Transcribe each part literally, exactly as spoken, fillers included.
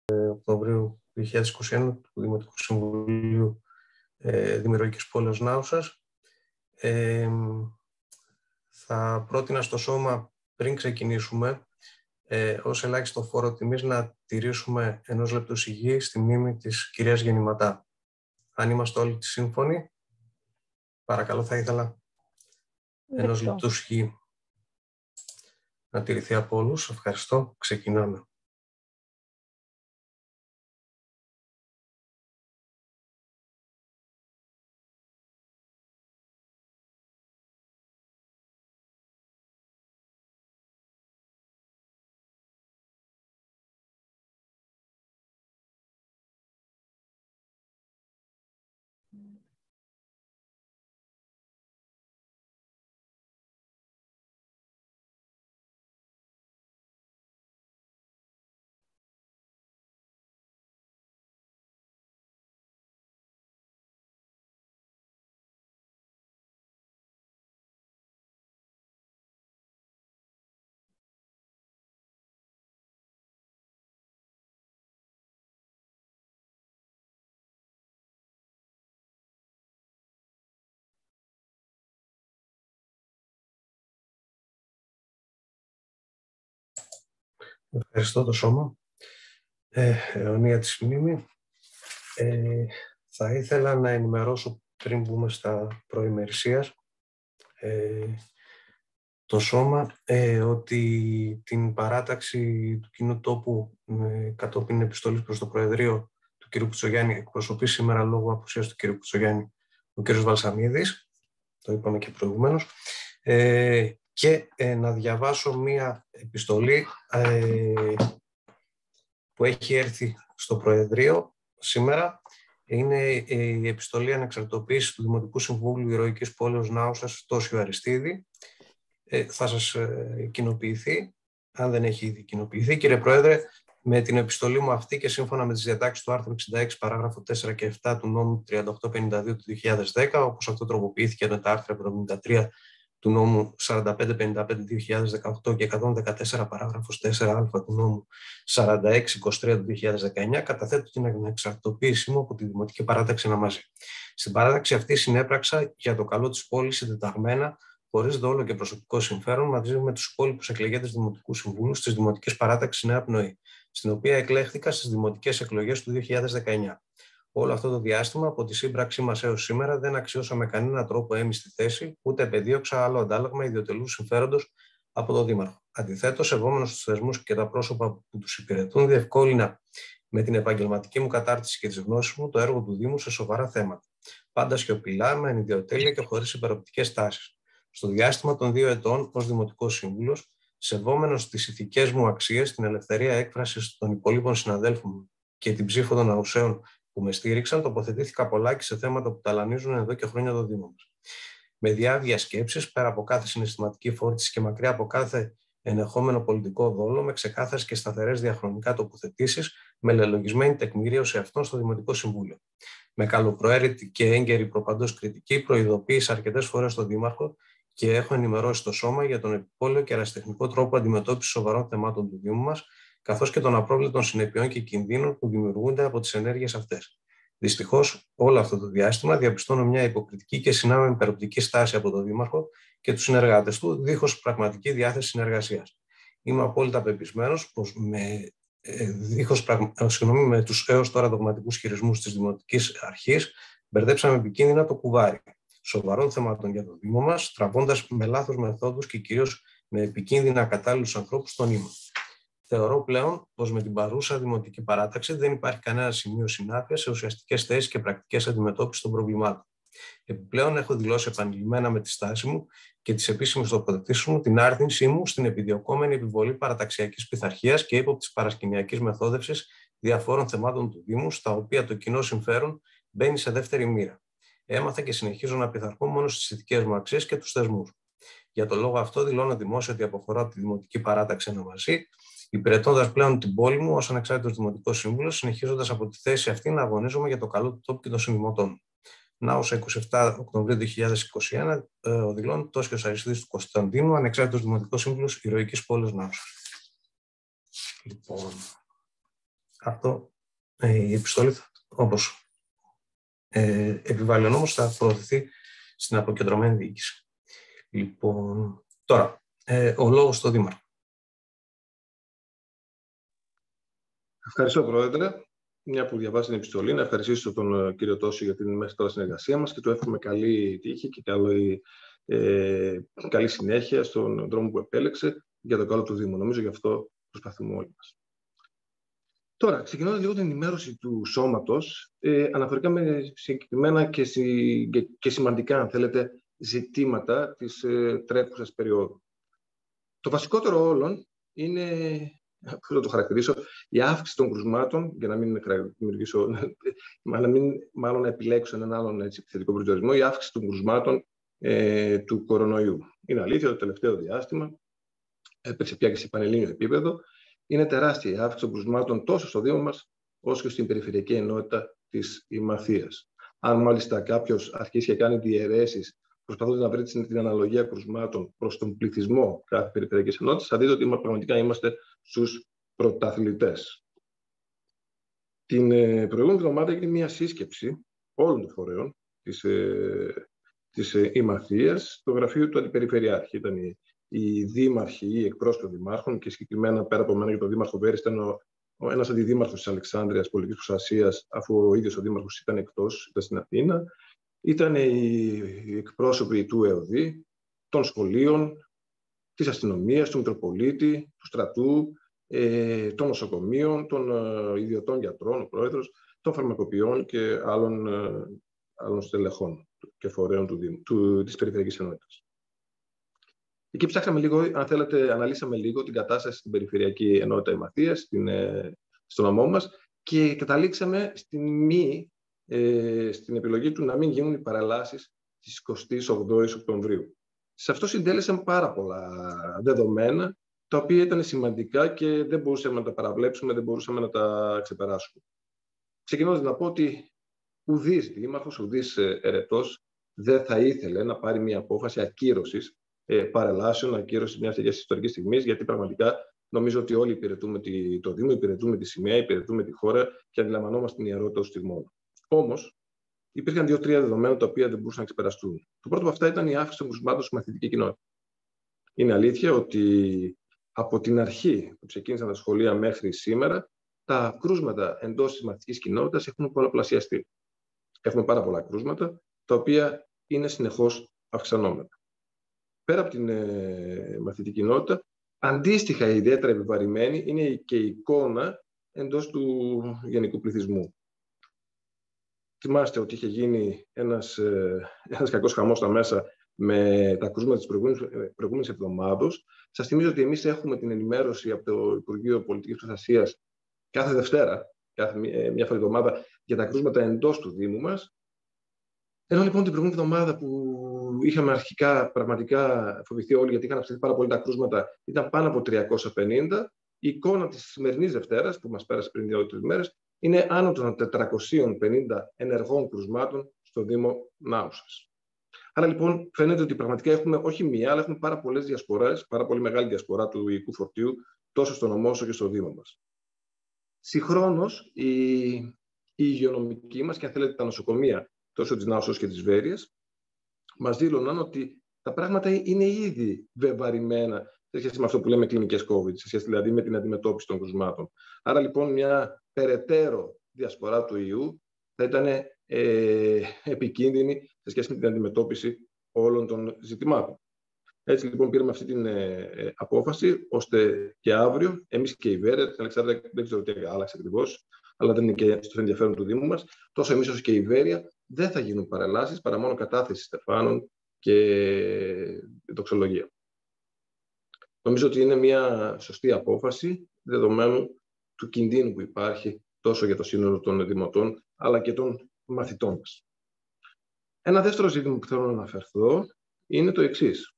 Οκτωβρίου δύο χιλιάδες είκοσι ένα του Δημοτικού Συμβουλίου ε, Δημιουργικής Πόλεως Νάουσας. Ε, θα πρότεινα στο σώμα, πριν ξεκινήσουμε, ε, ως ελάχιστο φόρο τιμής να τηρήσουμε ενός λεπτού σιγή στη μνήμη της κυρίας Γεννηματά. Αν είμαστε όλοι σύμφωνοι, παρακαλώ, θα ήθελα ενός λεπτού σιγή να τηρηθεί από όλους. Ευχαριστώ. Ξεκινάμε. Ευχαριστώ το σώμα. Ε, αιωνία της μνήμη. Ε, θα ήθελα να ενημερώσω πριν μπούμε στα προημερησίας ε, το σώμα ε, ότι την παράταξη του κοινού τόπου ε, κατόπιν επιστολής προς το Προεδρείο του κ. Κουτσογιάννη εκπροσωπεί σήμερα λόγω απουσίας του κ. Κουτσογιάννη ο κ. Βαλσαμίδης, το είπαμε και προηγουμένως, ε, και ε, να διαβάσω μία επιστολή ε, που έχει έρθει στο Προεδρείο σήμερα. Είναι η επιστολή ανεξαρτητοποίησης του Δημοτικού Συμβούλου Ηρωικής Πόλεως Νάουσας Τόσιου Αριστίδη. Ε, θα σας ε, κοινοποιηθεί, αν δεν έχει ήδη κοινοποιηθεί. Κύριε Πρόεδρε, με την επιστολή μου αυτή και σύμφωνα με τις διατάξεις του άρθρου εξήντα έξι παράγραφο τέσσερα και επτά του νόμου τριάντα οκτώ πενήντα δύο του δύο χιλιάδες δέκα, όπως αυτό τροποποιήθηκε με τα άρθρα εβδομήντα τρία του νόμου σαράντα πέντε πενήντα πέντε του δύο χιλιάδες δεκαοκτώ και εκατόν δεκατέσσερα παράγραφος τέσσερα α του νόμου σαράντα έξι είκοσι τρία του δύο χιλιάδες δεκαεννιά, καταθέτω την ανεξαρτητοποίησή μου από τη Δημοτική Παράταξη Ένα Μαζί. Στην παράταξη αυτή συνέπραξα για το καλό της πόλης συντεταγμένα, χωρίς δόλο και προσωπικό συμφέρον, μαζί με τους υπόλοιπους εκλεγέντες Δημοτικού Συμβούλου της Δημοτικής Παράταξης Νέα Πνοή, στην οποία εκλέχθηκα στις δημοτικές εκλογές του δύο χιλιάδες δεκαεννιά. Όλο αυτό το διάστημα, από τη σύμπραξή μας έως σήμερα, δεν αξιώσα με κανέναν τρόπο έμειστη θέση, ούτε επεδίωξα άλλο αντάλλαγμα ιδιωτελούς συμφέροντος από τον Δήμαρχο. Αντιθέτως, σεβόμενος τους θεσμούς και τα πρόσωπα που τους υπηρετούν, διευκόλυνα με την επαγγελματική μου κατάρτιση και τις γνώσεις μου το έργο του Δήμου σε σοβαρά θέματα. Πάντα σιωπηλά, με ανιδιοτέλεια και χωρίς υπεροπτικές τάσεις. Στο διάστημα των δύο ετών ως Δημοτικός Σύμβουλος, σεβόμενος τις ηθικές μου αξίες, την ελευθερία έκφρασης των υπολείπων συναδέλφων μου και την ψήφο των αουσαίων που με στήριξαν, τοποθετήθηκα πολλάκι σε θέματα που ταλανίζουν εδώ και χρόνια το Δήμο μας. Με διάβια σκέψεις, πέρα από κάθε συναισθηματική φόρτιση και μακριά από κάθε ενεχόμενο πολιτικό δόλο, με ξεκάθαρες και σταθερές διαχρονικά τοποθετήσεις, με λελογισμένη τεκμηρίωση αυτών στο Δημοτικό Συμβούλιο. Με καλοπροαίρετη και έγκαιρη προπαντός κριτική, προειδοποίησα αρκετές φορές τον Δήμαρχο και έχω ενημερώσει το σώμα για τον επιπόλαιο και ερασιτεχνικό τρόπο αντιμετώπισης σοβαρών θεμάτων του Δήμου μας, καθώς και των απρόβλεπτων συνεπειών και κινδύνων που δημιουργούνται από τις ενέργειες αυτές. Δυστυχώς, όλο αυτό το διάστημα διαπιστώνω μια υποκριτική και συνάμα υπεροπτική στάση από τον Δήμαρχο και τους συνεργάτες του, δίχως πραγματική διάθεση συνεργασίας. Είμαι απόλυτα πεπισμένος πως με, ε, δίχως πραγμα... συγγνώμη, με τους έως τώρα δογματικούς χειρισμούς της Δημοτικής Αρχής μπερδέψαμε επικίνδυνα το κουβάρι σοβαρών θεμάτων για το Δήμο μας, τραβώντας με λάθος μεθόδους και κυρίως με επικίνδυνα ακατάλληλους ανθρώπους στον ύμο. Θεωρώ πλέον πως με την παρούσα Δημοτική Παράταξη δεν υπάρχει κανένα σημείο συνάφειας σε ουσιαστικές θέσεις και πρακτικές αντιμετώπισης των προβλημάτων. Επιπλέον, έχω δηλώσει επανειλημμένα με τη στάση μου και τις επίσημες τοποθετήσεις μου την άρνησή μου στην επιδιωκόμενη επιβολή παραταξιακής πειθαρχίας και ύποπτης παρασκηνιακής μεθόδευσης διαφόρων θεμάτων του Δήμου, στα οποία το κοινό συμφέρον μπαίνει σε δεύτερη μοίρα. Έμαθα και συνεχίζω να πειθαρχώ μόνο στις ηθικές μου αξίες και τους θεσμούς. Για τον λόγο αυτό, δηλώνω δημόσια ότι αποχωρώ από τη Δημοτική Παράταξη Ένα Μαζί, υπηρετώντας πλέον την πόλη μου ως ανεξάρτητος Δημοτικός Σύμβουλος, συνεχίζοντας από τη θέση αυτή να αγωνίζομαι για το καλό του τόπου και των συνδημοτών. Νάουσα, εικοστή εβδόμη Οκτωβρίου δύο χιλιάδες είκοσι ένα, ο δηλώνει Τόσιος Αριστίδης του Κωνσταντίνου, ανεξάρτητος Δημοτικός Σύμβουλος Ηρωικής Πόλεως Νάουσας. Λοιπόν, αυτό ε, η επιστολή, όπως ε, επιβάλλει ο νόμος, θα προωθηθεί στην αποκεντρωμένη διοίκηση. Λοιπόν, τώρα, ε, ο λόγος στο Δήμαρχο. Ευχαριστώ, Πρόεδρε. Μια που διαβάσει την επιστολή, να ευχαριστήσω τον κύριο Τόση για την μέχρι τώρα συνεργασία μας και του εύχομαι καλή τύχη και καλή, ε, καλή συνέχεια στον δρόμο που επέλεξε για το καλό του Δήμου. Νομίζω γι' αυτό προσπαθούμε όλοι μας. Τώρα, ξεκινώντας λίγο την ενημέρωση του σώματος, ε, αναφορικά με συγκεκριμένα και, συ, και, και σημαντικά, αν θέλετε, ζητήματα της ε, τρέχουσας περίοδου. Το βασικότερο όλων είναι, πώς θα το χαρακτηρίσω, η αύξηση των κρουσμάτων, για να μην δημιουργήσω, να μην μάλλον επιλέξω έναν άλλον έτσι, επιθετικό προσδιορισμό, η αύξηση των κρουσμάτων ε, του κορονοϊού. Είναι αλήθεια ότι το τελευταίο διάστημα έπαιξε πια και σε πανελλήνιο επίπεδο. Είναι τεράστια η αύξηση των κρουσμάτων τόσο στο Δήμο μας, όσο και στην περιφερειακή ενότητα της Ημαθίας. Αν μάλιστα κάποιος αρχίσει και κάνει διαιρέσεις, προσπαθώντας να βρει την αναλογία κρουσμάτων προς τον πληθυσμό κάθε περιφερειακής ενότητας, θα δείτε ότι πραγματικά είμαστε στους πρωταθλητές. Την προηγούμενη εβδομάδα έγινε μια σύσκεψη όλων των φορέων της, της Ημαθίας στο γραφείο του Αντιπεριφερειάρχη. Ήταν οι, οι δήμαρχοι ή εκπρόσωποι των δημάρχων και συγκεκριμένα πέρα από μένα και τον δήμαρχο Βέρης ήταν ο, ο ένας αντιδήμαρχος της Αλεξάνδρειας Πολιτικής Προστασίας, αφού ο ίδιος ο δήμαρχος ήταν εκτός, ήταν στην Αθήνα. Ήταν οι εκπρόσωποι του ΕΟΔΗ, των σχολείων, της αστυνομίας, του Μητροπολίτη, του στρατού, ε, των νοσοκομείων, των ε, ιδιωτών γιατρών, ο πρόεδρος, των φαρμακοποιών και άλλων, ε, άλλων στελεχών και φορέων του, του, της Περιφερειακής Ενότητας. Εκεί ψάξαμε λίγο, αν θέλετε, αναλύσαμε λίγο την κατάσταση στην Περιφερειακή Ενότητα Ημαθίας, ε, στο νομό μας και καταλήξαμε στην μη Ε, στην επιλογή του να μην γίνουν οι παρελάσεις της εικοστής ογδόης Οκτωβρίου. Σε αυτό συντέλεσαν πάρα πολλά δεδομένα, τα οποία ήταν σημαντικά και δεν μπορούσαμε να τα παραβλέψουμε, δεν μπορούσαμε να τα ξεπεράσουμε. Ξεκινώντας να πω ότι ουδής δήμαρχος, ουδής ερετός δεν θα ήθελε να πάρει μια απόφαση ακύρωσης ε, παρελάσεων, ακύρωσης μιας τέτοιας ιστορικής στιγμής, γιατί πραγματικά νομίζω ότι όλοι υπηρετούμε το Δήμο, υπηρετούμε τη σημαία, υπηρετούμε τη χώρα και αντιλαμβανόμαστε την ιερότητα των στιγμών. Όμως, υπήρχαν δύο-τρία δεδομένα τα οποία δεν μπορούσαν να ξεπεραστούν. Το πρώτο από αυτά ήταν η αύξηση των κρουσμάτων στη μαθητική κοινότητα. Είναι αλήθεια ότι από την αρχή που ξεκίνησαν τα σχολεία μέχρι σήμερα, τα κρούσματα εντός της μαθητικής κοινότητας έχουν πολλαπλασιαστεί. Έχουμε πάρα πολλά κρούσματα, τα οποία είναι συνεχώς αυξανόμενα. Πέρα από την ε, μαθητική κοινότητα, αντίστοιχα ιδιαίτερα επιβαρημένη είναι και η εικόνα εντός του γενικού πληθυσμού. Θυμάστε ότι είχε γίνει ένας, ένας κακός χαμός στα μέσα με τα κρούσματα της προηγούμενης, προηγούμενης εβδομάδος. Σας θυμίζω ότι εμείς έχουμε την ενημέρωση από το Υπουργείο Πολιτικής Προστασίας κάθε Δευτέρα, κάθε μια φορά εβδομάδα, για τα κρούσματα εντός του Δήμου μας. Ενώ λοιπόν την προηγούμενη εβδομάδα που είχαμε αρχικά πραγματικά φοβηθεί όλοι, γιατί είχαν αυξηθεί πάρα πολύ τα κρούσματα, ήταν πάνω από τριακόσια πενήντα, η εικόνα της σημερινής Δευτέρας, που μας πέρασε πριν δύο-τρεις μέρες, είναι άνω των τετρακοσίων πενήντα ενεργών κρουσμάτων στο Δήμο Νάουσας. Άρα λοιπόν φαίνεται ότι πραγματικά έχουμε όχι μία, αλλά έχουμε πάρα πολλές διασπορές, πάρα πολύ μεγάλη διασπορά του οικού φορτίου, τόσο στο νομό όσο και στο Δήμο μας. Συγχρόνως, η, η υγειονομική μας και αν θέλετε τα νοσοκομεία, τόσο της Νάουσας και της Βέρειας, μας δήλωναν ότι τα πράγματα είναι ήδη βεβαρημένα σε σχέση με αυτό που λέμε κλινικές COVID, σε σχέση δηλαδή με την αντιμετώπιση των κρουσμάτων. Άρα λοιπόν μια περαιτέρω διασπορά του ιού θα ήταν ε, επικίνδυνη σε σχέση με την αντιμετώπιση όλων των ζητημάτων. Έτσι λοιπόν πήραμε αυτή την ε, απόφαση, ώστε και αύριο εμείς και η Βέρεια, την Αλεξάνδρεια δεν ξέρω τι άλλαξε ακριβώς, αλλά δεν είναι και στο ενδιαφέρον του Δήμου μας, τόσο εμείς όσο και η Βέρεια δεν θα γίνουν παρελάσεις παρά μόνο κατάθεση στεφάνων και δοξολογία. Νομίζω ότι είναι μια σωστή απόφαση, δεδομένου του κινδύνου που υπάρχει τόσο για το σύνολο των δημοτών, αλλά και των μαθητών μας. Ένα δεύτερο ζήτημα που θέλω να αναφερθώ είναι το εξής.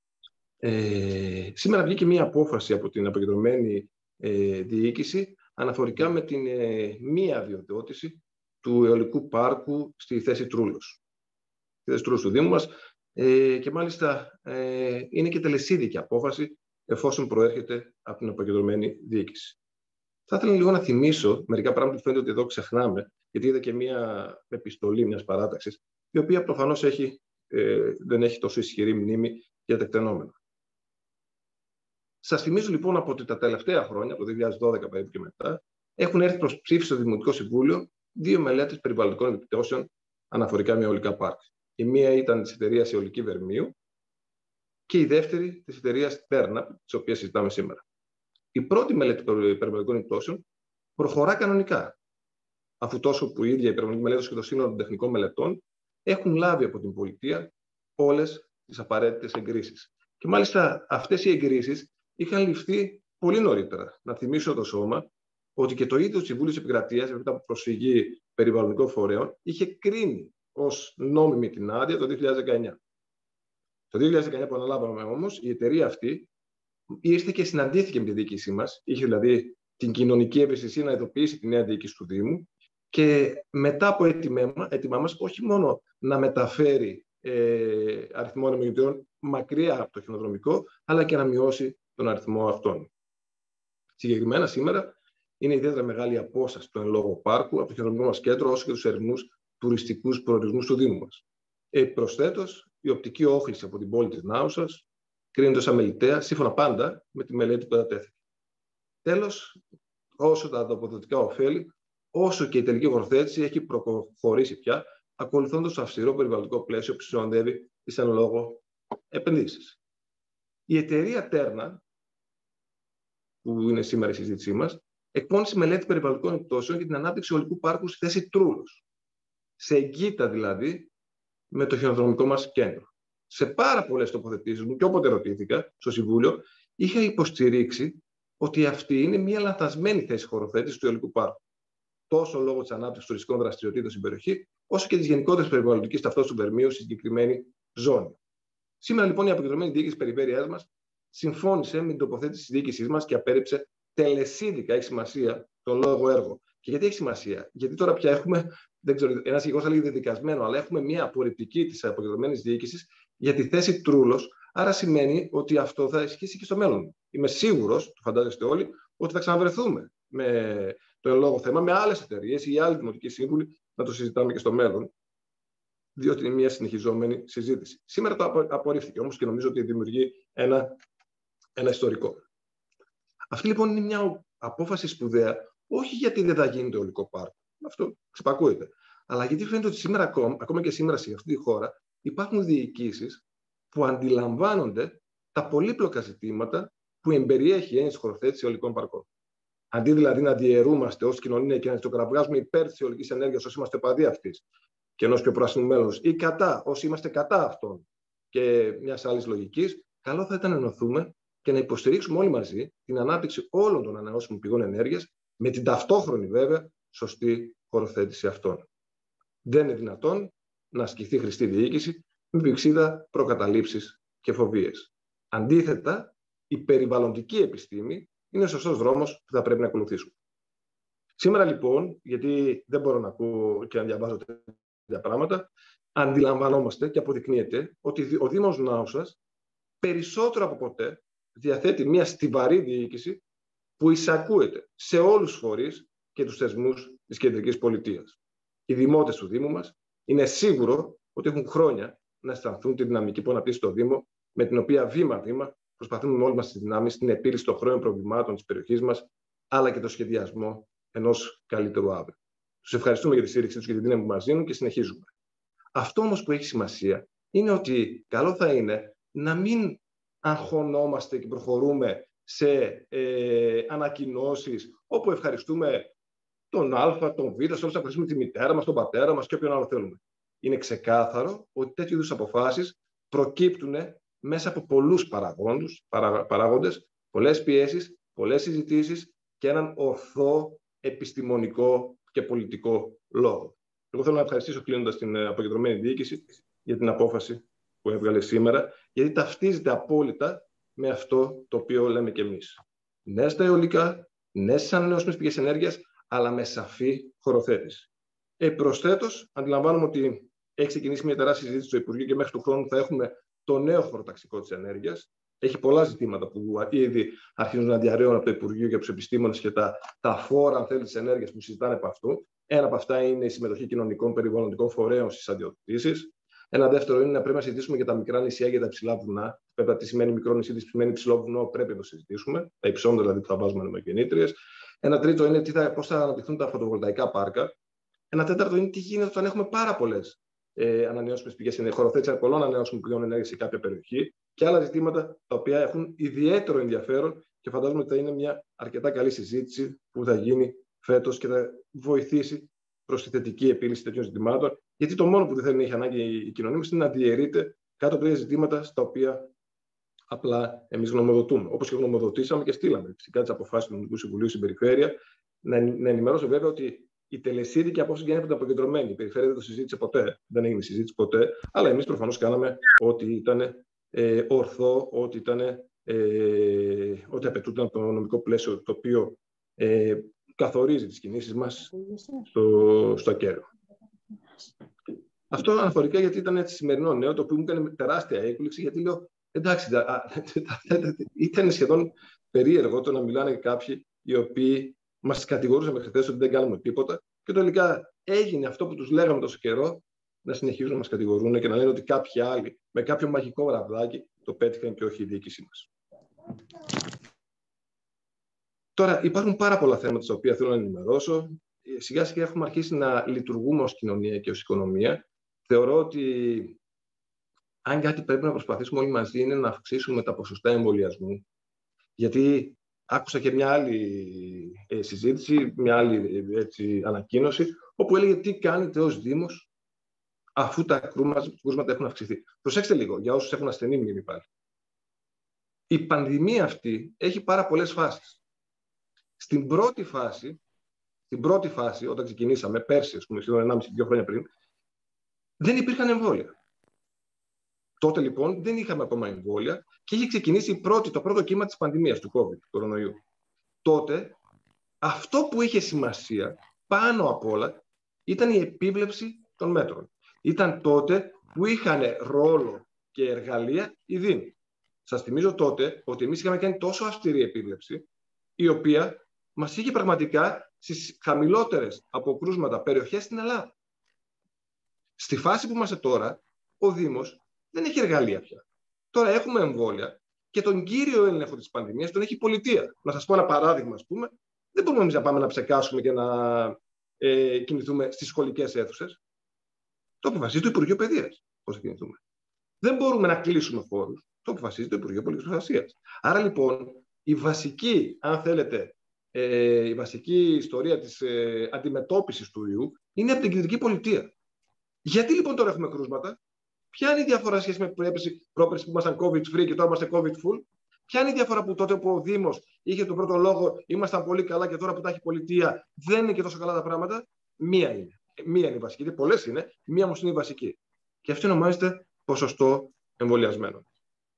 Ε, σήμερα βγήκε μια απόφαση από την αποκεντρωμένη ε, διοίκηση αναφορικά με την ε, μη αδειοδότηση του αιωλικού πάρκου στη θέση Τρούλος. Στη θέση Τρούλος του Δήμου μας ε, και μάλιστα ε, είναι και τελεσίδικη απόφαση εφόσον προέρχεται από την αποκεντρωμένη διοίκηση. Θα ήθελα λίγο να θυμίσω μερικά πράγματα που φαίνεται ότι εδώ ξεχνάμε, γιατί είδα και μία επιστολή μιας παράταξης, η οποία προφανώς έχει, ε, δεν έχει τόσο ισχυρή μνήμη για τεκτενόμενα. Σας θυμίζω λοιπόν από ότι τα τελευταία χρόνια, από το δύο χιλιάδες δώδεκα περίπου και μετά, έχουν έρθει προς ψήφιση στο Δημοτικό Συμβούλιο δύο μελέτες περιβαλλοντικών επιπτώσεων αναφορικά με αιωλικά πάρκ. Η μία ήταν της εταιρείας Αιωλική Βερμίου και η δεύτερη της εταιρείας Τέρνα, της οποίας συζητάμε σήμερα. Η πρώτη μελέτη περιβαλλοντικών επιπτώσεων προχωρά κανονικά, αφού τόσο που η ίδια η περιβαλλοντική μελέτη και το σύνολο των τεχνικών μελετών έχουν λάβει από την πολιτεία όλες τις απαραίτητες εγκρίσεις. Και μάλιστα αυτές οι εγκρίσεις είχαν ληφθεί πολύ νωρίτερα. Να θυμίσω το Σώμα ότι και το ίδιο το Συμβούλιο της Επικρατείας, μετά από προσφυγή περιβαλλοντικών φορέων, είχε κρίνει ως νόμιμη την άδεια το δύο χιλιάδες δεκαεννιά. Το δύο χιλιάδες δεκαεννιά που αναλάβαμε όμως, η εταιρεία αυτή ήρθε και συναντήθηκε με τη διοίκησή μας, είχε δηλαδή την κοινωνική ευαισθησία να ειδοποιήσει τη νέα διοίκηση του Δήμου και μετά από έτοιμά μας, όχι μόνο να μεταφέρει ε, αριθμό ανεμογεννητριών μακριά από το χιονοδρομικό, αλλά και να μειώσει τον αριθμό αυτών. Συγκεκριμένα σήμερα είναι ιδιαίτερα μεγάλη η απόσταση του εν λόγω πάρκου από το χιονοδρομικό μας κέντρο, όσο και τους ερευνούς τουριστικούς προορισμούς του Δήμου μας. Ε, προσθέτως, η οπτική όχληση από την πόλη της Νάουσας κρίνεται ως αμεληταία, σύμφωνα πάντα με τη μελέτη που κατατέθηκε. Τέλος, όσο τα ανταποδοτικά ωφέλη, όσο και η τελική χωροθέτηση έχει προχωρήσει πια, ακολουθώντας το αυστηρό περιβαλλοντικό πλαίσιο που συνοδεύει τις εν λόγω επενδύσεις. Η εταιρεία Τέρνα, που είναι σήμερα η συζήτησή μας, εκπώνησε μελέτη περιβαλλοντικών επιπτώσεων για την ανάπτυξη αιωλικού πάρκου στη θέση Τρούλος. Σε εγκύτητα δηλαδή με το χιονοδρομικό μας κέντρο. Σε πάρα πολλές τοποθετήσεις μου, και όποτε ρωτήθηκα στο Συμβούλιο, είχα υποστηρίξει ότι αυτή είναι μια λανθασμένη θέση χωροθέτησης του αιωλικού πάρκου. Τόσο λόγω της ανάπτυξης τουριστικών δραστηριοτήτων στην περιοχή, όσο και της γενικότερης περιβαλλοντικής ταυτότητας του Βερμίου στη συγκεκριμένη ζώνη. Σήμερα λοιπόν η αποκεντρωμένη διοίκηση της περιφέρειάς μας συμφώνησε με την τοποθέτηση της διοίκησής μας και απέρριψε τελεσίδικα, έχει σημασία, τον λόγο έργο. Και γιατί έχει σημασία? Γιατί τώρα πια έχουμε, δεν ξέρω, ένας γεγονός θα λέγει δεδικασμένο, αλλά έχουμε μια απορριπτική της αποκεντρωμένης διοίκησης για τη θέση Τρούλος. Άρα σημαίνει ότι αυτό θα ισχύσει και στο μέλλον. Είμαι σίγουρος, το φαντάζεστε όλοι, ότι θα ξαναβρεθούμε με το εν λόγω θέμα, με άλλες εταιρείες ή άλλοι δημοτικοί σύμβουλοι να το συζητάμε και στο μέλλον, διότι είναι μια συνεχιζόμενη συζήτηση. Σήμερα το απορρίφθηκε όμως και νομίζω ότι δημιουργεί ένα, ένα ιστορικό. Αυτή λοιπόν είναι μια απόφαση σπουδαία, όχι γιατί δεν θα γίνει το αιωλικό πάρκο. Αυτό ξεπακούεται. Αλλά γιατί φαίνεται ότι σήμερα, ακόμα, ακόμα και σήμερα σε αυτή τη χώρα, υπάρχουν διοικήσεις που αντιλαμβάνονται τα πολύπλοκα ζητήματα που εμπεριέχει η έννοια χωροθέτηση αιωλικών παρκών. Αντί δηλαδή να διαιρούμαστε ως κοινωνία και να το κραυγάζουμε υπέρ της αιωλικής ενέργειας όσοι είμαστε παδί αυτής και ενός πιο πράσινου μέλλοντος, ή κατά όσοι είμαστε κατά αυτών και μιας άλλης λογικής, καλό θα ήταν να ενωθούμε και να υποστηρίξουμε όλοι μαζί την ανάπτυξη όλων των ανανεώσιμων πηγών ενέργειας με την ταυτόχρονη βέβαια σωστή χωροθέτηση αυτών. Δεν είναι δυνατόν να ασκηθεί χρηστή διοίκηση με πηξίδα προκαταλήψεις και φοβίες. Αντίθετα, η περιβαλλοντική επιστήμη είναι ο σωστός δρόμος που θα πρέπει να ακολουθήσουμε. Σήμερα λοιπόν, γιατί δεν μπορώ να ακούω και να διαβάζω τέτοια πράγματα, αντιλαμβανόμαστε και αποδεικνύεται ότι ο Δήμος Νάουσας περισσότερο από ποτέ διαθέτει μια στιβαρή διοίκηση που εισακούεται σε όλους τους φορείς και τους θεσμούς της κεντρικής πολιτείας. Οι δημότες του Δήμου μας είναι σίγουρο ότι έχουν χρόνια να αισθανθούν τη δυναμική που αναπτύσσει το Δήμο, με την οποία βήμα-βήμα προσπαθούμε με όλες μας τις δυνάμεις στην επίλυση των χρόνων προβλημάτων της περιοχής μας, αλλά και το σχεδιασμό ενός καλύτερου αύριο. Τους ευχαριστούμε για τη στήριξή τους και τη δύναμη που μας δίνουν και συνεχίζουμε. Αυτό όμως που έχει σημασία είναι ότι καλό θα είναι να μην αγχωνόμαστε και προχωρούμε σε ε, ανακοινώσεις όπου ευχαριστούμε τον Α, τον Β, σε όλους να ευχαριστούμε τη μητέρα μας, τον πατέρα μας και όποιον άλλο θέλουμε. Είναι ξεκάθαρο ότι τέτοιου είδους αποφάσεις προκύπτουν μέσα από πολλούς παραγόντες, παρα, παράγοντες, πολλές πιέσεις, πολλές συζητήσεις και έναν ορθό επιστημονικό και πολιτικό λόγο. Εγώ θέλω να ευχαριστήσω κλείνοντας την αποκεντρωμένη διοίκηση για την απόφαση που έβγαλε σήμερα, γιατί ταυτίζεται απόλυτα με αυτό το οποίο λέμε κι εμείς. Ναι στα αιωλικά, ναι στις ανανεώσιμες πηγές ενέργειας, αλλά με σαφή χωροθέτηση. Ε, προσθέτως, αντιλαμβάνομαι ότι έχει ξεκινήσει μια τεράστια συζήτηση στο Υπουργείο και μέχρι του χρόνου θα έχουμε το νέο χωροταξικό της ενέργειας, Έχει πολλά ζητήματα που ήδη αρχίζουν να διαρρέουν από το Υπουργείο και από τους επιστήμονες και τα, τα φόρα, αν θέλει, της ενέργειας που συζητάνε από αυτού. Ένα από αυτά είναι η συμμετοχή κοινωνικών περιβαλλοντικών φορέων στις αδειοδοτήσεις. Ένα δεύτερο είναι να πρέπει να συζητήσουμε για τα μικρά νησιά και τα υψηλά βουνά. Βέβαια, τι σημαίνει μικρό νησί, τι σημαίνει υψηλό βουνό, πρέπει να το συζητήσουμε. Τα υψώντα δηλαδή που θα βάζουμε ανεμογεννήτριες. Ένα τρίτο είναι πώς θα αναπτυχθούν τα φωτοβολταϊκά πάρκα. Ένα τέταρτο είναι τι γίνεται όταν έχουμε πάρα πολλές ε, ανανεώσιμες πηγές ενέργειας, χωροθέτηση πολλών ανανεώσιμων πηγών ενέργειας σε κάποια περιοχή και άλλα ζητήματα τα οποία έχουν ιδιαίτερο ενδιαφέρον και φαντάζομαι ότι θα είναι μια αρκετά καλή συζήτηση που θα γίνει φέτος και θα βοηθήσει προς τη θετική επίλυση τέτοιων ζητημάτων. Γιατί το μόνο που δεν θέλει να έχει ανάγκη η κοινωνία μας είναι να διαιρείται κάτω από τέτοια ζητήματα στα οποία απλά εμείς γνωμοδοτούμε. Όπως και γνωμοδοτήσαμε και στείλαμε φυσικά τις αποφάσεις του Νομικού Συμβουλίου στην Περιφέρεια. Να, να ενημερώσω βέβαια ότι η τελεσίδικη απόφαση γίνεται αποκεντρωμένη. Η Περιφέρεια δεν το συζήτησε ποτέ, δεν έγινε συζήτηση ποτέ. Αλλά εμείς προφανώς κάναμε ό,τι ήταν ε, ορθό, ό,τι, ήταν, ε, ό,τι απαιτούνταν από το νομικό πλαίσιο το οποίο ε, καθορίζει τις κινήσεις μας στο, στο ακέραιο. Αυτό αναφορικά γιατί ήταν έτσι σημερινό νέο, το οποίο μου έκανε τεράστια έκπληξη, γιατί λέω εντάξει, ήταν σχεδόν περίεργο το να μιλάνε κάποιοι οι οποίοι μας κατηγορούσαν μέχρι χθες ότι δεν κάνουμε τίποτα και τελικά έγινε αυτό που τους λέγαμε τόσο καιρό, να συνεχίζουν να μας κατηγορούν και να λένε ότι κάποιοι άλλοι με κάποιο μαγικό βραβδάκι το πέτυχαν και όχι η διοίκησή μας. Τώρα, υπάρχουν πάρα πολλά θέματα στα οποία θέλω να ενημερώσω. Σιγά σιγά έχουμε αρχίσει να λειτουργούμε ως κοινωνία και ως οικονομία. Θεωρώ ότι αν κάτι πρέπει να προσπαθήσουμε όλοι μαζί είναι να αυξήσουμε τα ποσοστά εμβολιασμού. Γιατί άκουσα και μια άλλη ε, συζήτηση, μια άλλη ε, έτσι, ανακοίνωση, όπου έλεγε τι κάνετε ως Δήμος αφού τα κρούσματα έχουν αυξηθεί. Προσέξτε λίγο, για όσους έχουν ασθενή μνήμη πάλι. Η πανδημία αυτή έχει πάρα πολλές φάσεις. Στην πρώτη φάση, στην πρώτη φάση όταν ξεκινήσαμε, πέρσι, ας πούμε, σχεδόν ενάμιση δύο χρόνια πριν, δεν υπήρχαν εμβόλια. Τότε λοιπόν δεν είχαμε ακόμα εμβόλια και είχε ξεκινήσει η πρώτη, το πρώτο κύμα της πανδημίας του COVID, του κορονοϊού. Τότε αυτό που είχε σημασία πάνω απ' όλα ήταν η επίβλεψη των μέτρων. Ήταν τότε που είχαν ρόλο και εργαλεία οι Δήμοι. Σας θυμίζω τότε ότι εμείς είχαμε κάνει τόσο αυστηρή επίβλεψη, η οποία μας είχε πραγματικά στις χαμηλότερες από κρούσματα περιοχές στην Ελλάδα. Στη φάση που είμαστε τώρα, ο Δήμος δεν έχει εργαλεία πια. Τώρα έχουμε εμβόλια και τον κύριο έλεγχο της πανδημίας τον έχει η πολιτεία. Να σας πω ένα παράδειγμα, ας πούμε. Δεν μπορούμε εμείς να πάμε να ψεκάσουμε και να ε, κινηθούμε στις σχολικές αίθουσες. Το αποφασίζει το Υπουργείο Παιδείας πώς θα κινηθούμε. Δεν μπορούμε να κλείσουμε χώρους. Το αποφασίζει το Υπουργείο Πολιτικής Προστασίας. Άρα λοιπόν η βασική, αν θέλετε, ε, η βασική ιστορία της ε, αντιμετώπισης του ιού είναι από την κεντρική πολιτεία. Γιατί λοιπόν τώρα έχουμε κρούσματα? Ποια είναι η διαφορά σχέση με πρόπερση που ήμασταν COVID free και τώρα είμαστε COVID full? Ποια είναι η διαφορά που τότε που ο Δήμος είχε τον πρώτο λόγο, ήμασταν πολύ καλά και τώρα που τα έχει πολιτεία δεν είναι και τόσο καλά τα πράγματα? Μία είναι. Μία είναι η βασική. Πολλές είναι. Μία όμως είναι η βασική. Και αυτή ονομάζεται ποσοστό εμβολιασμένων.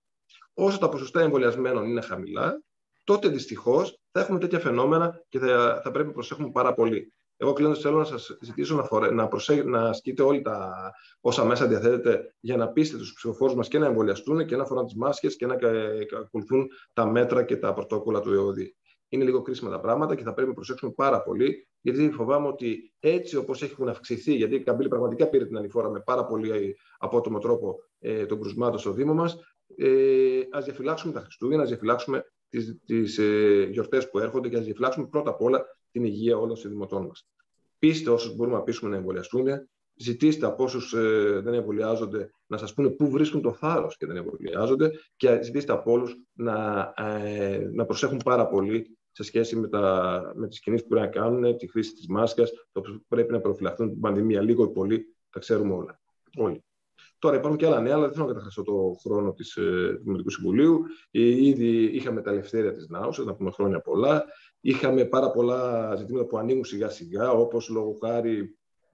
Όσο τα ποσοστά εμβολιασμένων είναι χαμηλά, τότε δυστυχώς θα έχουμε τέτοια φαινόμενα και θα, θα πρέπει να προσέχουμε πάρα πολύ. Εγώ κλείνοντας θέλω να σας ζητήσω να, φορέ, να, προσέ, να ασκείτε όλοι τα όσα μέσα διαθέτετε για να πείσετε τους ψηφοφόρους μας και να εμβολιαστούν και να φοράνε τις μάσκες και να ακολουθούν τα μέτρα και τα πρωτόκολλα του ΕΟΔΗ. Είναι λίγο κρίσιμα τα πράγματα και θα πρέπει να προσέξουμε πάρα πολύ, γιατί φοβάμαι ότι έτσι όπως έχουν αυξηθεί, γιατί η Καμπύλη πραγματικά πήρε την ανηφόρα με πάρα πολύ απότομο τρόπο ε, των κρουσμάτων στο Δήμο μας, ε, ας διαφυλάξουμε τα Χριστούγεννα, ας διαφυλάξουμε τις, τις ε, γιορτές που έρχονται και ας διαφυλάξουμε πρώτα απ' όλα την υγεία όλων των δημοτών μας. Πείστε όσους μπορούμε να πείσουμε να εμβολιαστούν, ζητήστε από όσους ε, δεν εμβολιάζονται να σας πούνε πού βρίσκουν το θάρρος και δεν εμβολιάζονται και ζητήστε από όλους να, ε, να προσέχουν πάρα πολύ σε σχέση με, τα, με τις κινήσεις που πρέπει να κάνουν, τη χρήση της μάσκας, το που πρέπει να προφυλαχθούν την πανδημία, λίγο ή πολύ, τα ξέρουμε όλα. Όλοι. Τώρα υπάρχουν και άλλα νέα, αλλά δεν θέλω να καταχραστώ το χρόνο της, ε, του Δημοτικού Συμβουλίου. Ε, ήδη είχαμε τα ελευθέρια της ΝΑΟΣ, να πούμε χρόνια πολλά. Είχαμε πάρα πολλά ζητήματα που ανοίγουν σιγά σιγά, όπως λόγω χάρη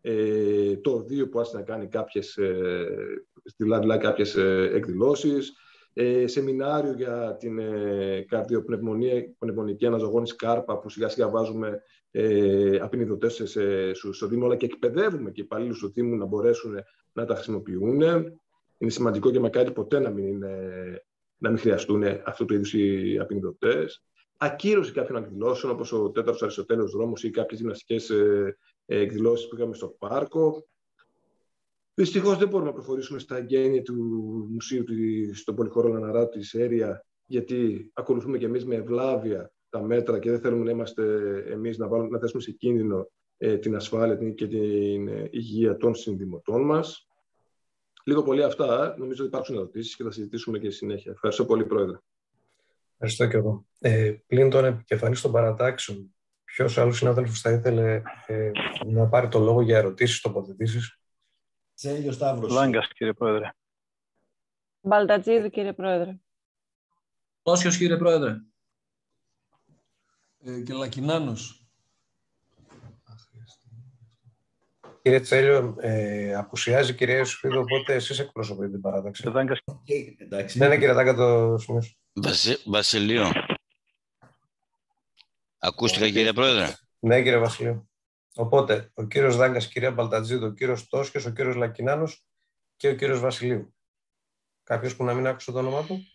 ε, το ΟΔΙΟ που άρχισε να κάνει κάποιες, ε, δηλαδή, κάποιες ε, εκδηλώσεις, ε, σεμινάριο για την ε, καρδιοπνευμονική αναζωογόνηση ΚΑΡΠΑ που σιγά σιγά βάζουμε ε, απεινιδωτές στο Δήμο, αλλά και εκπαιδεύουμε και υπαλλήλους του Δήμου να μπορέσουν να τα χρησιμοποιούν. Είναι σημαντικό και μακάρι ποτέ να μην, είναι, να μην χρειαστούν αυτού του είδους οι απεινδωτές. Ακύρωση κάποιων εκδηλώσεων, όπως ο τέταρτος Αριστοτέλεος δρόμος ή κάποιες γυμναστικές εκδηλώσεις που είχαμε στο πάρκο. Δυστυχώς δεν μπορούμε να προχωρήσουμε στα εγγένεια του Μουσείου στον Πολυχώρο Λαναρά της Έρια, γιατί ακολουθούμε και εμείς με ευλάβεια τα μέτρα και δεν θέλουμε να είμαστε εμείς να, βάλουμε, να θέσουμε σε κίνδυνο ε, την ασφάλεια και την ε, υγεία των συνδημοτών μας. Λίγο πολύ αυτά. Νομίζω ότι υπάρχουν ερωτήσεις και θα συζητήσουμε και συνέχεια. Ευχαριστώ πολύ, Πρόεδρε. Ευχαριστώ και εγώ. Ε, πλην των επικεφαλής των παρατάξεων, ποιος άλλος συνάδελφος θα ήθελε ε, να πάρει το λόγο για ερωτήσεις, τοποθετήσεις? Τσέλιος Σταύρος. Λάγκας, κύριε Πρόεδρε. Μπαλτατζίδου, κύριε Πρόεδρε. Τόσιος, κύριε Πρόεδρε. Ε, και Λακινάνος. Κύριε Τσέλιο, ε, απουσιάζει η κυρία Ιωσήφιδου, οπότε εσείς εκπροσωπείτε την παράταξη. Λάγκας. Okay, εντάξει. Ναι, ναι, κύριε Τάγκα, το σημείο. Βασι... Βασιλείο. Ακούστηκα, κύριε Πρόεδρε. Ναι, κύριε Βασιλείο. Οπότε, ο κύριος Δάγκας, κυρία Μπαλτατζίδου, ο κύριος Τόσιος, ο κύριος Λακινάνος και ο κύριος Βασιλείου. Κάποιος που να μην άκουσε το όνομά του?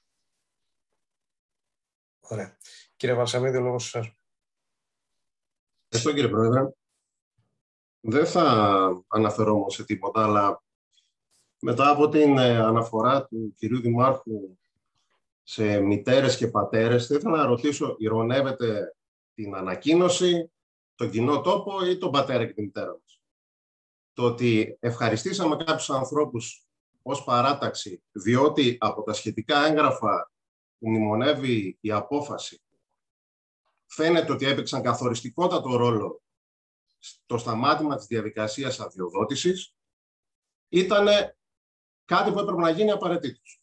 Ωραία. Κύριε Βαλσαμίδη, ο λόγος σας. Ευχαριστώ, κύριε Πρόεδρε. Δεν θα αναφερόμουν σε τίποτα, αλλά μετά από την αναφορά του κυρίου Δημάρχου σε μητέρες και πατέρες, θα ήθελα να ρωτήσω, ειρωνεύεται την ανακοίνωση, τον κοινό τόπο ή τον πατέρα και τη μητέρα μας? Το ότι ευχαριστήσαμε κάποιους ανθρώπους ως παράταξη, διότι από τα σχετικά έγγραφα που μνημονεύει η απόφαση φαίνεται ότι έπαιξαν καθοριστικότατο ρόλο στο σταμάτημα της διαδικασίας αδειοδότησης, ήταν κάτι που έπρεπε να γίνει απαραίτητος.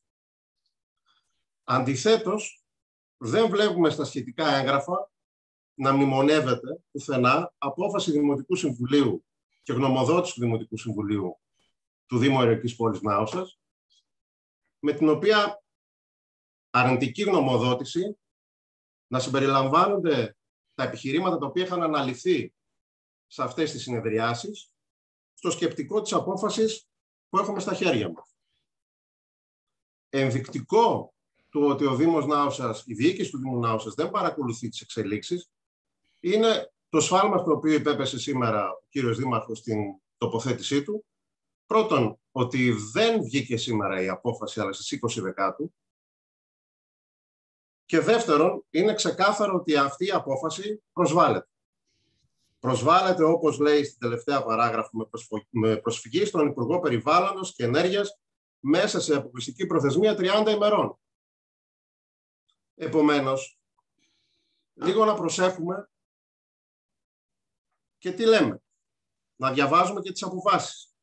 Αντιθέτως, δεν βλέπουμε στα σχετικά έγγραφα να μνημονεύεται πουθενά απόφαση Δημοτικού Συμβουλίου και γνωμοδότηση του Δημοτικού Συμβουλίου του Δήμου Ηρακλείας Πόλης Νάωσας, με την οποία αρνητική γνωμοδότηση να συμπεριλαμβάνονται τα επιχειρήματα τα οποία είχαν αναλυθεί σε αυτές τις συνεδριάσεις στο σκεπτικό της απόφασης που έχουμε στα χέρια μας. Ενδεικτικό του ότι ο Δήμος Νάωσας, η διοίκηση του Δήμου Νάωσας δεν παρακολουθεί τις εξελίξεις είναι το σφάλμα το οποίο υπέπεσε σήμερα ο κύριος Δήμαρχος στην τοποθέτησή του. Πρώτον, ότι δεν βγήκε σήμερα η απόφαση, αλλά στις είκοσι Δεκάτου. Και δεύτερον, είναι ξεκάθαρο ότι αυτή η απόφαση προσβάλλεται. Προσβάλλεται, όπως λέει στην τελευταία παράγραφο, με προσφυγή στον Υπουργό Περιβάλλοντος και Ενέργειας μέσα σε αποκλειστική προθεσμία τριάντα ημερών. Επομένως, λίγο να προσέχουμε και τι λέμε. Να διαβάζουμε και τις αποφάσεις.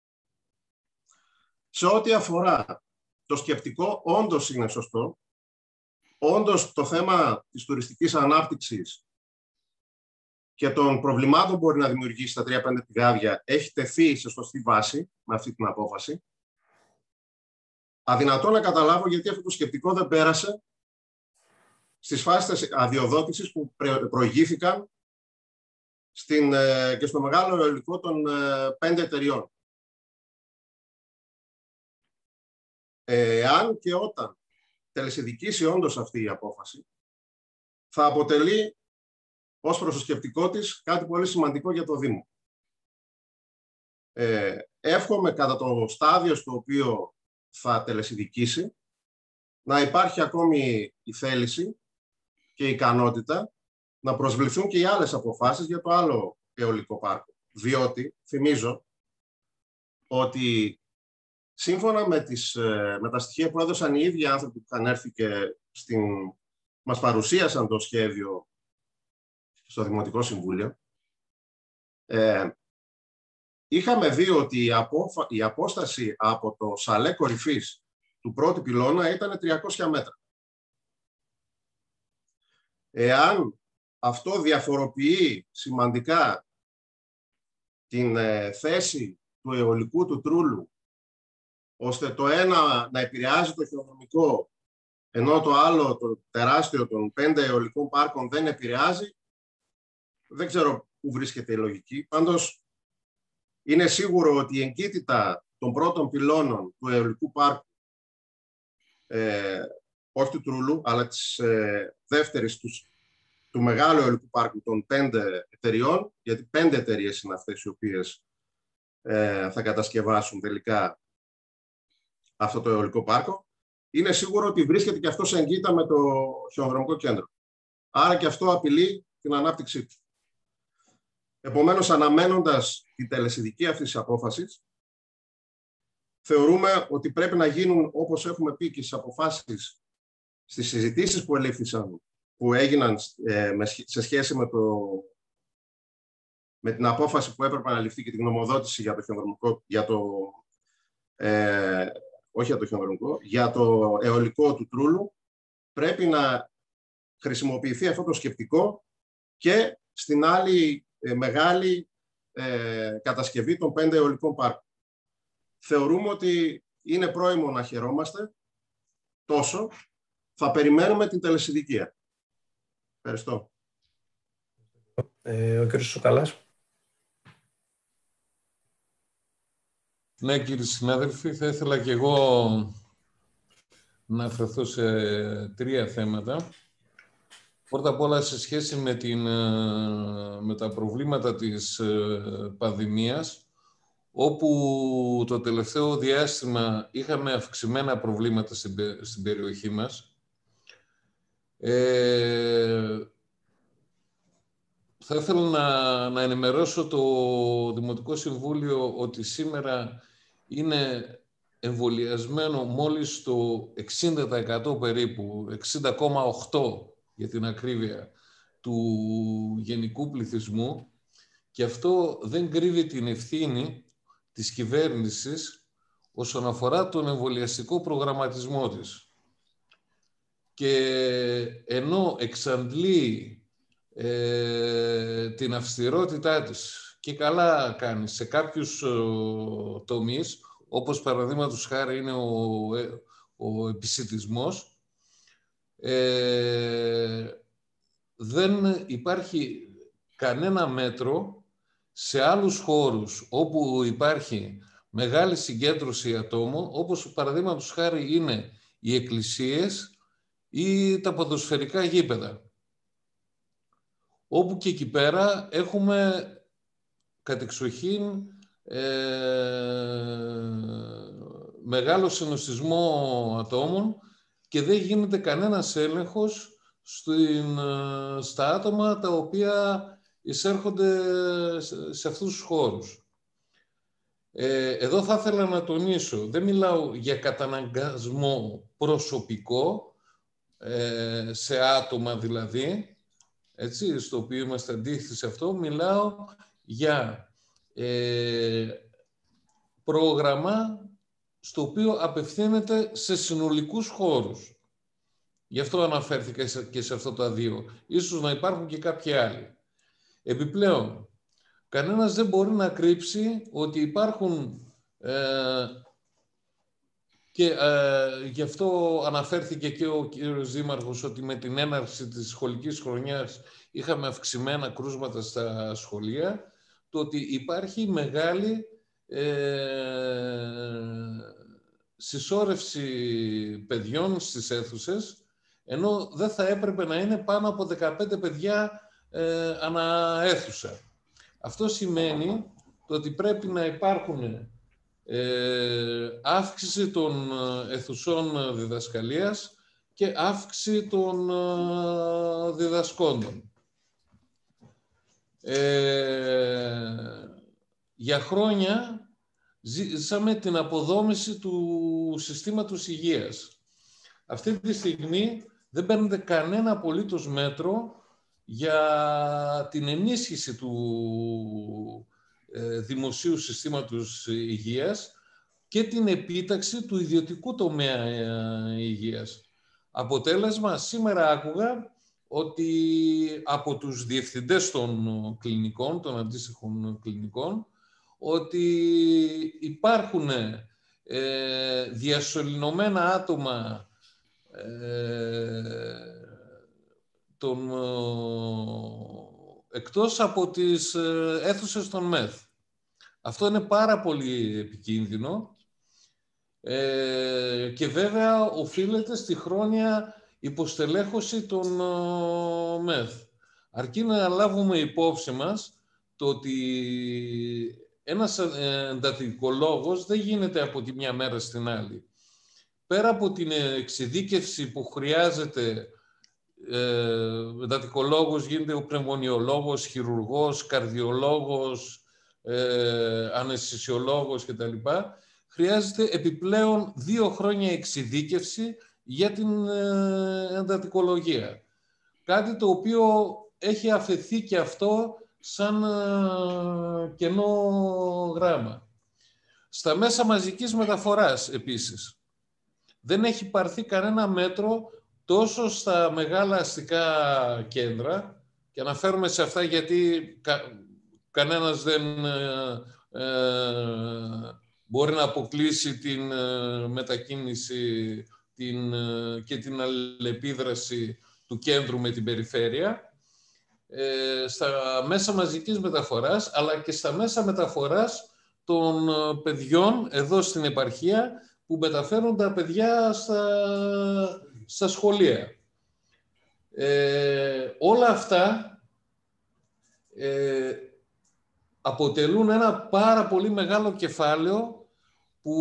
Σε ό,τι αφορά το σκεπτικό, όντως είναι σωστό. Όντως το θέμα της τουριστικής ανάπτυξης και των προβλημάτων που μπορεί να δημιουργήσει τα τρία πέντε πηγάδια έχει τεθεί σε σωστή βάση με αυτή την απόφαση. Αδυνατό να καταλάβω γιατί αυτό το σκεπτικό δεν πέρασε στις φάσεις της αδειοδότησης που προηγήθηκαν στην, και στο μεγάλο υλικό των πέντε εταιριών. Εάν και όταν τελεσιδικήσει όντως αυτή η απόφαση, θα αποτελεί ως προς το σκεπτικό της κάτι πολύ σημαντικό για το Δήμο. Ε, εύχομαι κατά το στάδιο στο οποίο θα τελεσιδικήσει να υπάρχει ακόμη η θέληση και η ικανότητα να προσβληθούν και οι άλλες αποφάσεις για το άλλο αιωλικό πάρκο. Διότι, θυμίζω, ότι σύμφωνα με, τις, με τα στοιχεία που έδωσαν οι ίδιοι άνθρωποι που είχαν έρθει και στην, μας παρουσίασαν το σχέδιο στο Δημοτικό Συμβούλιο, ε, είχαμε δει ότι η, απόφα, η απόσταση από το σαλέ κορυφής του πρώτου πυλώνα ήταν τριακόσια μέτρα. Εάν αυτό διαφοροποιεί σημαντικά την ε, θέση του αιωλικού του Τρούλου, ώστε το ένα να επηρεάζει το χειροδρομικό, ενώ το άλλο, το τεράστιο των πέντε αιωλικών πάρκων, δεν επηρεάζει, δεν ξέρω πού βρίσκεται η λογική. Πάντως, είναι σίγουρο ότι η εγκύτητα των πρώτων πυλώνων του αιωλικού πάρκου ε, όχι του Τρούλου, αλλά της ε, δεύτερης του, του μεγάλου αιωλικού πάρκου των πέντε εταιριών, γιατί πέντε εταιρείες είναι αυτές οι οποίες ε, θα κατασκευάσουν τελικά αυτό το αιωλικό πάρκο. Είναι σίγουρο ότι βρίσκεται και αυτό σε εγκύτητα με το χιονοδρομικό κέντρο. Άρα και αυτό απειλεί την ανάπτυξή του. Επομένως, αναμένοντας την τελεσιδική αυτής της απόφασης, θεωρούμε ότι πρέπει να γίνουν, όπως έχουμε πει και στις αποφάσεις, στις συζητήσεις που ελήφθησαν, που έγιναν ε, σε σχέση με, το, με την απόφαση που έπρεπε να ληφθεί και την γνωμοδότηση για το χιονοδρομικό, για το, ε, όχι για το χιονοδρομικό, για το αιωλικό του Τρούλου, πρέπει να χρησιμοποιηθεί αυτό το σκεπτικό και στην άλλη ε, μεγάλη ε, κατασκευή των πέντε αιωλικών πάρκων. Θεωρούμε ότι είναι πρόημο να χαιρόμαστε τόσο. Θα περιμένουμε την τελεσιδικία. Ευχαριστώ. Ε, ο κ. Σουκαλάς. Ναι, κύριοι συνάδελφοι, θα ήθελα και εγώ να αφαιρθώ σε τρία θέματα. Πρώτα απ' όλα σε σχέση με, την, με τα προβλήματα της πανδημίας, όπου το τελευταίο διάστημα είχαμε αυξημένα προβλήματα στην, στην περιοχή μας. Ε, θα ήθελα να, να ενημερώσω το Δημοτικό Συμβούλιο ότι σήμερα είναι εμβολιασμένο μόλις το εξήντα τοις εκατό περίπου, εξήντα κόμμα οκτώ τοις εκατό για την ακρίβεια του γενικού πληθυσμού, και αυτό δεν κρύβει την ευθύνη της κυβέρνησης όσον αφορά τον εμβολιαστικό προγραμματισμό της. Και ενώ εξαντλεί ε, την αυστηρότητά της, και καλά κάνει σε κάποιους ε, τομείς, όπως παραδείγματος χάρη είναι ο, ε, ο επισιτισμός, ε, δεν υπάρχει κανένα μέτρο σε άλλους χώρους όπου υπάρχει μεγάλη συγκέντρωση ατόμων, όπως παραδείγματος χάρη είναι οι εκκλησίες ή τα ποδοσφαιρικά γήπεδα, όπου και εκεί πέρα έχουμε κατεξοχήν ε, μεγάλο συνοστισμό ατόμων και δεν γίνεται κανένας έλεγχος στην, στα άτομα τα οποία εισέρχονται σε αυτούς τους χώρους. Ε, εδώ θα ήθελα να τονίσω, δεν μιλάω για καταναγκασμό προσωπικό, ε, σε άτομα δηλαδή, έτσι, στο οποίο είμαστε αντίθετοι σε αυτό, μιλάω για ε, πρόγραμμα στο οποίο απευθύνεται σε συνολικούς χώρους. Γι' αυτό αναφέρθηκα και σε αυτό τα δύο. Ίσως να υπάρχουν και κάποιοι άλλοι. Επιπλέον, κανένας δεν μπορεί να κρύψει ότι υπάρχουν ε, και ε, γι' αυτό αναφέρθηκε και ο κύριος Δήμαρχος ότι με την έναρξη της σχολικής χρονιάς είχαμε αυξημένα κρούσματα στα σχολεία, το ότι υπάρχει μεγάλη ε, συσσόρευση παιδιών στις αίθουσες, ενώ δεν θα έπρεπε να είναι πάνω από δεκαπέντε παιδιά ε, ανά αίθουσα. Αυτό σημαίνει το ότι πρέπει να υπάρχουν ε, αύξηση των αιθουσών διδασκαλίας και αύξηση των ε, διδασκόντων. Ε, για χρόνια ζήσαμε την αποδόμηση του συστήματος υγείας. Αυτή τη στιγμή δεν παίρνεται κανένα απολύτως μέτρο για την ενίσχυση του ε, δημοσίου συστήματος υγείας και την επίταξη του ιδιωτικού τομέα ε, υγείας. Αποτέλεσμα, σήμερα άκουγα ότι από τους διευθυντές των κλινικών, των αντίστοιχων κλινικών, ότι υπάρχουν ε, διασωληνωμένα άτομα ε, τον, εκτός από τις αίθουσες των ΜΕΘ. Αυτό είναι πάρα πολύ επικίνδυνο, ε, και βέβαια οφείλεται στη χρόνια υποστελέχωση των ε, ΜΕΘ. Αρκεί να λάβουμε υπόψη μας το ότι ένας εντατικολόγος δεν γίνεται από τη μια μέρα στην άλλη. Πέρα από την εξειδίκευση που χρειάζεται, ε, εντατικολόγος γίνεται ο πνευμονιολόγος, χειρουργός, καρδιολόγος, ε, αναισθησιολόγος κτλ. Χρειάζεται επιπλέον δύο χρόνια εξειδίκευση για την ε, εντατικολογία. Κάτι το οποίο έχει αφαιθεί και αυτό σαν ε, κενό γράμμα. Στα μέσα μαζικής μεταφοράς επίσης. Δεν έχει πάρθει κανένα μέτρο τόσο στα μεγάλα αστικά κέντρα, και αναφέρομαι σε αυτά γιατί κα, κανένας δεν ε, ε, μπορεί να αποκλείσει την ε, μετακίνηση την, ε, και την αλληλεπίδραση του κέντρου με την περιφέρεια, ε, στα μέσα μαζικής μεταφοράς, αλλά και στα μέσα μεταφοράς των παιδιών εδώ στην επαρχία, που μεταφέρουν τα παιδιά στα, στα σχολεία. Ε, όλα αυτά ε, αποτελούν ένα πάρα πολύ μεγάλο κεφάλαιο που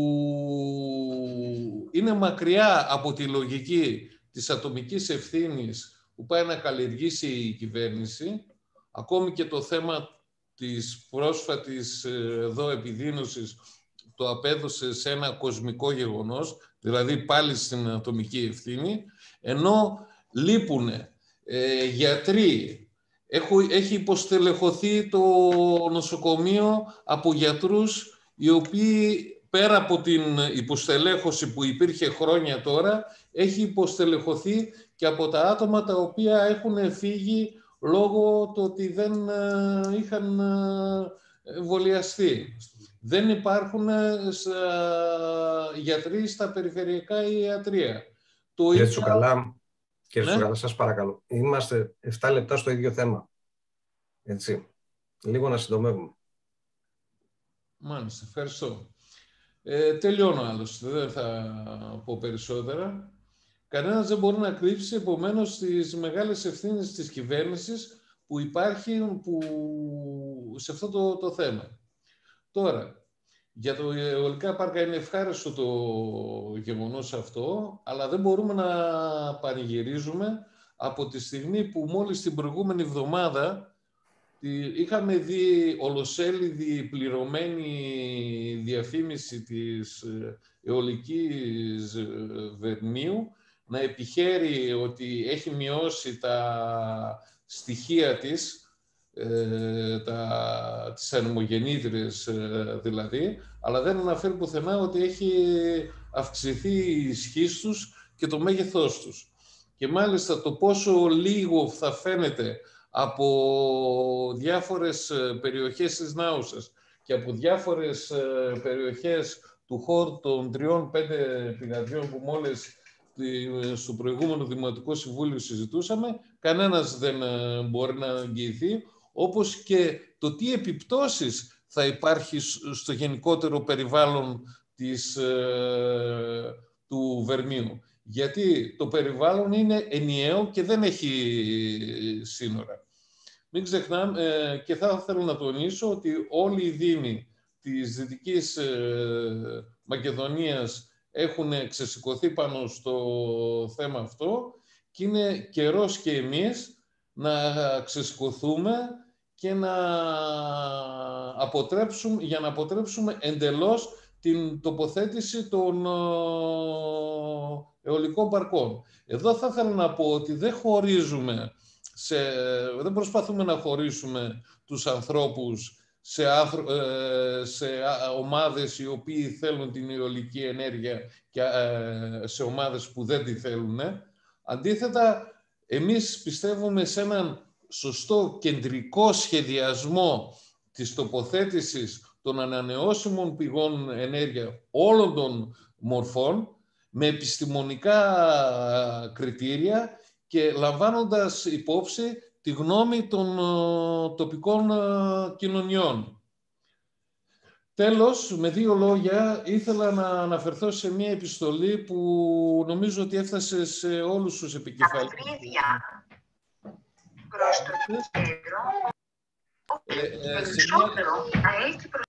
είναι μακριά από τη λογική της ατομικής ευθύνης που πάει να καλλιεργήσει η κυβέρνηση. Ακόμη και το θέμα της πρόσφατης εδώ επιδείνωσης το απέδωσε σε ένα κοσμικό γεγονός, δηλαδή πάλι στην ατομική ευθύνη, ενώ λείπουν ε, γιατροί. Έχω, έχει υποστελεχωθεί το νοσοκομείο από γιατρούς οι οποίοι πέρα από την υποστελέχωση που υπήρχε χρόνια τώρα, έχει υποστελεχωθεί και από τα άτομα τα οποία έχουν φύγει λόγω του ότι δεν ε, είχαν ε, εμβολιαστεί. Δεν υπάρχουν στα γιατροί στα περιφερειακά ιατρεία. Το Κύριε ίδιο... Τσουκαλά, κύριε ναι. Τσουκαλά, σας παρακαλώ. Είμαστε επτά λεπτά στο ίδιο θέμα. Έτσι. Λίγο να συντομεύουμε. Μάλιστα, ευχαριστώ. Ε, τελειώνω άλλωστε, δεν θα πω περισσότερα. Κανένας δεν μπορεί να κρύψει, επομένως, τις μεγάλες ευθύνες της κυβέρνησης που υπάρχουν που... σε αυτό το, το θέμα. Τώρα, για το αιωλικά πάρκα είναι ευχάριστο το γεγονός αυτό, αλλά δεν μπορούμε να πανηγυρίζουμε από τη στιγμή που μόλις την προηγούμενη εβδομάδα είχαμε δει ολοσέλιδη πληρωμένη διαφήμιση της αιωλικής Βερμίου να επιχαίρει ότι έχει μειώσει τα στοιχεία της, Ε, τα, τις ανεμογεννήτριες ε, δηλαδή, αλλά δεν αναφέρει πουθενά ότι έχει αυξηθεί η ισχύς τους και το μέγεθός τους. Και μάλιστα το πόσο λίγο θα φαίνεται από διάφορες περιοχές της Νάουσας και από διάφορες ε, περιοχές του χώρου των τριών πέντε πηγαδιών που μόλις στο προηγούμενο Δημοτικό Συμβούλιο συζητούσαμε, κανένας δεν ε, μπορεί να εγγυηθεί, όπως και το τι επιπτώσεις θα υπάρχει στο γενικότερο περιβάλλον της, ε, του Βερμίου. Γιατί το περιβάλλον είναι ενιαίο και δεν έχει σύνορα. Μην ξεχνάμε, ε, και θα ήθελα να τονίσω ότι όλοι οι δήμοι της Δυτικής ε, Μακεδονίας έχουν ξεσηκωθεί πάνω στο θέμα αυτό και είναι καιρός και εμείς να ξεσηκωθούμε και να αποτρέψουμε, για να αποτρέψουμε εντελώς την τοποθέτηση των αιωλικών παρκών. Εδώ θα ήθελα να πω ότι δεν χωρίζουμε, σε, δεν προσπαθούμε να χωρίσουμε τους ανθρώπους σε, άνθρω, σε ομάδες οι οποίοι θέλουν την αιωλική ενέργεια και σε ομάδες που δεν τη θέλουν. Αντίθετα, εμείς πιστεύουμε σε έναν σωστό κεντρικό σχεδιασμό της τοποθέτησης των ανανεώσιμων πηγών ενέργεια όλων των μορφών με επιστημονικά κριτήρια και λαμβάνοντας υπόψη τη γνώμη των τοπικών κοινωνιών. Τέλος, με δύο λόγια, ήθελα να αναφερθώ σε μια επιστολή που νομίζω ότι έφτασε σε όλους τους επικεφαλείς. Προς το κέντρο, Ε, ε, περισσότερο θα έλθει προς...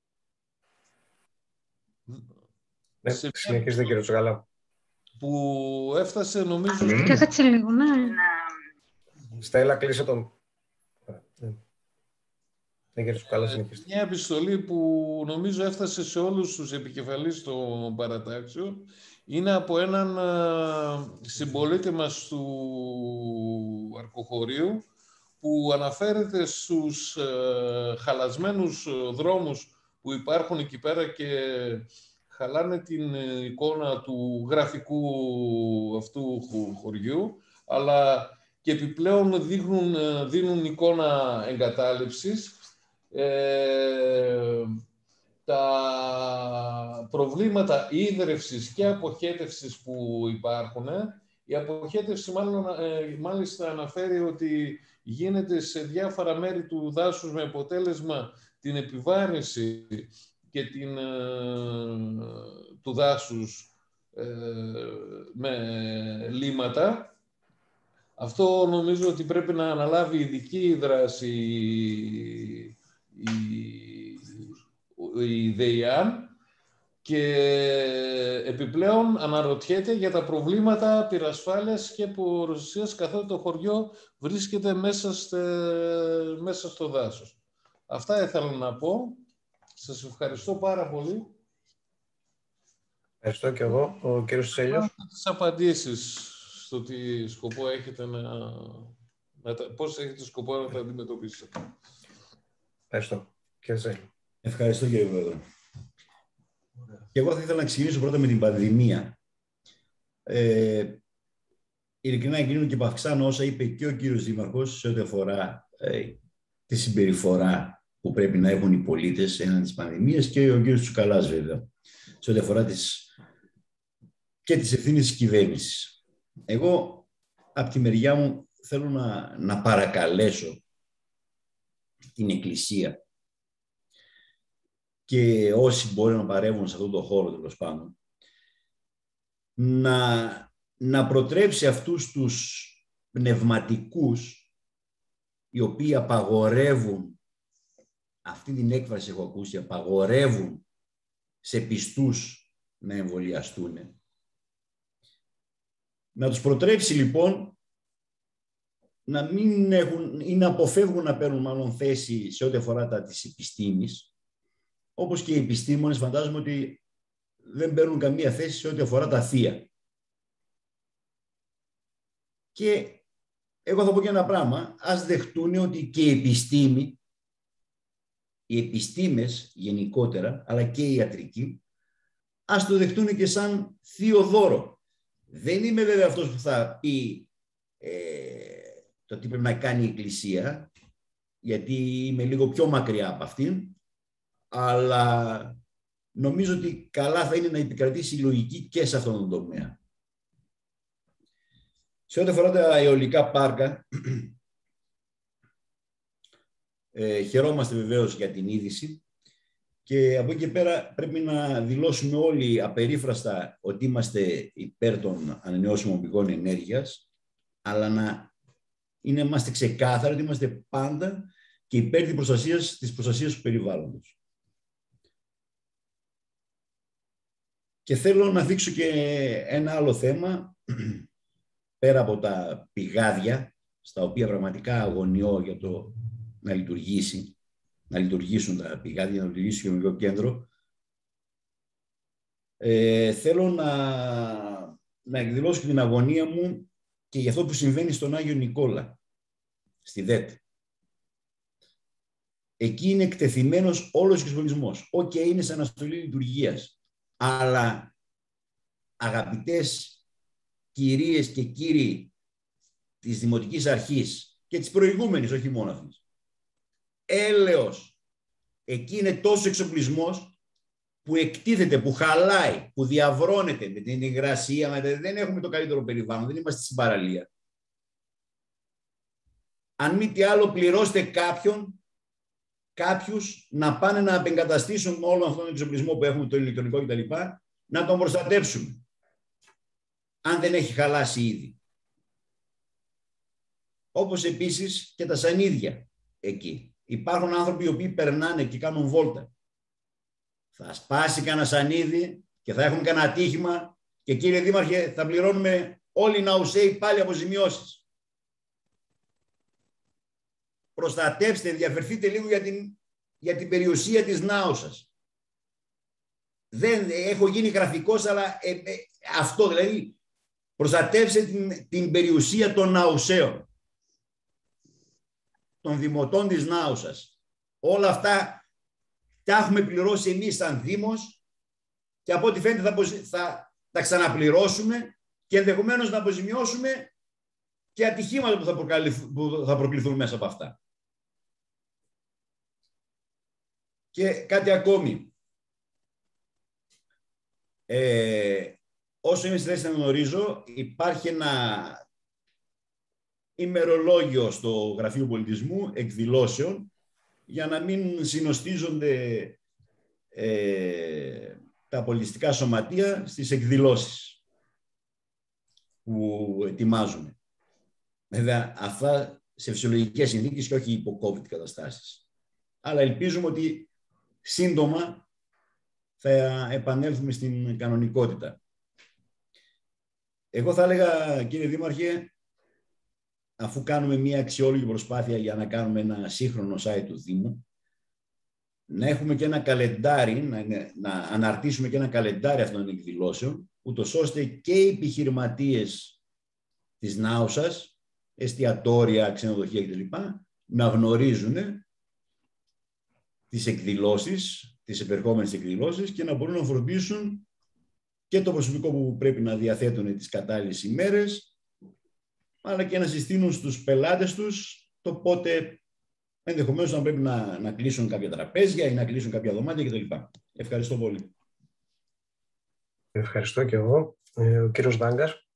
Ναι, σε μια- συνεχίζετε κύριε Τσογαλά. που έφτασε νομίζω... Κάτσε λίγο, ναι. Στέλλα, κλείσε τον. Ναι, ναι κύριε Τσογαλά, συνεχίστε. Μια επιστολή που νομίζω έφτασε σε όλους τους επικεφαλείς των παρατάξεων. Είναι από έναν α, συμπολίτη μας του Αρκοχωρίου που αναφέρεται στους ε, χαλασμένους δρόμους που υπάρχουν εκεί πέρα και χαλάνε την εικόνα του γραφικού αυτού χωριού, αλλά και επιπλέον δείχνουν, δίνουν εικόνα εγκατάλειψης. Ε, τα προβλήματα ίδρευσης και αποχέτευσης που υπάρχουν. Η αποχέτευση μάλλον, ε, μάλιστα αναφέρει ότι γίνεται σε διάφορα μέρη του δάσους με αποτέλεσμα την επιβάρυνση και την, ε, του δάσους ε, με λίματα. Αυτό νομίζω ότι πρέπει να αναλάβει ειδική δράση η, η ΔΕΙΑΝ και επιπλέον αναρωτιέται για τα προβλήματα πυρασφάλειας και πορωσίας καθότι το χωριό βρίσκεται μέσα, στε, μέσα στο δάσος. Αυτά ήθελα να πω. Σας ευχαριστώ πάρα πολύ. Ευχαριστώ και εγώ. Ο κύριος Τσέλιος. Τις απαντήσεις στο τι σκοπό έχετε να, να τα, πώς έχετε σκοπό να τα αντιμετωπίσετε. Ευχαριστώ. Κύριε Τσέλιο. Ευχαριστώ κύριε Πρόεδρε. Και εγώ θα ήθελα να ξεκινήσω πρώτα με την πανδημία. Ε, ειλικρινά εγκρίνω και παυξάνω όσα είπε και ο κύριος Δήμαρχος σε ό,τι αφορά ε, τη συμπεριφορά που πρέπει να έχουν οι πολίτες έναντι της πανδημίας και ο κύριος Τσουκαλάς βέβαια, σε ό,τι αφορά τις, και τις ευθύνες της κυβέρνησης. Εγώ, από τη μεριά μου, θέλω να, να παρακαλέσω την Εκκλησία και όσοι μπορεί να παρεύουν σε αυτόν τον χώρο, τέλος πάντων, να, να προτρέψει αυτούς τους πνευματικούς οι οποίοι απαγορεύουν, αυτή την έκφραση έχω ακούσει, απαγορεύουν σε πιστούς να εμβολιαστούν. Να τους προτρέψει λοιπόν να μην έχουν ή να αποφεύγουν να παίρνουν μάλλον θέση σε ό,τι αφορά τα της επιστήμης, όπως και οι επιστήμονες φαντάζομαι ότι δεν παίρνουν καμία θέση σε ό,τι αφορά τα θεία. Και εγώ θα πω και ένα πράγμα, ας δεχτούν ότι και η επιστήμη, οι επιστήμες γενικότερα, αλλά και οι ιατρικοί, ας το δεχτούν και σαν θείο δώρο. Δεν είμαι βέβαια αυτός που θα πει ε, το τι πρέπει να κάνει η Εκκλησία, γιατί είμαι λίγο πιο μακριά από αυτήν, αλλά νομίζω ότι καλά θα είναι να επικρατήσει η λογική και σε αυτόν τον τομέα. Σε ό,τι αφορά τα αιωλικά πάρκα, ε, χαιρόμαστε βεβαίως για την είδηση και από εκεί και πέρα πρέπει να δηλώσουμε όλοι απερίφραστα ότι είμαστε υπέρ των ανανεώσιμων πηγών ενέργειας, αλλά να είναι, είμαστε ξεκάθαροι ότι είμαστε πάντα και υπέρ της προστασίας, της προστασίας του περιβάλλοντος. Και θέλω να δείξω και ένα άλλο θέμα, πέρα από τα πηγάδια, στα οποία πραγματικά αγωνιώ για το να λειτουργήσει, να λειτουργήσουν τα πηγάδια, να λειτουργήσει το κοινωνικό κέντρο. Ε, θέλω να, να εκδηλώσω την αγωνία μου και για αυτό που συμβαίνει στον Άγιο Νικόλα, στη ΔΕΤ. Εκεί είναι εκτεθειμένος όλος ο εξοπλισμός. Οκ, okay, είναι σε αναστολή λειτουργίας. Αλλά αγαπητές κυρίες και κύριοι της Δημοτικής Αρχής και της προηγούμενης, όχι μόνο αυτής, έλεος, εκεί είναι τόσο εξοπλισμός που εκτίθεται, που χαλάει, που διαβρώνεται με την υγρασία, με... δεν έχουμε το καλύτερο περιβάλλον, δεν είμαστε στην παραλία. Αν μη τι άλλο πληρώστε κάποιον κάποιους να πάνε να απεγκαταστήσουν όλο αυτόν τον εξοπλισμό που έχουμε, το ηλεκτρονικό κτλ., να τον προστατεύσουμε, αν δεν έχει χαλάσει ήδη. Όπως επίσης και τα σανίδια εκεί. Υπάρχουν άνθρωποι οι οποίοι περνάνε και κάνουν βόλτα. Θα σπάσει κανένα σανίδι και θα έχουμε κανένα ατύχημα και, κύριε Δήμαρχε, θα πληρώνουμε όλοι οι ναουσαίοι πάλι αποζημιώσεις. Προστατεύστε, ενδιαφερθείτε λίγο για την, για την περιουσία της νάουσας. Δεν έχω γίνει γραφικός, αλλά ε, ε, αυτό δηλαδή, προστατεύστε την, την περιουσία των ναουσαίων, των δημοτών της νάουσας. Όλα αυτά τα έχουμε πληρώσει εμείς σαν Δήμος και από ό,τι φαίνεται θα, θα τα ξαναπληρώσουμε και ενδεχομένως να αποζημιώσουμε και ατυχήματα που θα, που θα προκληθούν μέσα από αυτά. Και κάτι ακόμη. Ε, όσο είμαι στη θέση να γνωρίζω, υπάρχει ένα ημερολόγιο στο Γραφείο Πολιτισμού εκδηλώσεων για να μην συνοστίζονται ε, τα πολιτιστικά σωματεία στις εκδηλώσεις που ετοιμάζουμε. Βέβαια, αυτά σε φυσιολογικές συνθήκες και όχι υπό COVID καταστάσεις. Αλλά ελπίζουμε ότι σύντομα θα επανέλθουμε στην κανονικότητα. Εγώ θα έλεγα, κύριε Δήμαρχε, αφού κάνουμε μια αξιόλογη προσπάθεια για να κάνουμε ένα σύγχρονο site του Δήμου, να έχουμε και ένα καλεντάρι, να, να αναρτήσουμε και ένα καλεντάρι αυτών των εκδηλώσεων, ούτως ώστε και οι επιχειρηματίες της Νάουσας, εστιατόρια, ξενοδοχεία κτλ., να γνωρίζουν τις εκδηλώσεις, τις επερχόμενες εκδηλώσεις και να μπορούν να φροντίσουν και το προσωπικό που πρέπει να διαθέτουν τις κατάλληλες ημέρες, αλλά και να συστήνουν στους πελάτες τους το πότε ενδεχομένως να πρέπει να, να κλείσουν κάποια τραπέζια ή να κλείσουν κάποια δωμάτια κτλ. Ευχαριστώ πολύ. Ευχαριστώ και εγώ. Ε, ο κύριος Δάγκας.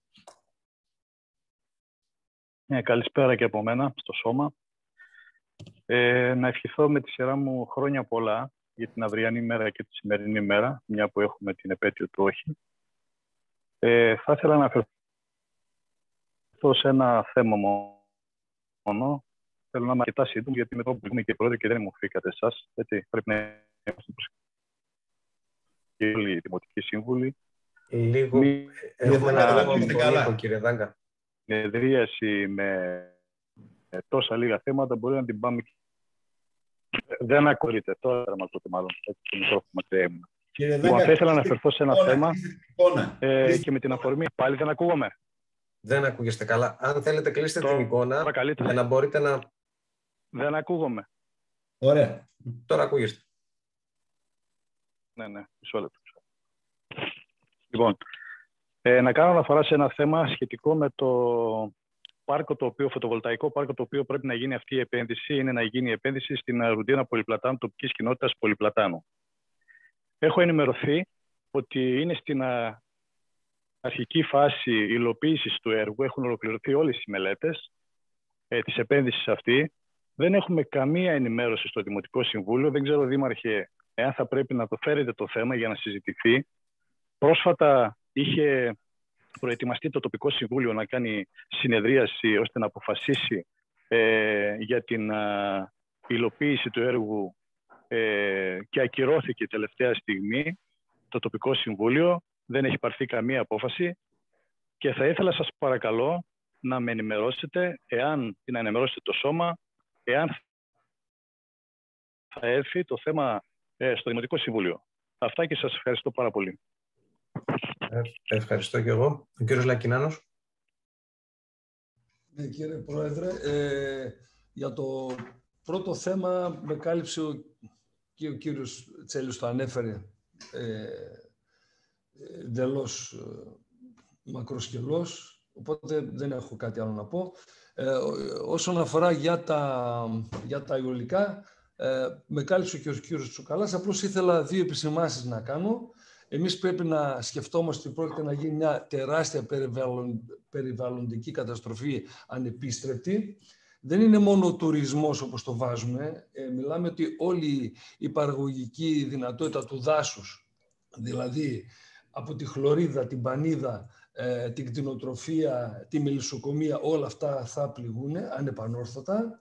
Ε, καλησπέρα και από μένα στο σώμα. Ε, να ευχηθώ με τη σειρά μου χρόνια πολλά για την αυριανή μέρα και τη σημερινή μέρα, μια που έχουμε την επέτειο του όχι. Ε, θα ήθελα να αφαιρθώ σε ένα θέμα μόνο. Θέλω να είμαι αρκετά σύντομο, γιατί με το που είμαι και πρόεδρε και δεν μου φύγατε εσάς. Έτσι, πρέπει να είμαστε και όλοι οι δημοτικοί σύμβουλοι. Λίγο. Μη... Έχουμε ένα λίγο, κύριε Δάγκα. Συνεδρίαση με τόσα λίγα θέματα μπορεί να την πάμε. Δεν ακούγεται τώρα, μα το μάλλον. Έτσι, το μικρόφωνο μακριά ήμουν. Λοιπόν, θα ήθελα να αναφερθώ σε ένα εικόνα, θέμα εικόνα. Ε, και με την αφορμή. Πάλι δεν ακούγομαι. Δεν ακούγεστε καλά. Αν θέλετε, κλείστε τώρα, την εικόνα για να μπορείτε να... Δεν ακούγομαι. Ωραία. Τώρα ακούγεστε. Ναι, ναι. Μισό λεπτό. Λοιπόν, ε, να κάνω αναφορά σε ένα θέμα σχετικό με το πάρκο, το οποίο, φωτοβολταϊκό πάρκο, το οποίο πρέπει να γίνει αυτή η επένδυση, είναι να γίνει η επένδυση στην Ρουντίνα Πολυπλατάνου, τοπικής κοινότητας Πολυπλατάνου. Έχω ενημερωθεί ότι είναι στην αρχική φάση υλοποίησης του έργου, έχουν ολοκληρωθεί όλες οι μελέτες ε, της επένδυσης αυτή. Δεν έχουμε καμία ενημέρωση στο Δημοτικό Συμβούλιο. Δεν ξέρω, Δήμαρχε, εάν θα πρέπει να το φέρετε το θέμα για να συζητηθεί. Πρόσφατα είχε προετοιμαστεί το Τοπικό Συμβούλιο να κάνει συνεδρίαση ώστε να αποφασίσει ε, για την α, υλοποίηση του έργου ε, και ακυρώθηκε τελευταία στιγμή το Τοπικό Συμβούλιο. Δεν έχει πάρθει καμία απόφαση και θα ήθελα, σας παρακαλώ, να με ενημερώσετε, εάν να ενημερώσετε το σώμα, εάν θα έρθει το θέμα ε, στο Δημοτικό Συμβούλιο. Αυτά και σας ευχαριστώ πάρα πολύ. Ε, ευχαριστώ και εγώ. Ο κύριος Λακινάνος. Ναι, κύριε Πρόεδρε, ε, για το πρώτο θέμα με κάλυψε ο, και ο κύριος Τσέλιος το ανέφερε ε, εντελώς ε, μακροσκελώς, οπότε δεν έχω κάτι άλλο να πω. Ε, όσον αφορά για τα, για τα αιωλικά, ε, με κάλυψε και ο κύριος Τσουκαλάς, απλώς ήθελα δύο επισημάνσεις να κάνω. Εμείς πρέπει να σκεφτόμαστε ότι πρόκειται να γίνει μια τεράστια περιβαλλον, περιβαλλοντική καταστροφή ανεπίστρεπτη. δεν είναι μόνο ο τουρισμός όπως το βάζουμε. Ε, μιλάμε ότι όλη η παραγωγική δυνατότητα του δάσους, δηλαδή από τη χλωρίδα, την πανίδα, ε, την κτηνοτροφία, τη μελισσοκομεία, όλα αυτά θα πληγούν ανεπανόρθωτα.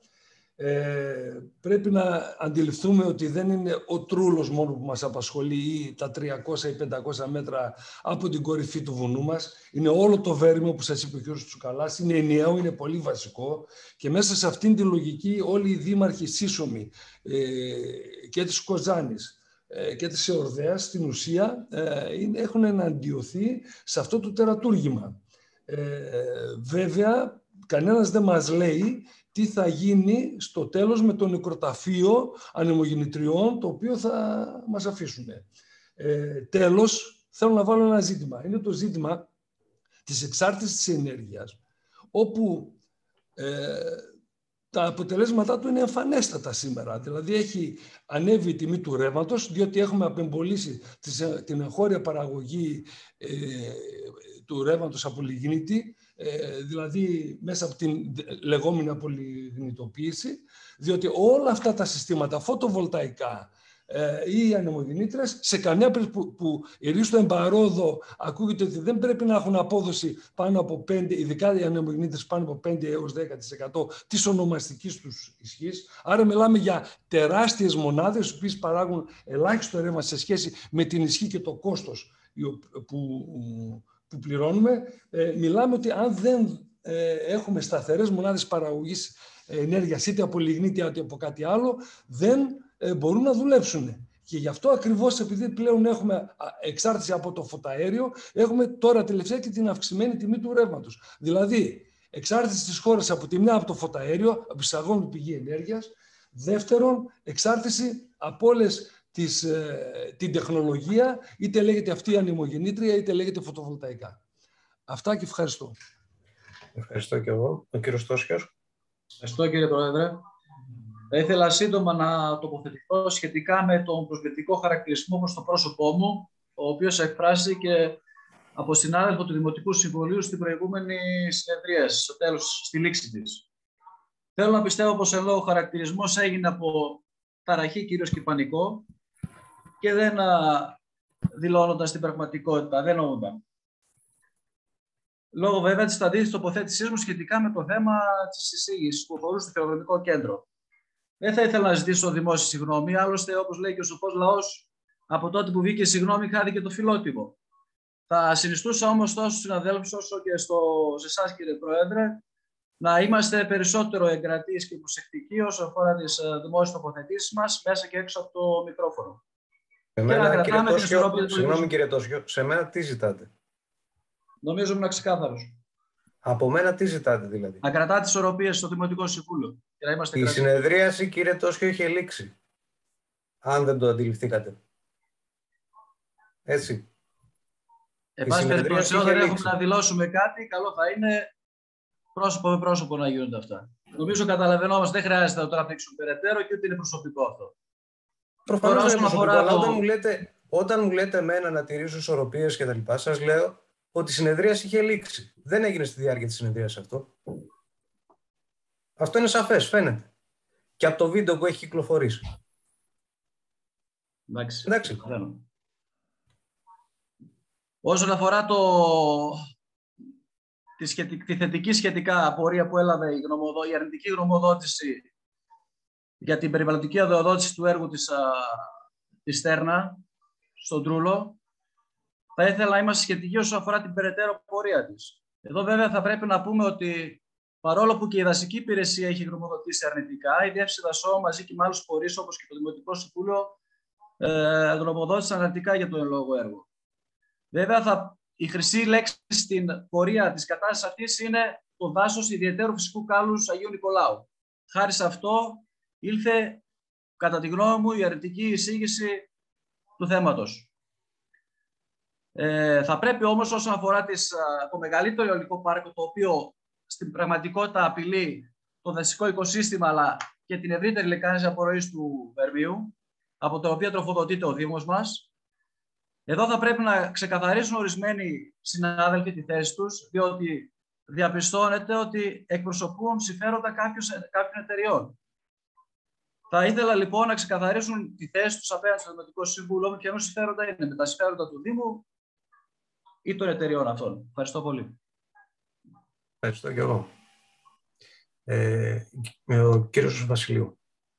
Ε, πρέπει να αντιληφθούμε ότι δεν είναι ο τρούλος μόνο που μας απασχολεί ή τα τριακόσια ή πεντακόσια μέτρα από την κορυφή του βουνού μας. Είναι όλο το βέρμιο που σας είπε ο κ. Τσουκαλάς, είναι ενιαίο, είναι πολύ βασικό και μέσα σε αυτήν τη λογική όλοι οι δήμαρχοι σύσσωμοι ε, και της Κοζάνης ε, και της Εορδαίας στην ουσία ε, είναι, έχουν εναντιωθεί σε αυτό το τερατούργημα. Ε, βέβαια, κανένας δεν μας λέει τι θα γίνει στο τέλος με το νεκροταφείο ανεμογεννητριών, το οποίο θα μας αφήσουν. Ε, τέλος, θέλω να βάλω ένα ζήτημα. Είναι το ζήτημα της εξάρτησης της ενέργειας, όπου ε, τα αποτελέσματά του είναι εμφανέστατα σήμερα. Δηλαδή έχει ανέβει η τιμή του ρεύματος, διότι έχουμε απεμπολίσει την εγχώρια παραγωγή ε, του ρεύματος από λιγνίτη, δηλαδή μέσα από την λεγόμενη απολιγνητοποίηση, διότι όλα αυτά τα συστήματα φωτοβολταϊκά ή οι ανεμογεννήτρες, σε καμιά περίπτωση που, που η στο εμπαρόδο ακούγεται ότι δεν πρέπει να έχουν απόδοση πάνω από πέντε, ειδικά οι ανεμογεννήτρες πάνω από πέντε έως δέκα τοις εκατό της ονομαστικής τους ισχύς. Άρα μιλάμε για τεράστιες μονάδες, οι οποίες παράγουν ελάχιστο ρεύμα σε σχέση με την ισχύ και το κόστος που, που πληρώνουμε. Ε, μιλάμε ότι αν δεν ε, έχουμε σταθερές μονάδες παραγωγής ενέργειας, είτε από λιγνίτη είτε από κάτι άλλο, δεν ε, μπορούν να δουλέψουν. Και γι' αυτό ακριβώς, επειδή πλέον έχουμε εξάρτηση από το φωταέριο, έχουμε τώρα τελευταία και την αυξημένη τιμή του ρεύματος. Δηλαδή, εξάρτηση της χώρας από τη μια από το φωταέριο, από εισαγόμενη πηγή ενέργειας. Δεύτερον, εξάρτηση από όλες Της, ε, την τεχνολογία, είτε λέγεται αυτή η ανεμογεννήτρια, είτε λέγεται φωτοβολταϊκά. Αυτά και ευχαριστώ. Ευχαριστώ και εγώ. Ο κύριος Τόσιος. Ευχαριστώ κύριε Πρόεδρε. Θα ήθελα σύντομα να τοποθετηθώ σχετικά με τον προσβλητικό χαρακτηρισμό προς το πρόσωπό μου, ο οποίος εκφράστηκε από συνάδελφο του Δημοτικού Συμβουλίου στην προηγούμενη συνεδρίαση, στο τέλος, στη λήξη της. Θέλω να πιστεύω πως εδώ ο χαρακτηρισμός έγινε από ταραχή, κυρίως και πανικό, και δεν δηλώνονταν στην πραγματικότητα, δεν νοούνταν. Λόγω βέβαια της αντίθεσης τοποθέτησής μου σχετικά με το θέμα της εισήγησης που αφορούσε στο χειροδρομικό κέντρο. Δεν θα ήθελα να ζητήσω δημόσια συγγνώμη, άλλωστε, όπως λέει και ο σοφός λαός, από τότε που βγήκε συγγνώμη χάθηκε το φιλότιμο. Θα συνιστούσα όμως τόσο στους συναδέλφους όσο και στο, σε εσάς, κύριε Πρόεδρε, να είμαστε περισσότερο εγκρατείς και προσεκτικοί όσον αφορά τις δημόσιες τοποθετήσεις μας, μέσα και έξω από το μικρόφωνο. Σε μένα, κύριε Τόσιο, συγγνώμη κύριε Τόσιο, σε μένα τι ζητάτε? Νομίζω ήμουν ξεκάθαρος. Από μένα τι ζητάτε δηλαδή? Να κρατάτε τις ισορροπίες στο Δημοτικό Συμβούλιο. Και να είμαστε Η κρατικοί. συνεδρίαση, κύριε Τόσιο, είχε λήξει. Αν δεν το αντιληφθήκατε. Έτσι. Εν πάση περιπτώσει, όταν έχουμε να δηλώσουμε κάτι, καλό θα είναι πρόσωπο με πρόσωπο να γίνονται αυτά. Νομίζω καταλαβαίνόμαστε, δεν χρειάζεται να το τραβήξουμε περαιτέρω και ούτε είναι προσωπικό αυτό. Προφανώς δεν είναι προσωπικό, αλλά όταν μου λέτε, όταν μου λέτε εμένα να τηρήσω ισορροπίες και τα λοιπά, σας λέω ότι η συνεδρίαση είχε λήξει. Δεν έγινε στη διάρκεια της συνεδρίας αυτό. Αυτό είναι σαφές, φαίνεται. Και από το βίντεο που έχει κυκλοφορήσει. Εντάξει. Εντάξει. Όσον αφορά το... τη, σχετικ... τη θετική σχετικά απορία που έλαβε η, γνωμοδο... η αρνητική γνωμοδότηση για την περιβαλλοντική αδειοδότηση του έργου της, α... της Στέρνα στον Τρούλο, θα ήθελα να είμαστε σχετικοί όσον αφορά την περαιτέρω πορεία της. Εδώ βέβαια θα πρέπει να πούμε ότι παρόλο που και η δασική υπηρεσία έχει γνωμοδοτήσει αρνητικά, η Διεύθυνση Δασών μαζί και με άλλους φορείς όπως και το Δημοτικό Συμβούλιο ε, γνωμοδότησαν αρνητικά για το εν λόγω έργο. Βέβαια, θα, η χρυσή λέξη στην πορεία της κατάστασης αυτής είναι το δάσος ιδιαιτέρου φυσικού κάλους Αγίου Νικολάου. Χάρη σε αυτό ήλθε, κατά τη γνώμη μου, η αρνητική εισήγηση του θέματος. Ε, θα πρέπει όμως όσον αφορά τις, το μεγαλύτερο αιωλικό πάρκο, το οποίο στην πραγματικότητα απειλεί το δασικό οικοσύστημα αλλά και την ευρύτερη λεκάνη απορροής του Βερμίου, από το οποίο τροφοδοτείται ο Δήμος μας. Εδώ θα πρέπει να ξεκαθαρίσουν ορισμένοι συνάδελφοι τη θέση τους, διότι διαπιστώνεται ότι εκπροσωπούν συμφέροντα κάποιων εταιριών. Θα ήθελα λοιπόν να ξεκαθαρίσουν τη θέση τους απέναντι στο Δημοτικό Συμβούλιο, με ποια συμφέροντα είναι, με τα συμφέροντα του Δήμου ή των εταιριών αυτών. Ευχαριστώ πολύ. Ευχαριστώ και εγώ. Ε, ο κύριος Βασιλείου.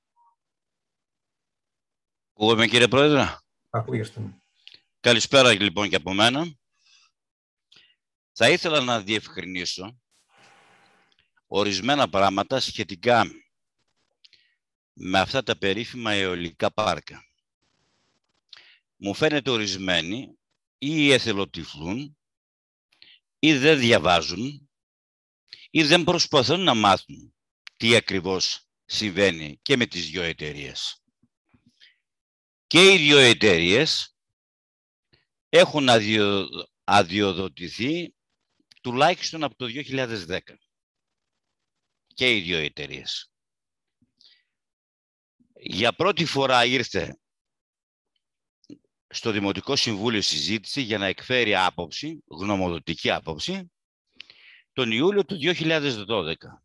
Ακούγομαι, κύριε Πρόεδρε. Ακούγεστε. Καλησπέρα λοιπόν και από μένα. Θα ήθελα να διευκρινίσω ορισμένα πράγματα σχετικά με αυτά τα περίφημα αιωλικά πάρκα. Μου φαίνεται ορισμένοι ή εθελοτυφλούν ή δεν διαβάζουν ή δεν προσπαθούν να μάθουν τι ακριβώς συμβαίνει και με τις δύο εταιρείες. Και οι δύο εταιρείες έχουν αδειο, αδειοδοτηθεί τουλάχιστον από το δύο χιλιάδες δέκα. Και οι δύο εταιρείες. Για πρώτη φορά ήρθε στο Δημοτικό Συμβούλιο συζήτηση για να εκφέρει άποψη, γνωμοδοτική άποψη, τον Ιούλιο του δύο χιλιάδες δώδεκα.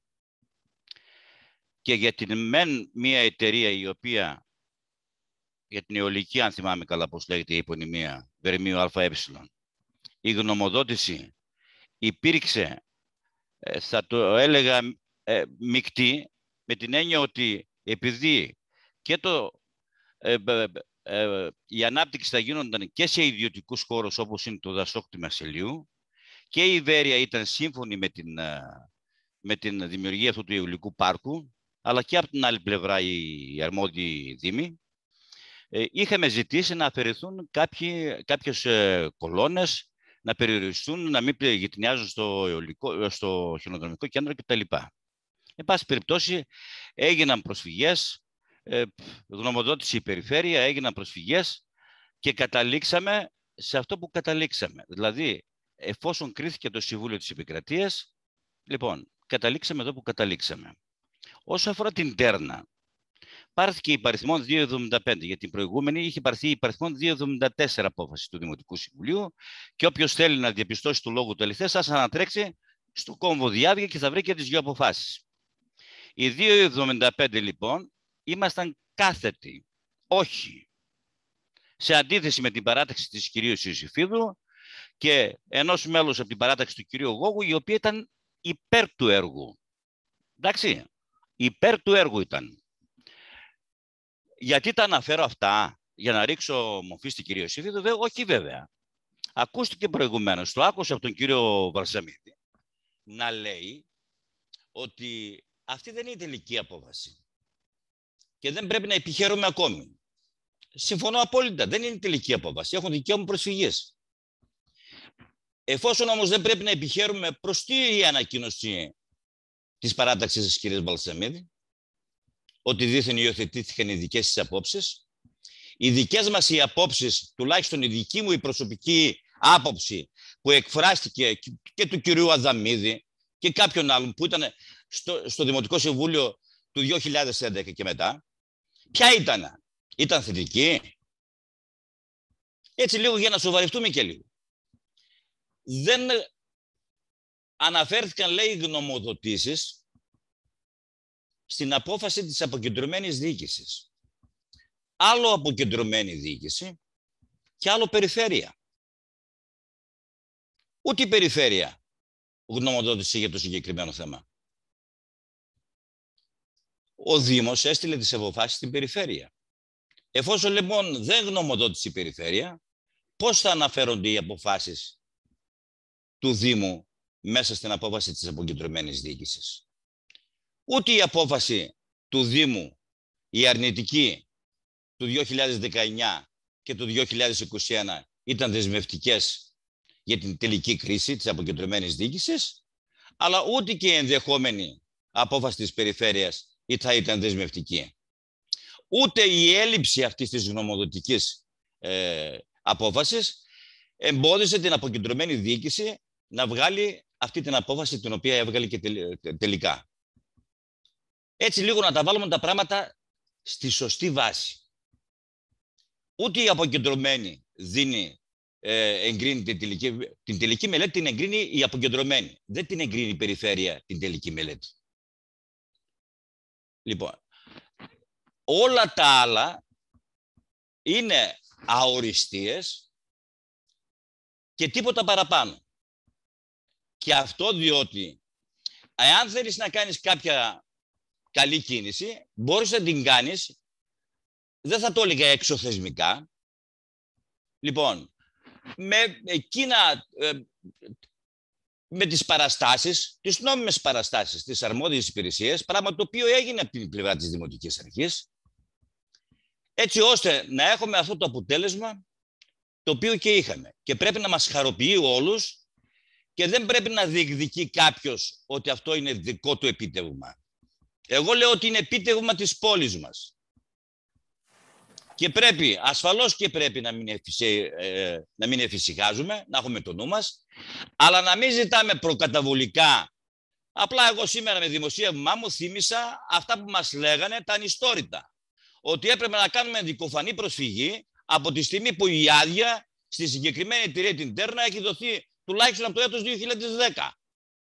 Και για την μεν μία εταιρεία η οποία, για την αιωλική, αν θυμάμαι καλά πώς λέγεται η επωνυμία, Βερμίου ΑΕ, η γνωμοδότηση υπήρξε, θα το έλεγα, ε, μεικτή, με την έννοια ότι επειδή και το, ε, ε, ε, η ανάπτυξη θα γίνονταν και σε ιδιωτικούς χώρους όπως είναι το δασόκτημα Μασελίου, και η Ιβέρεια ήταν σύμφωνη με την, με την δημιουργία αυτού του αιωλικού πάρκου, αλλά και από την άλλη πλευρά οι αρμόδιοι δήμοι, ε, είχαμε ζητήσει να αφαιρεθούν κάποιοι, κάποιες ε, κολόνες, να περιοριστούν, να μην γειτονιάζουν στο, αιωλικό, στο χιονοδρομικό κέντρο κτλ. Εν πάση περιπτώσει, έγιναν προσφυγές, ε, γνωμοδότηση η περιφέρεια, έγιναν προσφυγές και καταλήξαμε σε αυτό που καταλήξαμε. Δηλαδή, εφόσον κρίθηκε το Συμβούλιο της Επικρατείας, λοιπόν, καταλήξαμε εδώ που καταλήξαμε. Όσο αφορά την Τέρνα, πάρθηκε υπαριθμόν διακόσια εβδομήντα πέντε, για την προηγούμενη είχε πάρθει υπαριθμόν διακόσια εβδομήντα τέσσερα απόφαση του Δημοτικού Συμβουλίου και όποιος θέλει να διαπιστώσει του λόγου του αληθές, ας ανατρέξει στο κόμβο Διάβια και θα βρει και τις δύο αποφάσεις. Οι διακόσια εβδομήντα πέντε λοιπόν ήμασταν κάθετοι, όχι, σε αντίθεση με την παράταξη της κυρίου Ιωσήφιδου και ενός μέλους από την παράταξη του κυρίου Γόγου, η οποία ήταν υπέρ του έργου. Εντάξει, υπέρ του έργου ήταν. Γιατί τα αναφέρω αυτά, για να ρίξω μορφή στην κυρία Ιωσήφιδου? Βέβαια, όχι βέβαια. Ακούστηκε προηγουμένως, το άκουσα από τον κύριο Βαρσαμίδη, να λέει ότι αυτή δεν είναι η τελική απόφαση και δεν πρέπει να επιχαίρουμε ακόμη. Συμφωνώ απόλυτα, δεν είναι η τελική απόφαση. Έχουν δικαίωμα προσφυγής. Εφόσον όμως δεν πρέπει να επιχαίρουμε, προς τι η ανακοίνωση της παράταξης της κυρίας Βαρσαμίδη, ότι δήθεν υιοθετήθηκαν οι δικές της απόψεις. Οι δικές μας οι απόψεις, τουλάχιστον η δική μου η προσωπική άποψη που εκφράστηκε και του κυρίου Αδαμίδη και κάποιον άλλον που ήταν στο, στο Δημοτικό Συμβούλιο του δύο χιλιάδες έντεκα και μετά, ποια ήταν? Ήταν θετική? Έτσι λίγο για να σοβαρευτούμε και λίγο. Δεν αναφέρθηκαν, λέει, γνωμοδοτήσεις στην απόφαση της αποκεντρωμένης διοίκησης. Άλλο αποκεντρωμένη διοίκηση και άλλο περιφέρεια. Ούτε η περιφέρεια γνωμοδότησε για το συγκεκριμένο θέμα. Ο Δήμος έστειλε τις αποφάσεις στην περιφέρεια. Εφόσον λοιπόν δεν γνωμοδότησε η περιφέρεια, πώς θα αναφέρονται οι αποφάσεις του Δήμου μέσα στην απόφαση της αποκεντρωμένης διοίκησης? Ούτε η απόφαση του Δήμου, η αρνητική του δύο χιλιάδες δεκαεννιά και του δύο χιλιάδες είκοσι ένα, ήταν δεσμευτικές για την τελική κρίση της αποκεντρωμένης διοίκησης, αλλά ούτε και η ενδεχόμενη απόφαση της περιφέρειας θα ήταν δεσμευτική. Ούτε η έλλειψη αυτής της γνωμοδοτικής ε, απόφασης εμπόδισε την αποκεντρωμένη διοίκηση να βγάλει αυτή την απόφαση την οποία έβγαλε και τελικά. Έτσι λίγο να τα βάλουμε τα πράγματα στη σωστή βάση. Ούτε η αποκεντρωμένη δίνει ε, εγκρίνει την τελική, την τελική μελέτη, την εγκρίνει η αποκεντρωμένη. Δεν την εγκρίνει η περιφέρεια την τελική μελέτη. Λοιπόν, όλα τα άλλα είναι αοριστείες και τίποτα παραπάνω. Και αυτό διότι, εάν θέλεις να κάνεις κάποια καλή κίνηση, μπορείς να την κάνεις, δεν θα το έλεγα εξωθεσμικά. Λοιπόν, με εκείνα, με τις παραστάσεις, τις νόμιμες παραστάσεις, τις αρμόδιες υπηρεσίες, πράγμα το οποίο έγινε από την πλευρά της Δημοτικής Αρχής, έτσι ώστε να έχουμε αυτό το αποτέλεσμα το οποίο και είχαμε. Και πρέπει να μας χαροποιεί όλους και δεν πρέπει να διεκδικεί κάποιος ότι αυτό είναι δικό του επίτευγμα. Εγώ λέω ότι είναι επίτευγμα της πόλης μας. Και πρέπει, ασφαλώς και πρέπει να μην, εφησι, ε, να μην εφησυχάζουμε, να έχουμε το νου μας, αλλά να μην ζητάμε προκαταβολικά. Απλά εγώ σήμερα με δημοσίευμά μου θύμισα αυτά που μας λέγανε τα ανιστόρητα. Ότι έπρεπε να κάνουμε δικοφανή προσφυγή από τη στιγμή που η άδεια στη συγκεκριμένη εταιρεία την Τέρνα έχει δοθεί τουλάχιστον από το έτος δύο χιλιάδες δέκα.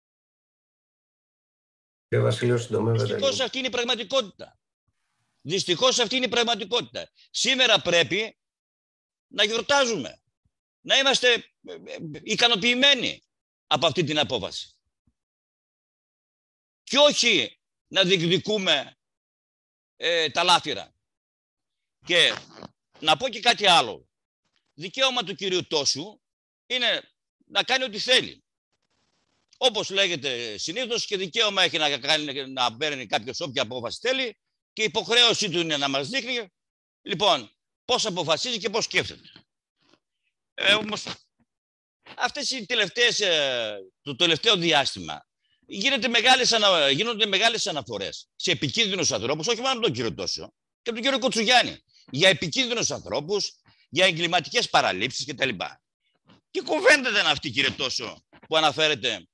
Και Βασίλειο, συντομεύεται. Δυστυχώς αυτή είναι η πραγματικότητα. Δυστυχώς αυτή είναι η πραγματικότητα. Σήμερα πρέπει να γιορτάζουμε. Να είμαστε ικανοποιημένοι από αυτή την απόφαση. Και όχι να διεκδικούμε ε, τα λάφυρα. Και να πω και κάτι άλλο. Δικαίωμα του κυρίου Τόσου είναι να κάνει ό,τι θέλει. Όπως λέγεται συνήθως, και δικαίωμα έχει να, κάνει, να παίρνει κάποιος όποια απόφαση θέλει και η υποχρέωσή του είναι να μας δείχνει, λοιπόν, πώς αποφασίζει και πώς σκέφτεται. Ε, όμως, αυτές οι τελευταίες, το τελευταίο διάστημα γίνεται μεγάλες, γίνονται μεγάλες αναφορές σε επικίνδυνους ανθρώπους, όχι μόνο τον κύριο Τόσο, και τον κύριο Κοτσουγιάννη, για επικίνδυνους ανθρώπους, για εγκληματικές παραλήψεις κτλ. Και κουβέντα δεν αυτή, κύριε Τόσο, που αναφέρετε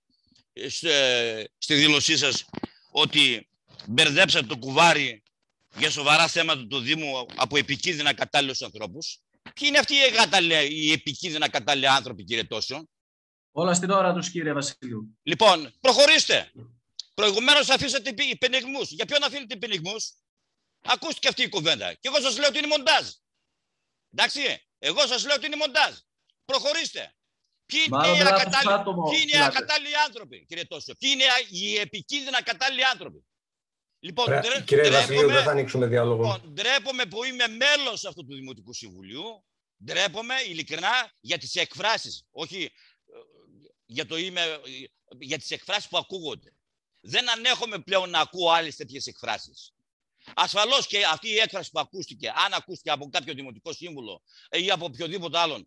στη δήλωσή σας ότι μπερδέψατε το κουβάρι για σοβαρά θέματα του Δήμου από επικίνδυνα κατάλληλους ανθρώπους. Ποιοι είναι αυτοί οι, οι επικίνδυνα κατάλληλοι άνθρωποι, κύριε Τόσο? Όλα στην ώρα τους, κύριε Βασιλείου. Λοιπόν, προχωρήστε. Προηγουμένως αφήσατε υπενιγμούς. Για ποιον αφήνετε υπενιγμούς? Ακούστηκε αυτή η κουβέντα. Και εγώ σας λέω ότι είναι μοντάζ. Εντάξει, εγώ σας λέω ότι είναι μοντάζ. Προχωρήστε. Ποιοι είναι, οι ακατάλληλοι, ποιοι είναι οι ακατάλληλοι άνθρωποι, κύριε Τόσο? Ποιοι είναι οι επικίνδυνα κατάλληλοι άνθρωποι? Λοιπόν, Πρέ, ντρέ, κύριε Βασιλείου, δεν θα ανοίξουμε διάλογο. Λοιπόν, ντρέπομαι που είμαι μέλος αυτού του Δημοτικού Συμβουλίου. Ντρέπομαι ειλικρινά για τις εκφράσεις. Όχι για, το είμαι, για τις εκφράσεις που ακούγονται. Δεν ανέχομαι πλέον να ακούω άλλες τέτοιες εκφράσεις. Ασφαλώς και αυτή η έκφραση που ακούστηκε, αν ακούστηκε από κάποιο Δημοτικό Σύμβουλο ή από οποιοδήποτε άλλον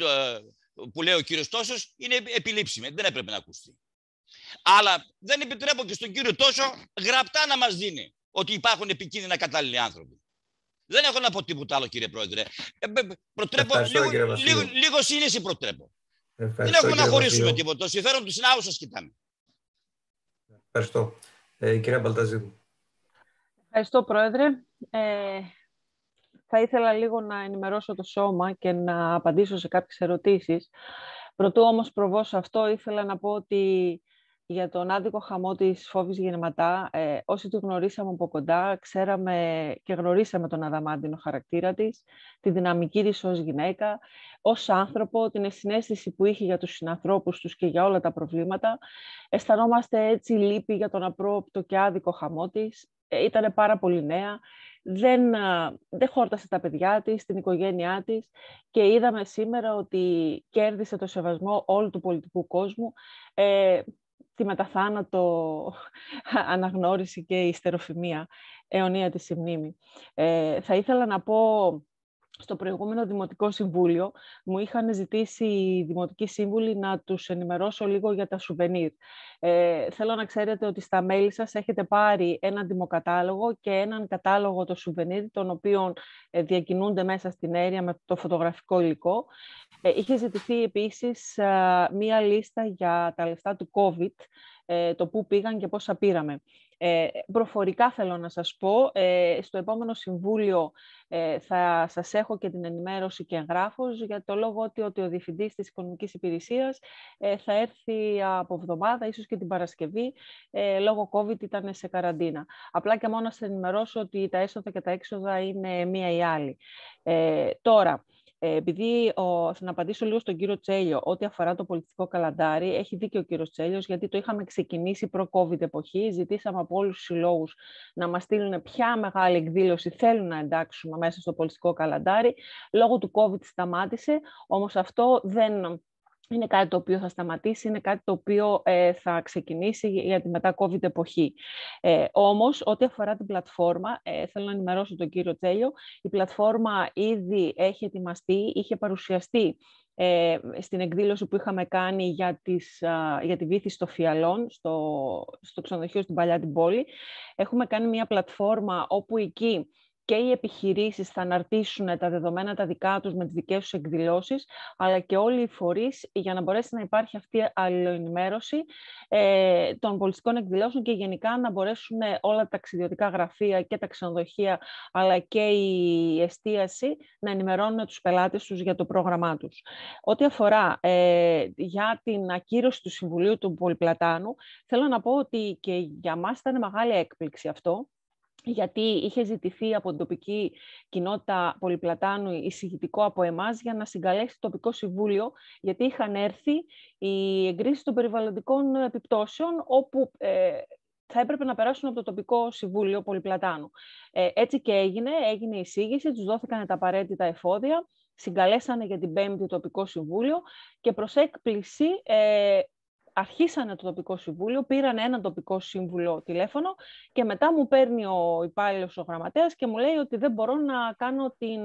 που λέει ο κύριος Τόσος, είναι επιλήψιμη. Δεν έπρεπε να ακουστεί. Αλλά δεν επιτρέπω και στον κύριο Τόσο γραπτά να μας δίνει ότι υπάρχουν επικίνδυνα κατάλληλοι άνθρωποι. Δεν έχω να πω τίποτα άλλο, κύριε Πρόεδρε. Προτρέπω, λίγο, λίγο, λίγο σύνεση προτρέπω. Δεν έχουμε να χωρίσουμε Βασίλειο. τίποτα. Το συμφέρον του συνάγου σας κοιτάμε. Ευχαριστώ. Ε, κυρία Μπαλταζίδου. Ευχαριστώ, Πρόεδρε. Ε, θα ήθελα λίγο να ενημερώσω το σώμα και να απαντήσω σε κάποιες ερωτήσεις. Πρωτού όμως προβώ σε αυτό, ήθελα να πω ότι για τον άδικο χαμό της Φόβης Γεννηματά, ε, όσοι του γνωρίσαμε από κοντά, ξέραμε και γνωρίσαμε τον αδαμάντινο χαρακτήρα της, τη δυναμική της ως γυναίκα, ως άνθρωπο, την συναίσθηση που είχε για τους συνανθρώπους τους και για όλα τα προβλήματα. Αισθανόμαστε έτσι λύπη για τον απρόοπτο και άδικο χαμό της. Ε, ήτανε πάρα πολύ νέα. Δεν, δεν χόρτασε τα παιδιά της, την οικογένειά της και είδαμε σήμερα ότι κέρδισε το σεβασμό όλου του πολιτικού κόσμου, ε, τη μεταθάνατο αναγνώριση και η ιστεροφημία αιωνία της η μνήμη. Ε, θα ήθελα να πω, στο προηγούμενο Δημοτικό Συμβούλιο μου είχαν ζητήσει οι Δημοτικοί Σύμβουλοι να τους ενημερώσω λίγο για τα σουβενίρ. Ε, θέλω να ξέρετε ότι στα mail σας έχετε πάρει έναν δημοκατάλογο και έναν κατάλογο των σουβενίρ, των οποίων ε, διακινούνται μέσα στην αίρια με το φωτογραφικό υλικό. Ε, είχε ζητηθεί επίσης ε, μία λίστα για τα λεφτά του COVID, ε, το πού πήγαν και πόσα πήραμε. Ε, προφορικά θέλω να σας πω, ε, στο επόμενο συμβούλιο ε, θα σας έχω και την ενημέρωση και εγγράφος, για το λόγο ότι, ότι ο Διευθυντής της Οικονομικής Υπηρεσίας ε, θα έρθει από εβδομάδα, ίσως και την Παρασκευή, ε, λόγω COVID ήταν σε καραντίνα. Απλά και μόνο να σας ενημερώσω ότι τα έσοδα και τα έξοδα είναι μία ή άλλη. Ε, τώρα, επειδή, ο, να απαντήσω λίγο στον κύριο Τσέλιο, ό,τι αφορά το πολιτικό καλαντάρι, έχει δίκιο ο κύριος Τσέλιος, γιατί το είχαμε ξεκινήσει προ-COVID εποχή. Ζητήσαμε από όλους τους συλλόγους να μας στείλουν ποια μεγάλη εκδήλωση θέλουν να εντάξουμε μέσα στο πολιτικό καλαντάρι. Λόγω του COVID σταμάτησε, όμως αυτό δεν είναι κάτι το οποίο θα σταματήσει, είναι κάτι το οποίο ε, θα ξεκινήσει για τη μετά-COVID εποχή. Ε, όμως, ό,τι αφορά την πλατφόρμα, ε, θέλω να ενημερώσω τον κύριο Τσέλιο, η πλατφόρμα ήδη έχει ετοιμαστεί, είχε παρουσιαστεί ε, στην εκδήλωση που είχαμε κάνει για, τις, α, για τη βύθιση των φιαλών στο, στο ξενοδοχείο στην Παλιά την Πόλη. Έχουμε κάνει μια πλατφόρμα όπου εκεί και οι επιχειρήσεις θα αναρτήσουν τα δεδομένα τα δικά τους με τις δικές τους εκδηλώσεις, αλλά και όλοι οι φορείς για να μπορέσει να υπάρχει αυτή η αλληλοενημέρωση ε, των πολιτικών εκδηλώσεων και γενικά να μπορέσουν όλα τα ταξιδιωτικά γραφεία και τα ξενοδοχεία, αλλά και η εστίαση να ενημερώνουν τους πελάτες τους για το πρόγραμμά τους. Ό,τι αφορά ε, για την ακύρωση του Συμβουλίου του Πολυπλατάνου, θέλω να πω ότι και για μας ήταν μεγάλη έκπληξη αυτό, γιατί είχε ζητηθεί από την τοπική κοινότητα Πολυπλατάνου εισηγητικό από εμάς για να συγκαλέσει το τοπικό συμβούλιο, γιατί είχαν έρθει οι εγκρίσεις των περιβαλλοντικών επιπτώσεων, όπου ε, θα έπρεπε να περάσουν από το τοπικό συμβούλιο Πολυπλατάνου. Ε, έτσι και έγινε, έγινε η εισήγηση, τους δόθηκαν τα απαραίτητα εφόδια, συγκαλέσανε για την Πέμπτη το τοπικό συμβούλιο και προς έκπληξη ε, αρχίσανε το τοπικό συμβούλιο, πήραν ένα τοπικό σύμβουλο τηλέφωνο και μετά μου παίρνει ο υπάλληλος, ο γραμματέας και μου λέει ότι δεν μπορώ να, κάνω την,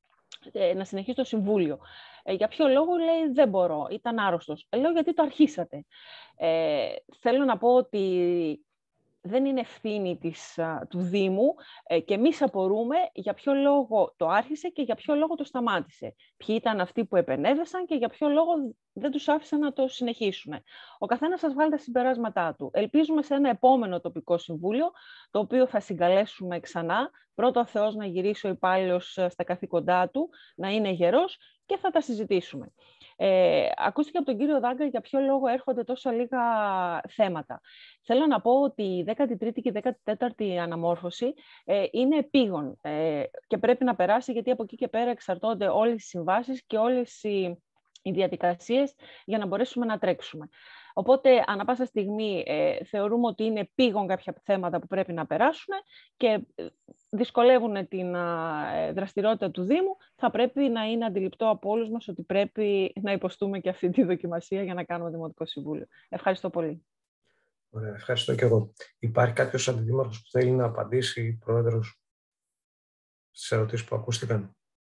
να συνεχίσω το συμβούλιο. Ε, για ποιο λόγο, λέει, δεν μπορώ, ήταν άρρωστος. Ε, λέω, γιατί το αρχίσατε. Ε, θέλω να πω ότι δεν είναι ευθύνη της, του Δήμου ε, και εμείς απορούμε για ποιο λόγο το άρχισε και για ποιο λόγο το σταμάτησε. Ποιοι ήταν αυτοί που επενέβησαν και για ποιο λόγο δεν τους άφησαν να το συνεχίσουν. Ο καθένας σας βγάλει τα συμπεράσματά του. Ελπίζουμε σε ένα επόμενο τοπικό συμβούλιο, το οποίο θα συγκαλέσουμε ξανά. Πρώτο ο Θεός να γυρίσει ο υπάλληλος στα καθήκοντά του, να είναι γερός και θα τα συζητήσουμε. Ε, ακούστηκε από τον κύριο Δάγκα για ποιο λόγο έρχονται τόσα λίγα θέματα. Θέλω να πω ότι η δέκατη τρίτη και η δέκατη τέταρτη αναμόρφωση ε, είναι επίγον ε, και πρέπει να περάσει, γιατί από εκεί και πέρα εξαρτώνται όλες οι συμβάσεις και όλες οι, οι διαδικασίες για να μπορέσουμε να τρέξουμε. Οπότε, ανά πάσα στιγμή ε, θεωρούμε ότι είναι επίγον κάποια θέματα που πρέπει να περάσουν και δυσκολεύουν την ε, δραστηριότητα του Δήμου. Θα πρέπει να είναι αντιληπτό από όλους μας ότι πρέπει να υποστούμε και αυτή τη δοκιμασία για να κάνουμε Δημοτικό Συμβούλιο. Ευχαριστώ πολύ. Ωραία, ευχαριστώ και εγώ. Υπάρχει κάποιος αντιδήμαρχος που θέλει να απαντήσει, πρόεδρος, στις ερωτήσεις που ακούστηκαν?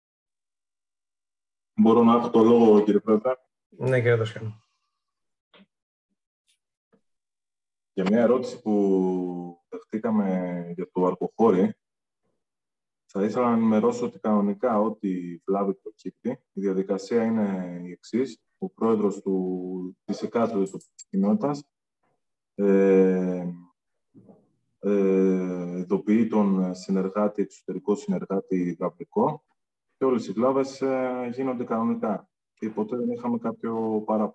Μπορώ να έχω το λόγο, κύριε Πρόεδρε? Ναι, κύριε Δασιανό. Για μια ερώτηση που δεχτήκαμε για το Αρκοχώρι, θα ήθελα να ενημερώσω ότι κανονικά ό,τι βλάβη προκύπτει, η διαδικασία είναι η εξής. Ο πρόεδρος του, της εκάστοτε τοπικής κοινότητας ε, ε, ειδοποιεί τον συνεργάτη, εξωτερικό συνεργάτη υδραυλικό και όλες οι βλάβες ε, γίνονται κανονικά. Και ποτέ δεν είχαμε κάποιο παράπονο.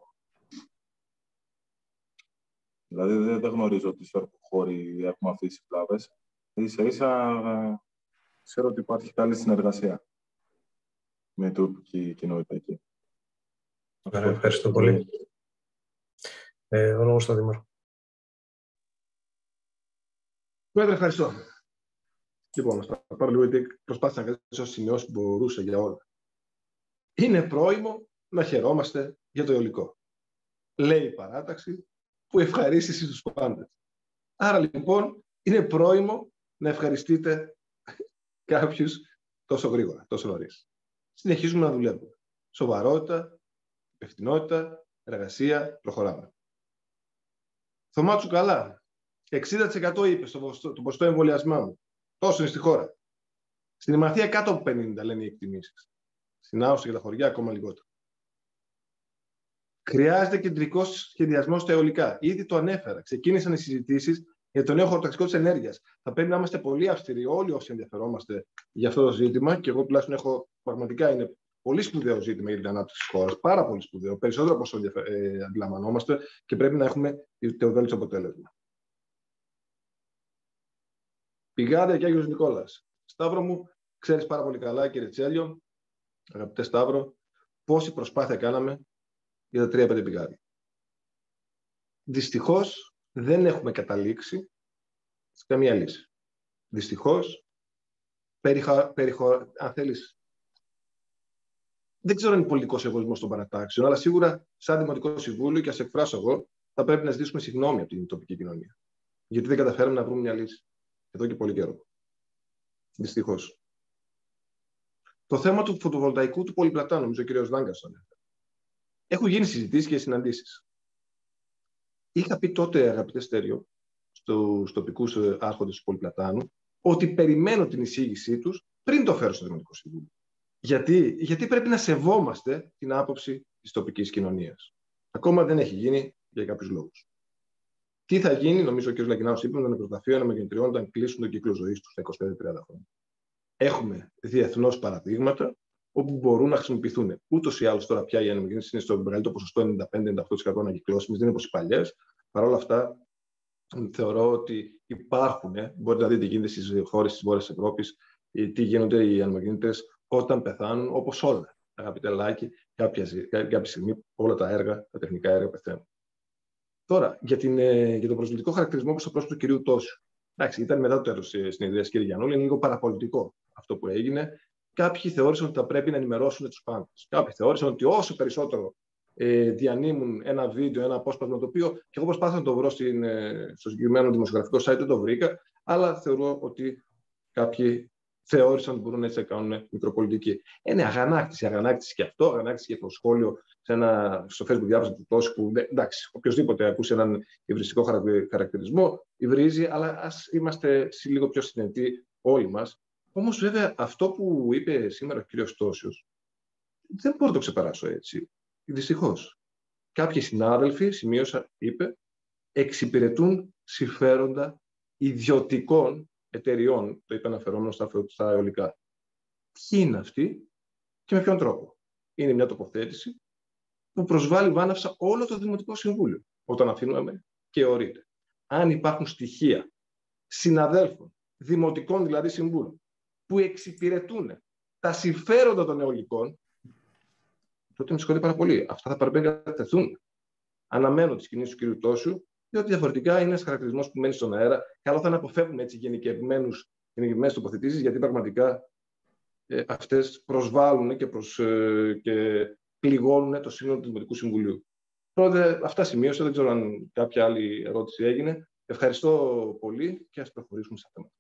Δηλαδή δεν, δεν γνωρίζω ότι στο Αρκοχώρι έχουμε αυτές τις βλάβες. Ίσα-ίσα ε, ξέρω ότι υπάρχει καλή συνεργασία με την τοπική κοινότητα εκεί. Ωραία, ευχαριστώ πολύ. Ε, ο λόγος στον Δήμαρχο. Πρόεδρε, ευχαριστώ. Λοιπόν, θα πάρω λίγο, γιατί προσπάθησα να κρατήσω σημειώσεις που μπορούσα για όλα. Είναι πρόημο να χαιρόμαστε για το αιωλικό. Λέει η παράταξη που ευχαρίστησε τους πάντες. Άρα λοιπόν είναι πρόημο να ευχαριστείτε κάποιους τόσο γρήγορα, τόσο νωρίς. Συνεχίζουμε να δουλεύουμε. Σοβαρότητα, υπευθυνότητα, εργασία, προχωράμε. Θωμά Τσουκαλά, εξήντα τοις εκατό είπε στο ποσοστό εμβολιασμού. Τόσο είναι στη χώρα. Στην Ημαθία κάτω από πενήντα λένε οι εκτιμήσεις. Στην Άουσα και τα χωριά ακόμα λιγότερο. Χρειάζεται κεντρικός σχεδιασμός στα αιωλικά. Ήδη το ανέφερα. Ξεκίνησαν οι συζητήσεις για το νέο χωροταξικό της ενέργειας. Θα πρέπει να είμαστε πολύ αυστηροί, όλοι όσοι ενδιαφερόμαστε για αυτό το ζήτημα, και εγώ τουλάχιστον έχω, πραγματικά είναι πολύ σπουδαίο ζήτημα για την ανάπτυξη της χώρας. Πάρα πολύ σπουδαίο. Περισσότερο από όσο ε, αντιλαμβανόμαστε, και πρέπει να έχουμε το βέλτιστο αποτέλεσμα. Πηγάδια και Άγιος Νικόλας. Σταύρο μου, ξέρεις πάρα πολύ καλά, κύριε Τσέλιο, αγαπητέ Σταύρο, πόση προσπάθεια κάναμε για τα τρία πέντε πηγάδια. Δυστυχώς δεν έχουμε καταλήξει σε καμία λύση. Δυστυχώς, περιχα... περιχω... αν θέλεις, δεν ξέρω αν είναι πολιτικός εγωισμός των παρατάξεων, αλλά σίγουρα σαν Δημοτικό Συμβούλιο, και ας εκφράσω εγώ, θα πρέπει να ζητήσουμε συγγνώμη από την τοπική κοινωνία. Γιατί δεν καταφέραμε να βρούμε μια λύση εδώ και πολύ καιρό. Δυστυχώς. Το θέμα του φωτοβολταϊκού του πολυπλατάνου, νομίζω ο κ. Δάγκας. Έχουν γίνει συζητήσεις και συναντήσεις. Είχα πει τότε, αγαπητέ Στέριο, στους τοπικούς άρχοντες του πολυπλατάνου, ότι περιμένω την εισήγησή τους πριν το φέρω στο Δημοτικό Συμβούλιο. Γιατί? Γιατί πρέπει να σεβόμαστε την άποψη της τοπικής κοινωνίας. Ακόμα δεν έχει γίνει για κάποιους λόγους. Τι θα γίνει, νομίζω ο κ. Λαγκινάος είπε, με το νεκροταφείο ανεμογεννητριών όταν κλείσουν τον κύκλο ζωής τους στα είκοσι πέντε τριάντα χρόνια. Έχουμε διεθνώς παραδείγματα όπου μπορούν να χρησιμοποιηθούν. Ούτως ή άλλως τώρα πια οι ανεμογεννήτριες είναι στο μεγαλύτερο ποσοστό ενενήντα πέντε με ενενήντα οκτώ τοις εκατό ανακυκλώσιμες, δεν είναι όπως οι παλιές. Παρ' όλα αυτά, θεωρώ ότι υπάρχουν. Μπορείτε να δείτε τι γίνεται στις χώρες της Βόρειας Ευρώπης, τι γίνονται οι ανεμογεννήτριες όταν πεθάνουν, όπως όλα. Αγαπητέ Λάκη, κάποια, κάποια στιγμή όλα τα έργα, τα τεχνικά έργα πεθαίνουν. Τώρα, για, την, για τον προσβλητικό χαρακτηρισμό προς το πρόσωπο του κυρίου Τόσιου. Εντάξει, ήταν μετά το τέλος της συνεδρίας, κύριε Γιαννούλη, είναι λίγο παραπολιτικό αυτό που έγινε. Κάποιοι θεώρησαν ότι θα πρέπει να ενημερώσουν τους πάντες. Κάποιοι θεώρησαν ότι όσο περισσότερο ε, διανύμουν ένα βίντεο, ένα απόσπασμα, το οποίο και εγώ προσπάθησα να το βρω στην, ε, στο συγκεκριμένο δημοσιογραφικό site, δεν το βρήκα, αλλά θεωρώ ότι κάποιοι θεώρησαν ότι μπορούν έτσι να κάνουν μικροπολιτική. Είναι αγανάκτηση, αγανάκτηση και αυτό, αγανάκτηση και το σχόλιο σε ένα, στο Facebook διάβασα του Τόσου, που εντάξει, οποιοδήποτε ακούσει έναν υβριστικό χαρακτηρισμό, υβρίζει, αλλά ας είμαστε λίγο πιο συνετοί όλοι μας. Όμως, βέβαια, αυτό που είπε σήμερα ο κ. Τόσιος, δεν μπορώ να το ξεπεράσω έτσι. Δυστυχώς. Κάποιοι συνάδελφοι, σημείωσα, είπε, εξυπηρετούν συμφέροντα ιδιωτικών εταιριών, το είπε αναφερόμενο στα, στα αιωλικά. Ποιοι είναι αυτοί και με ποιον τρόπο? Είναι μια τοποθέτηση που προσβάλλει βάναυσα όλο το Δημοτικό Συμβούλιο, όταν αφήνουμε και ορείται. Αν υπάρχουν στοιχεία συναδέλφων, δημοτικών δηλαδή συμβούλων, που εξυπηρετούν τα συμφέροντα των αιωλικών, τότε με συγχωρείτε πάρα πολύ. Αυτά θα πρέπει να κατευθούν. Αναμένω τις κινήσεις του κ. Τόσιου, διότι διαφορετικά είναι ένας χαρακτηρισμός που μένει στον αέρα. Καλό θα είναι να αποφεύγουμε έτσι γενικευμένες τοποθετήσεις, γιατί πραγματικά ε, αυτές προσβάλλουν και, προς, ε, και πληγώνουν το σύνολο του Δημοτικού Συμβουλίου. Πρώτα, αυτά σημείωσα. Δεν ξέρω αν κάποια άλλη ερώτηση έγινε. Ευχαριστώ πολύ και ας προχωρήσουμε στα θέματα.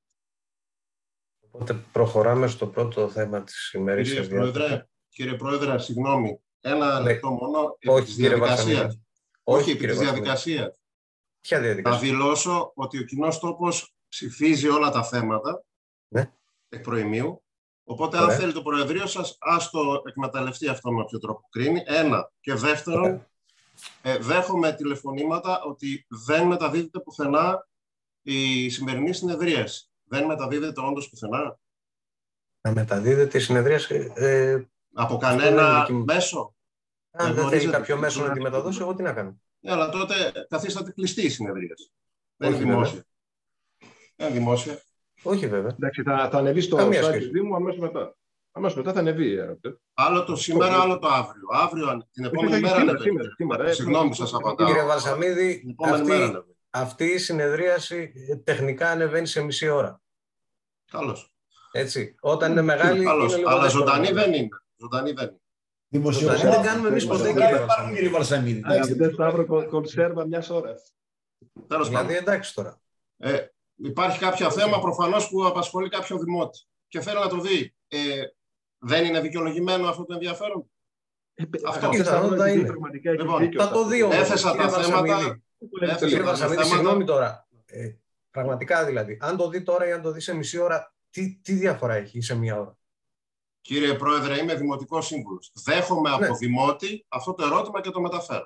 Οπότε προχωράμε στο πρώτο θέμα της ημερήσιας διάταξης. Κύριε Πρόεδρε, συγγνώμη. Ένα ναι. λεπτό μόνο επί Όχι, της διαδικασίας. Όχι, επί της διαδικασίας. Ποια διαδικασία? Θα δηλώσω ότι ο κοινός τόπος ψηφίζει όλα τα θέματα ναι. εκ προημίου. Οπότε, Ωραία. αν θέλει το Προεδρείο σας, ας το εκμεταλλευτεί αυτό με όποιο τρόπο κρίνει. Ένα. Και δεύτερον, ε, δέχομαι τηλεφωνήματα ότι δεν μεταδίδεται πουθενά η σημερινή συνεδρίαση. Δεν μεταδίδεται όντως πουθενά. Να μεταδίδεται η συνεδρίαση. Ε, από κανένα δική... μέσο. Αν δεν θέλει κάποιο μέσο να τη μεταδώσει, εγώ τι να κάνω. Ναι, αλλά τότε καθίσταται κλειστή η συνεδρίαση. Δεν είναι δημόσια. Δεν είναι δημόσια. Όχι βέβαια. Εντάξει, θα, θα ανεβεί στο site του Δήμου αμέσως μετά. Αμέσως μετά θα ανεβεί. Άλλο το σήμερα, oh, άλλο το αύριο. Αύριο την επόμενη μέρα. Σήμερα, σήμερα, σήμερα. Συγγνώμη, σας απαντάω. Κύριε Βαλσαμίδη, αυτή, αυτή η συνεδρίαση τεχνικά ανεβαίνει σε μισή ώρα. Καλώς. Έτσι. Όταν είναι μεγάλη. Καλώς. Είναι αλλά ζωντανή δεν είναι. Ζωντανή δεν είναι. Δημοσιογράφοι δεν κάνουμε εμείς ποτέ, κύριε Βαλσαμίδη. Δεν θα βρω κονσέρβα μιας ώρας. Δηλαδή εντάξει τώρα. Ε, υπάρχει κάποιο θέμα προφανώς που απασχολεί κάποιο δημότη και θέλω να το δει. Ε, δεν είναι δικαιολογημένο αυτό το ενδιαφέρον? Ε, αυτό πιθανότατα είναι. Λοιπόν, θα το δει όμως. Έθεσα τα θέματα. Κύριε Βαλσαμίδη, συγγνώμη τώρα. Ε, πραγματικά δηλαδή. Αν το δει τώρα ή αν το δει σε μισή ώρα, τι, τι διαφορά έχει σε μία ώρα? Κύριε Πρόεδρε, είμαι Δημοτικός Σύμβουλος. Δέχομαι ναι. από Δημότη αυτό το ερώτημα και το μεταφέρω.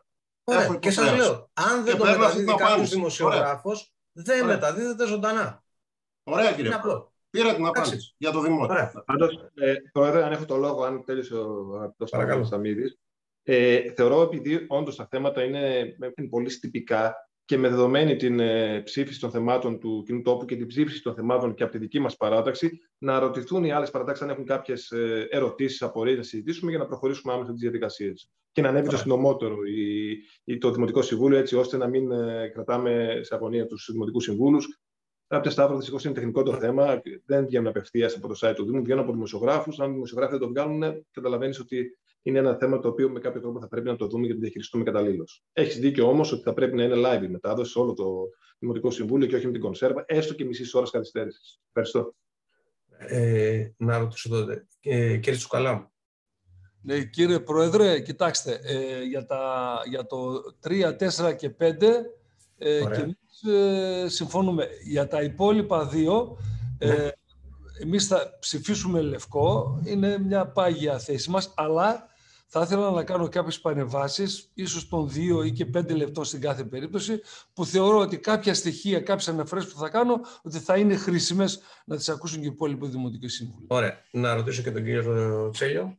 Ωραία. Και σας λέω, αν δεν το μεταδίδει κάποιος δημοσιογράφος, δεν μεταδίδεται ζωντανά. Ωραία, κύριε Πρόεδρε. Πήρα την απάντηση για το δημόσιο. Πάντως, ε, Πρόεδρε, αν έχω το λόγο, αν τέλειωσε ο αγαπητός Σαμίδης, ε, θεωρώ επειδή όντως τα θέματα είναι, είναι πολύ τυπικά και με δεδομένη την ε, ψήφιση των θεμάτων του κοινού τόπου και την ψήφιση των θεμάτων και από τη δική μας παράταξη, να ρωτηθούν οι άλλες παρατάξεις αν έχουν κάποιες ε, ερωτήσεις, απορίες να συζητήσουμε για να προχωρήσουμε άμεσα τις διαδικασίες. Και να ανέβει το συντομότερο η, η, το Δημοτικό Συμβούλιο, έτσι ώστε να μην ε, κρατάμε σε αγωνία τους Δημοτικούς Συμβούλους. Κάποια Σταύρο, δυστυχώς είναι τεχνικό το θέμα. Δεν βγαίνουν απευθείας από το site του Δήμου, βγαίνουν από δημοσιογράφους. Αν οι δημοσιογράφοι δεν το βγάλουν, καταλαβαίνεις ότι είναι ένα θέμα το οποίο με κάποιο τρόπο θα πρέπει να το δούμε και να το διαχειριστούμε καταλήλως. Έχεις δίκιο όμως ότι θα πρέπει να είναι live η μετάδοση σε όλο το Δημοτικό Συμβούλιο και όχι με την κονσέρβα, έστω και μισή ώρα καθυστέρησης. Ευχαριστώ. Ε, να ρωτήσω τότε. Ε, κύριε Τσουκαλά. Ναι, κύριε Πρόεδρε, κοιτάξτε, ε, για, τα, για το τρία, τέσσερα και πέντε ε, και εμείς ε, συμφωνούμε. Για τα υπόλοιπα δύο, ε, ναι. εμείς θα ψηφίσουμε λευκό, είναι μια πάγια θέση μας, αλλά θα ήθελα να κάνω κάποιες παρεμβάσεις, ίσως των δύο ή και πέντε λεπτών στην κάθε περίπτωση, που θεωρώ ότι κάποια στοιχεία, κάποιες αναφορές που θα κάνω, ότι θα είναι χρήσιμες να τις ακούσουν και οι υπόλοιποι Δημοτικοί Σύμβουλοι. Ωραία. Να ρωτήσω και τον κύριο Τσέλιο.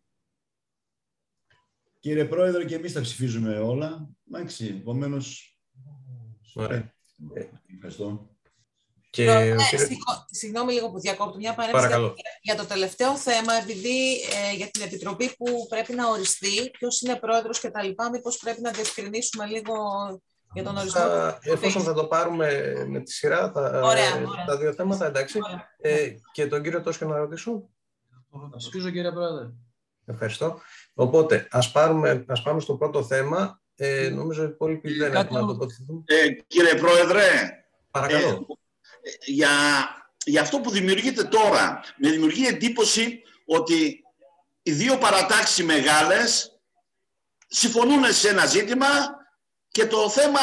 Κύριε Πρόεδρε, και εμείς τα ψηφίζουμε όλα. Εντάξει, επομένως... Ωραία. Ευχαριστώ. Και ναι, κύριε... Συγγνώμη λίγο που διακόπτω, μια παρέμβαση για, για το τελευταίο θέμα, επειδή ε, για την Επιτροπή που πρέπει να οριστεί, ποιος είναι πρόεδρος και τα λοιπά, μήπως πρέπει να διευκρινίσουμε λίγο για τον ορισμό. Θα, εφόσον θα το πάρουμε με τη σειρά, τα, ωραία, ε, ωραία. τα δύο θέματα, εντάξει. Ε, και τον κύριο Τόσιο να ρωτήσω. Ψηφίζω, κύριε Πρόεδρε. Ευχαριστώ. Οπότε, ας, πάρουμε, ας πάμε στο πρώτο θέμα. Ε, νομίζω ότι οι υπόλοιποι δεν έχουν να τοποθετηθούν. Ε, κύριε Πρόεδρε, παρακαλώ. Ε, για, για αυτό που δημιουργείται τώρα, με δημιουργεί εντύπωση ότι οι δύο παρατάξεις μεγάλες συμφωνούν σε ένα ζήτημα και το θέμα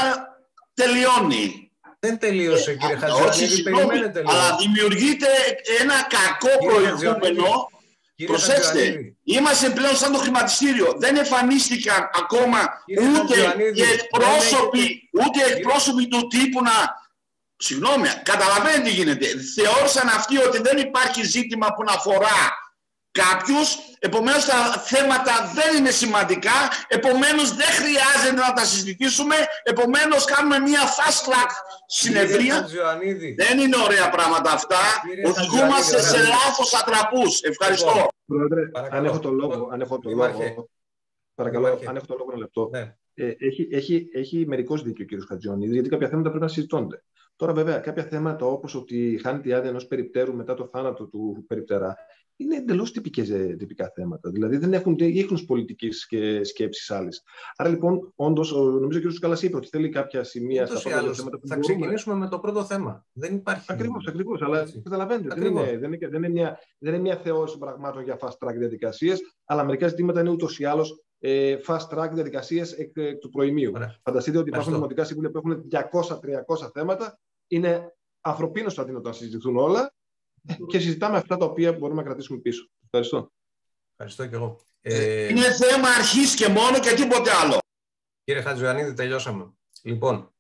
τελειώνει. Δεν τελείωσε, κύριε Χατζιανίδη, περιμένετε λίγο. Αλλά δημιουργείται ένα κακό προηγούμενο. Προσέξτε, είμαστε πλέον σαν το χρηματιστήριο. Δεν εμφανίστηκαν ακόμα ούτε οι εκπρόσωποι, ούτε εκπρόσωποι του τύπου να... Συγγνώμη, καταλαβαίνετε τι γίνεται. Θεώρησαν αυτοί ότι δεν υπάρχει ζήτημα που να αφορά κάποιους, επομένως τα θέματα δεν είναι σημαντικά, επομένως δεν χρειάζεται να τα συζητήσουμε, επομένως κάνουμε μια fast track συνεδρία. Δεν είναι ωραία πράγματα αυτά. Οδηγούμαστε σε λάθος ατραπούς. Ευχαριστώ. Πρόεδρε, αν έχω το λόγο, αν έχω το λόγο, παρακαλώ, αν έχω το λόγο ένα λεπτό. Ναι. Ε, έχει, έχει, έχει μερικώς δίκιο ο κύριος Χατζιονίδης, γιατί κάποια θέματα πρέπει να συζητώνται. Τώρα, βέβαια, κάποια θέματα όπως ότι χάνει τη άδεια ενός περιπτέρου μετά το θάνατο του περιπτερά είναι εντελώς τυπικά θέματα. Δηλαδή δεν έχουν ίχνους πολιτικής και σκέψης άλλης. Άρα λοιπόν, όντως, νομίζω ο κ. Τσουκαλάς είπε ότι θέλει κάποια σημεία στα πρώτα θέματα. Που θα μπορούμε... ξεκινήσουμε με το πρώτο θέμα. Δεν υπάρχει. Ακριβώς, ακριβώς. Αλλά καταλαβαίνετε, δεν είναι, δεν, είναι, δεν, είναι μια, δεν είναι μια θεώρηση των πραγμάτων για fast track διαδικασίες, αλλά μερικά ζητήματα είναι ούτως ή άλλως ε, fast track διαδικασίες εκ, εκ του προημίου. Φανταστείτε ότι υπάρχουν δημοτικά συμβούλια που έχουν διακόσια με τριακόσια θέματα. Είναι ανθρωπίνως αδύνατο να συζητηθούν όλα και συζητάμε αυτά τα οποία μπορούμε να κρατήσουμε πίσω. Ευχαριστώ. Ευχαριστώ και εγώ. Ε... Είναι θέμα αρχής και μόνο και τίποτε άλλο. Κύριε Χατζιανίδη, τελειώσαμε. Λοιπόν,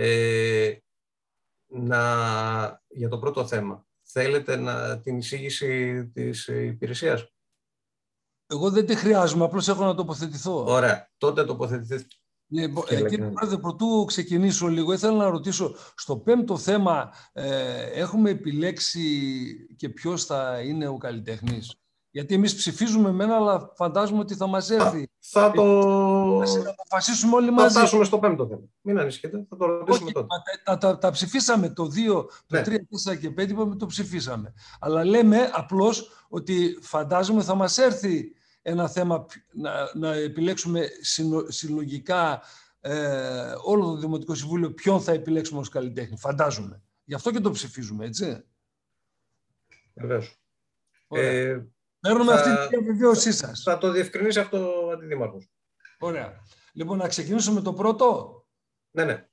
ε, να... για το πρώτο θέμα, θέλετε να... την εισήγηση της υπηρεσίας? Εγώ δεν τη χρειάζομαι, απλώς έχω να τοποθετηθώ. Ωραία, τότε τοποθετηθείτε. Λοιπόν, ε, κύριε Πρόεδρε, πρωτού ξεκινήσω λίγο, ήθελα να ρωτήσω, στο πέμπτο θέμα ε, έχουμε επιλέξει και ποιος θα είναι ο καλλιτέχνης? Γιατί εμείς ψηφίζουμε μένα, αλλά φαντάζομαι ότι θα μας έρθει. Θα, θα το... Θα αποφασίσουμε όλοι μαζί. Θα φτάσουμε στο πέμπτο θέμα. Μην ανησυχείτε, θα το ρωτήσουμε Όχι, τότε. Τα, τα, τα ψηφίσαμε το δύο, το ναι. τρία, τέσσερα και πέντε, το ψηφίσαμε. Αλλά λέμε απλώς ότι φαντάζομαι θα μας έρθει ένα θέμα να, να επιλέξουμε συλλογικά ε, όλο το Δημοτικό Συμβούλιο ποιον θα επιλέξουμε ως καλλιτέχνη. Φαντάζομαι. Γι' αυτό και το ψηφίζουμε, έτσι. Βεβαίως. Ε, Παίρνουμε θα, αυτή την διαβεβαίωσή σας. Θα το διευκρινίσει αυτό ο Αντιδήμαρχος. Ωραία. Λοιπόν, να ξεκινήσουμε με το πρώτο. Ναι, ναι.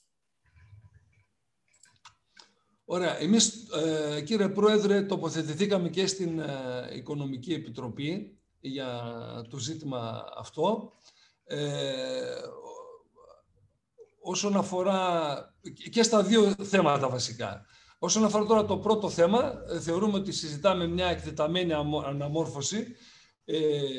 Ωραία. Εμείς, ε, κύριε Πρόεδρε, τοποθετηθήκαμε και στην ε, Οικονομική Επιτροπή για το ζήτημα αυτό. Ε, όσον αφορά και στα δύο θέματα βασικά. Όσον αφορά τώρα το πρώτο θέμα, θεωρούμε ότι συζητάμε μια εκτεταμένη αναμόρφωση ε,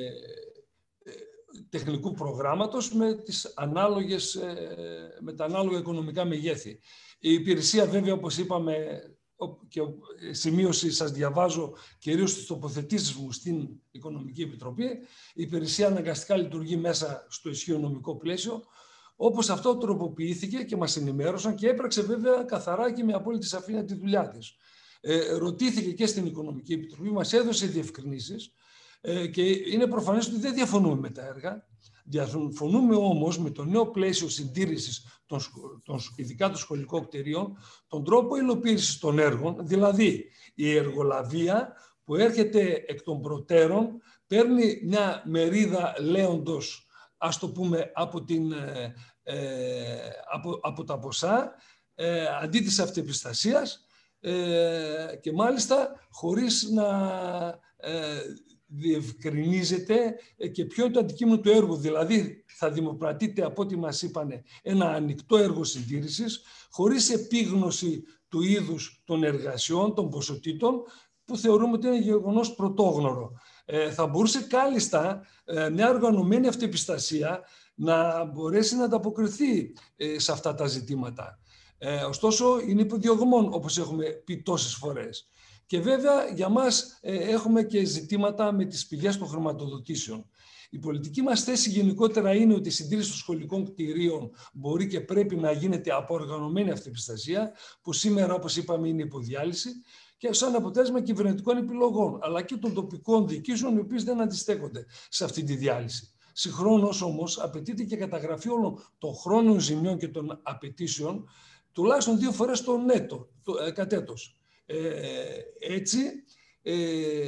τεχνικού προγράμματος με, τις ανάλογες, με τα ανάλογα οικονομικά μεγέθη. Η υπηρεσία βέβαια, όπως είπαμε, και σημείωση σας διαβάζω κυρίως στις τοποθετήσεις μου στην Οικονομική Επιτροπή, η υπηρεσία αναγκαστικά λειτουργεί μέσα στο ισχύον νομικό πλαίσιο, όπως αυτό τροποποιήθηκε και μας ενημέρωσαν και έπραξε βέβαια καθαρά και με απόλυτη σαφήνεια τη δουλειά της. Ε, ρωτήθηκε και στην Οικονομική Επιτροπή, μας έδωσε διευκρινήσεις ε, και είναι προφανές ότι δεν διαφωνούμε με τα έργα. Διαφωνούμε όμως με το νέο πλαίσιο συντήρησης των, των, ειδικά των σχολικών κτηρίων, τον τρόπο υλοποίησης των έργων, δηλαδή η εργολαβία που έρχεται εκ των προτέρων, παίρνει μια μερίδα λέοντος, ας το πούμε, από, την, ε, από, από τα ποσά, ε, αντί της αυτεπιστασίας ε, και μάλιστα χωρίς να ε, διευκρινίζεται και ποιο είναι το αντικείμενο του έργου. Δηλαδή θα δημοπρατείται, από ό,τι μας είπανε, ένα ανοιχτό έργο συντήρησης, χωρίς επίγνωση του είδους των εργασιών, των ποσοτήτων, που θεωρούμε ότι είναι γεγονός πρωτόγνωρο. Ε, θα μπορούσε κάλλιστα ε, μια οργανωμένη αυτεπιστασία να μπορέσει να ανταποκριθεί ε, σε αυτά τα ζητήματα. Ε, ωστόσο, είναι υποδιωγμόν, όπως έχουμε πει τόσες φορές. Και βέβαια, για μας ε, έχουμε και ζητήματα με τις πηγές των χρηματοδοτήσεων. Η πολιτική μας θέση γενικότερα είναι ότι η συντήρηση των σχολικών κτηρίων μπορεί και πρέπει να γίνεται από οργανωμένη αυτεπιστασία, που σήμερα, όπως είπαμε, είναι υποδιάλυση, και σαν αποτέλεσμα κυβερνητικών επιλογών, αλλά και των τοπικών διοικήσεων, οι οποίες δεν αντιστέκονται σε αυτή τη διάλυση. Συγχρόνως όμως απαιτείται και καταγραφή όλων των χρόνων ζημιών και των απαιτήσεων, τουλάχιστον δύο φορές το νέτο, το, ε, κατ' έτος. Ε, έτσι, ε,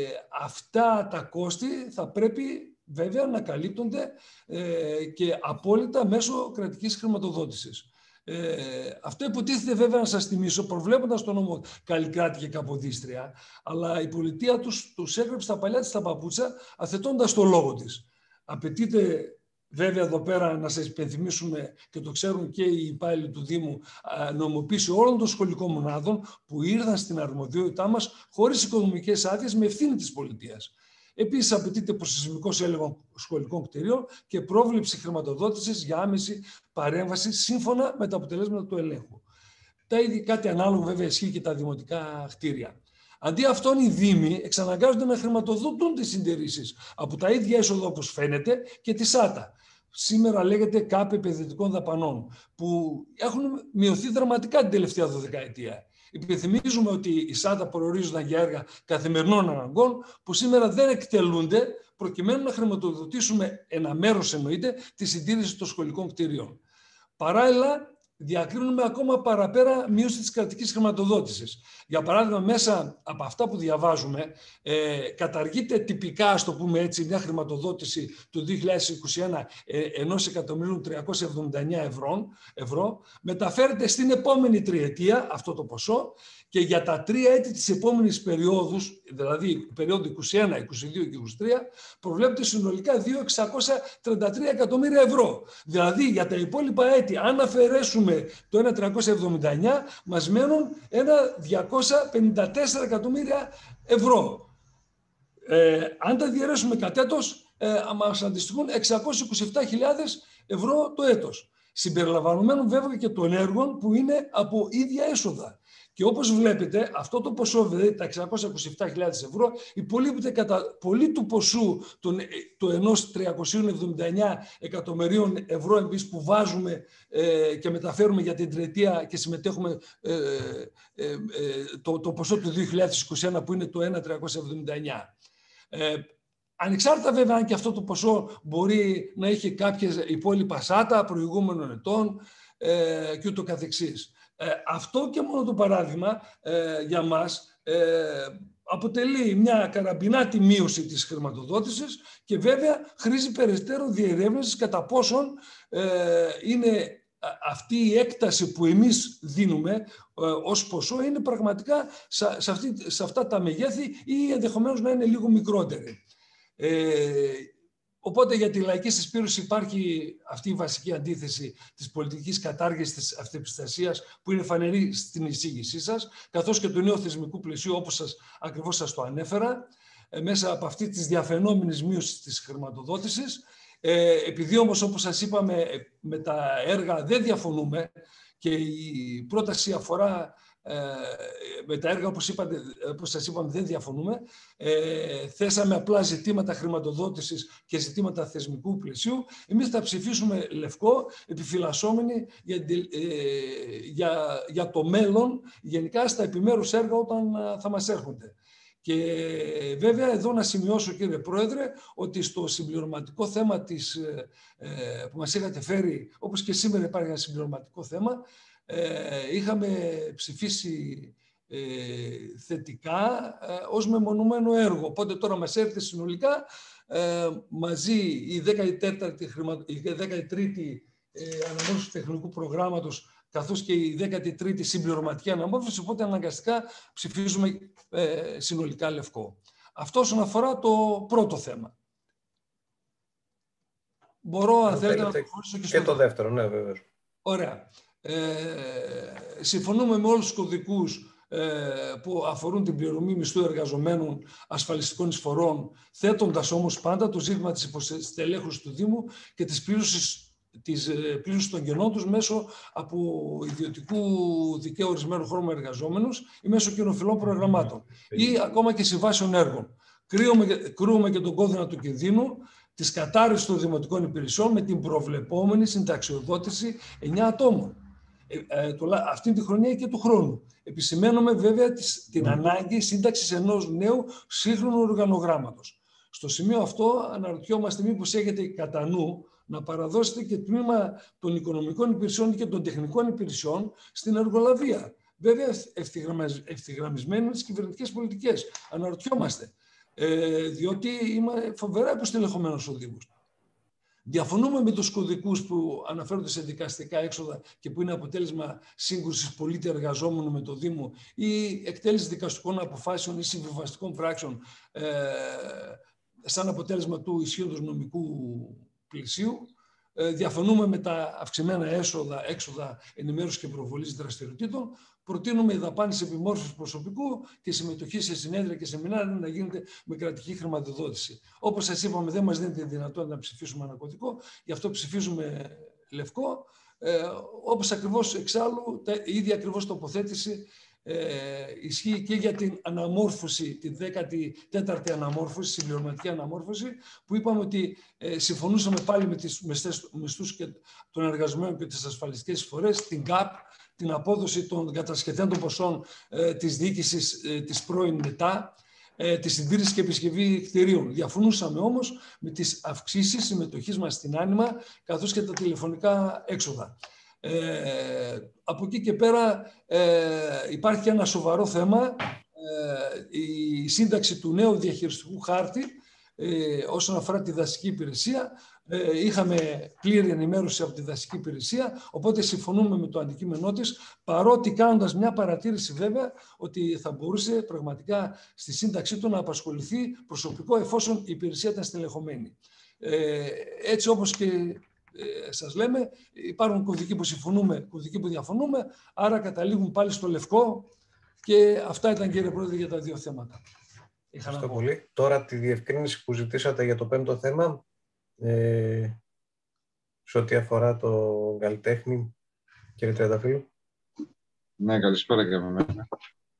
αυτά τα κόστη θα πρέπει βέβαια να καλύπτονται ε, και απόλυτα μέσω κρατικής χρηματοδότησης. Ε, αυτό υποτίθεται βέβαια, να σας θυμίσω, προβλέποντας τον νόμο Καλλικράτη και Καποδίστρια, αλλά η πολιτεία τους, τους έγραψε τα παλιά της τα παπούτσα, αθετώντας το λόγο της. Απαιτείται βέβαια εδώ πέρα να σας υπενθυμίσουμε, και το ξέρουν και οι υπάλληλοι του Δήμου, νομοποίηση όλων των σχολικών μονάδων που ήρθαν στην αρμοδιότητά μας χωρίς οικονομικές άδειες, με ευθύνη της πολιτείας. Επίσης, απαιτείται προσεισμικός έλεγχος σχολικών κτηρίων και πρόβλεψη χρηματοδότησης για άμεση παρέμβαση σύμφωνα με τα αποτελέσματα του ελέγχου. Τα ίδια, κάτι ανάλογο βέβαια ισχύει και τα δημοτικά κτίρια. Αντί αυτών, οι Δήμοι εξαναγκάζονται να χρηματοδοτούν τις συντηρήσεις από τα ίδια έσοδα, όπως φαίνεται, και τη ΣΑΤΑ. Σήμερα λέγεται ΚΑΠ επενδυτικών δαπανών, που έχουν μειωθεί δραματικά την τελευταία δωδεκαετία. Υπενθυμίζουμε ότι οι ΣΑΤΑ προορίζονταν για έργα καθημερινών αναγκών που σήμερα δεν εκτελούνται, προκειμένου να χρηματοδοτήσουμε ένα μέρος, εννοείται, τη συντήρηση των σχολικών κτηρίων. Παράλληλα, διακρίνουμε ακόμα παραπέρα μείωση της κρατικής χρηματοδότησης. Για παράδειγμα, μέσα από αυτά που διαβάζουμε, ε, καταργείται τυπικά, ας το πούμε έτσι, μια χρηματοδότηση του δύο χιλιάδες είκοσι ένα ε, ενός εκατομμυρίου τριακόσια εβδομήντα εννέα ευρώ, ευρώ, μεταφέρεται στην επόμενη τριετία αυτό το ποσό, και για τα τρία έτη της επόμενης περίοδους, δηλαδή περίοδο είκοσι ένα, είκοσι δύο και είκοσι τρία, προβλέπεται συνολικά δύο χιλιάδες εξακόσια τριάντα τρία εκατομμύρια ευρώ. Δηλαδή, για τα υπόλοιπα έτη, αν αφαιρέσουμε το ένα χιλιάδες τριακόσια εβδομήντα εννέα, μας μένουν ένα διακόσια πενήντα τέσσερα εκατομμύρια ευρώ. Ε, αν τα διαιρέσουμε κατ' έτος, ε, μας αντιστοιχούν εξακόσιες είκοσι επτά χιλιάδες ευρώ το έτος. Συμπεριλαμβανομένων βέβαια και των έργων που είναι από ίδια έσοδα. Και όπως βλέπετε, αυτό το ποσό, δηλαδή τα εξακόσιες είκοσι επτά χιλιάδες ευρώ, υπολείπεται κατά πολύ του ποσού του ενός τριακοσίων εβδομήντα εννέα εκατομμυρίων ευρώ εμείς που βάζουμε ε, και μεταφέρουμε για την τριετία και συμμετέχουμε ε, ε, ε, το, το ποσό του δύο χιλιάδες είκοσι ένα που είναι το ένα χιλιάδες τριακόσια εβδομήντα εννέα. Ε, Ανεξάρτητα βέβαια αν και αυτό το ποσό μπορεί να έχει κάποιες υπόλοιπα ΣΑΤΑ προηγούμενων ετών ε, και ούτω καθεξής. Ε, αυτό και μόνο το παράδειγμα ε, για μας ε, αποτελεί μια καραμπινάτη μείωση της χρηματοδότησης και βέβαια χρήζει περαιτέρω διερεύνησης κατά πόσον ε, είναι αυτή η έκταση που εμείς δίνουμε ε, ως ποσό είναι πραγματικά σε, σε, αυτή, σε αυτά τα μεγέθη ή ενδεχομένως να είναι λίγο μικρότερη. Ε, Οπότε για τη λαϊκή συσπήρωση υπάρχει αυτή η βασική αντίθεση της πολιτικής κατάργησης της αυτεπιστασίας που είναι φανερή στην εισήγησή σας, καθώς και του νέου θεσμικού πλαισίου, όπως σας, ακριβώς σας το ανέφερα, μέσα από αυτή της διαφαινόμενης μείωσης της χρηματοδότησης. Ε, επειδή όμως, όπως σας είπαμε, με τα έργα δεν διαφωνούμε και η πρόταση αφορά ε, με τα έργα, όπως, είπατε, όπως σας είπαμε, δεν διαφωνούμε. Ε, θέσαμε απλά ζητήματα χρηματοδότησης και ζητήματα θεσμικού πλαισίου. Εμείς θα ψηφίσουμε λευκό, επιφυλασσόμενοι για, ε, για, για το μέλλον, γενικά στα επιμέρους έργα όταν θα μας έρχονται. Και βέβαια εδώ να σημειώσω, κύριε Πρόεδρε, ότι στο συμπληρωματικό θέμα της, ε, που μας είχατε φέρει, όπως και σήμερα υπάρχει ένα συμπληρωματικό θέμα, ε, είχαμε ψηφίσει ε, θετικά ε, ως μεμονωμένο έργο. Οπότε τώρα μας έρχεται συνολικά ε, μαζί η δέκατη τρίτη ε, αναμόρφωση τεχνικού προγράμματος, καθώς και η δέκατη τρίτη συμπληρωματική αναμόρφωση, οπότε αναγκαστικά ψηφίζουμε ε, συνολικά λευκό. Αυτό όσον αφορά το πρώτο θέμα. Μπορώ, αν θέλετε, να προχωρήσω και στο και το δεύτερο, ναι, βέβαια. Ωραία. Ε, συμφωνούμε με όλους τους κωδικούς ε, που αφορούν την πληρωμή μισθού εργαζομένων ασφαλιστικών εισφορών, θέτοντας όμως πάντα το ζήτημα της υποστελέχωσης του Δήμου και της πλήρωσης της πλήρωσης των κενών τους μέσω από ιδιωτικού δικαίου ορισμένου χρόνου εργαζόμενους ή μέσω κοινοφιλών προγραμμάτων ή ακόμα και συμβάσεων έργων. Κρύουμε και τον κόδωνα του κινδύνου της κατάρρευσης των δημοτικών υπηρεσιών με την προβλεπόμενη συνταξιοδότηση εννιά ατόμων. Ε, ε, το, αυτή τη χρονιά και του χρόνου. Επισημαίνουμε βέβαια τις, την ανάγκη σύνταξης ενός νέου σύγχρονου οργανογράμματος. Στο σημείο αυτό αναρωτιόμαστε μήπως έχετε κατά νου να παραδώσετε και τμήμα των οικονομικών υπηρεσιών και των τεχνικών υπηρεσιών στην εργολαβία. Βέβαια, ευθυγραμμισμένοι με τις κυβερνητικές πολιτικές. Αναρωτιόμαστε, ε, διότι είμαι φοβερά υποστελεχωμένος ο Δήμος. Διαφωνούμε με τους κωδικούς που αναφέρονται σε δικαστικά έξοδα και που είναι αποτέλεσμα σύγκρουσης πολίτη εργαζόμενου με το Δήμο ή εκτέλεση δικαστικών αποφάσεων ή συμβιβαστικών πράξεων ε, σαν αποτέλεσμα του ισχύοντος νομικού πλαισίου. Ε, διαφωνούμε με τα αυξημένα έσοδα, έξοδα ενημέρωσης και προβολής δραστηριοτήτων. Προτείνουμε η δαπάνηση επιμόρφωσης προσωπικού και συμμετοχή σε συνέδρια και σεμινάρια να γίνεται με κρατική χρηματοδότηση. Όπως σας είπαμε, δεν μας δίνεται η δυνατότητα να ψηφίσουμε ένα κωδικό, γι' αυτό ψηφίζουμε λευκό. Ε, όπως ακριβώς εξάλλου, η ίδια ακριβώς τοποθέτηση Ε, ισχύει και για την αναμόρφωση, τη δέκατη τέταρτη αναμόρφωση, συμπληρωματική αναμόρφωση, που είπαμε ότι ε, συμφωνούσαμε πάλι με τις μισθούς και των εργαζομένων και τις ασφαλιστικές εισφορές, την ΚΑΠ, την απόδοση των κατασχεθέντων ποσών ε, της διοίκησης ε, της πρώην ΕΤΑ, ε, τη συντήρηση και επισκευή κτηρίων. Διαφωνούσαμε όμως με τις αυξήσεις συμμετοχής μας στην Άνιμα, καθώς και τα τηλεφωνικά έξοδα. Ε, από εκεί και πέρα ε, υπάρχει και ένα σοβαρό θέμα, ε, η σύνταξη του νέου διαχειριστικού χάρτη ε, όσον αφορά τη δασική υπηρεσία. Ε, είχαμε πλήρη ενημέρωση από τη δασική υπηρεσία, οπότε συμφωνούμε με το αντικείμενό της, παρότι κάνοντας μια παρατήρηση βέβαια ότι θα μπορούσε πραγματικά στη σύνταξή του να απασχοληθεί προσωπικό εφόσον η υπηρεσία ήταν στελεχωμένη. Ε, έτσι όπως και Ε, σας λέμε, υπάρχουν κωδικοί που συμφωνούμε, κωδικοί που διαφωνούμε, άρα καταλήγουν πάλι στο λευκό και αυτά ήταν, κύριε Πρόεδρε, για τα δύο θέματα. Ευχαριστώ πολύ. Τώρα τη διευκρίνηση που ζητήσατε για το πέμπτο θέμα, ε, σε ό,τι αφορά το καλλιτέχνη, κύριε Τριανταφύλλου. Ναι, καλησπέρα και από μένα.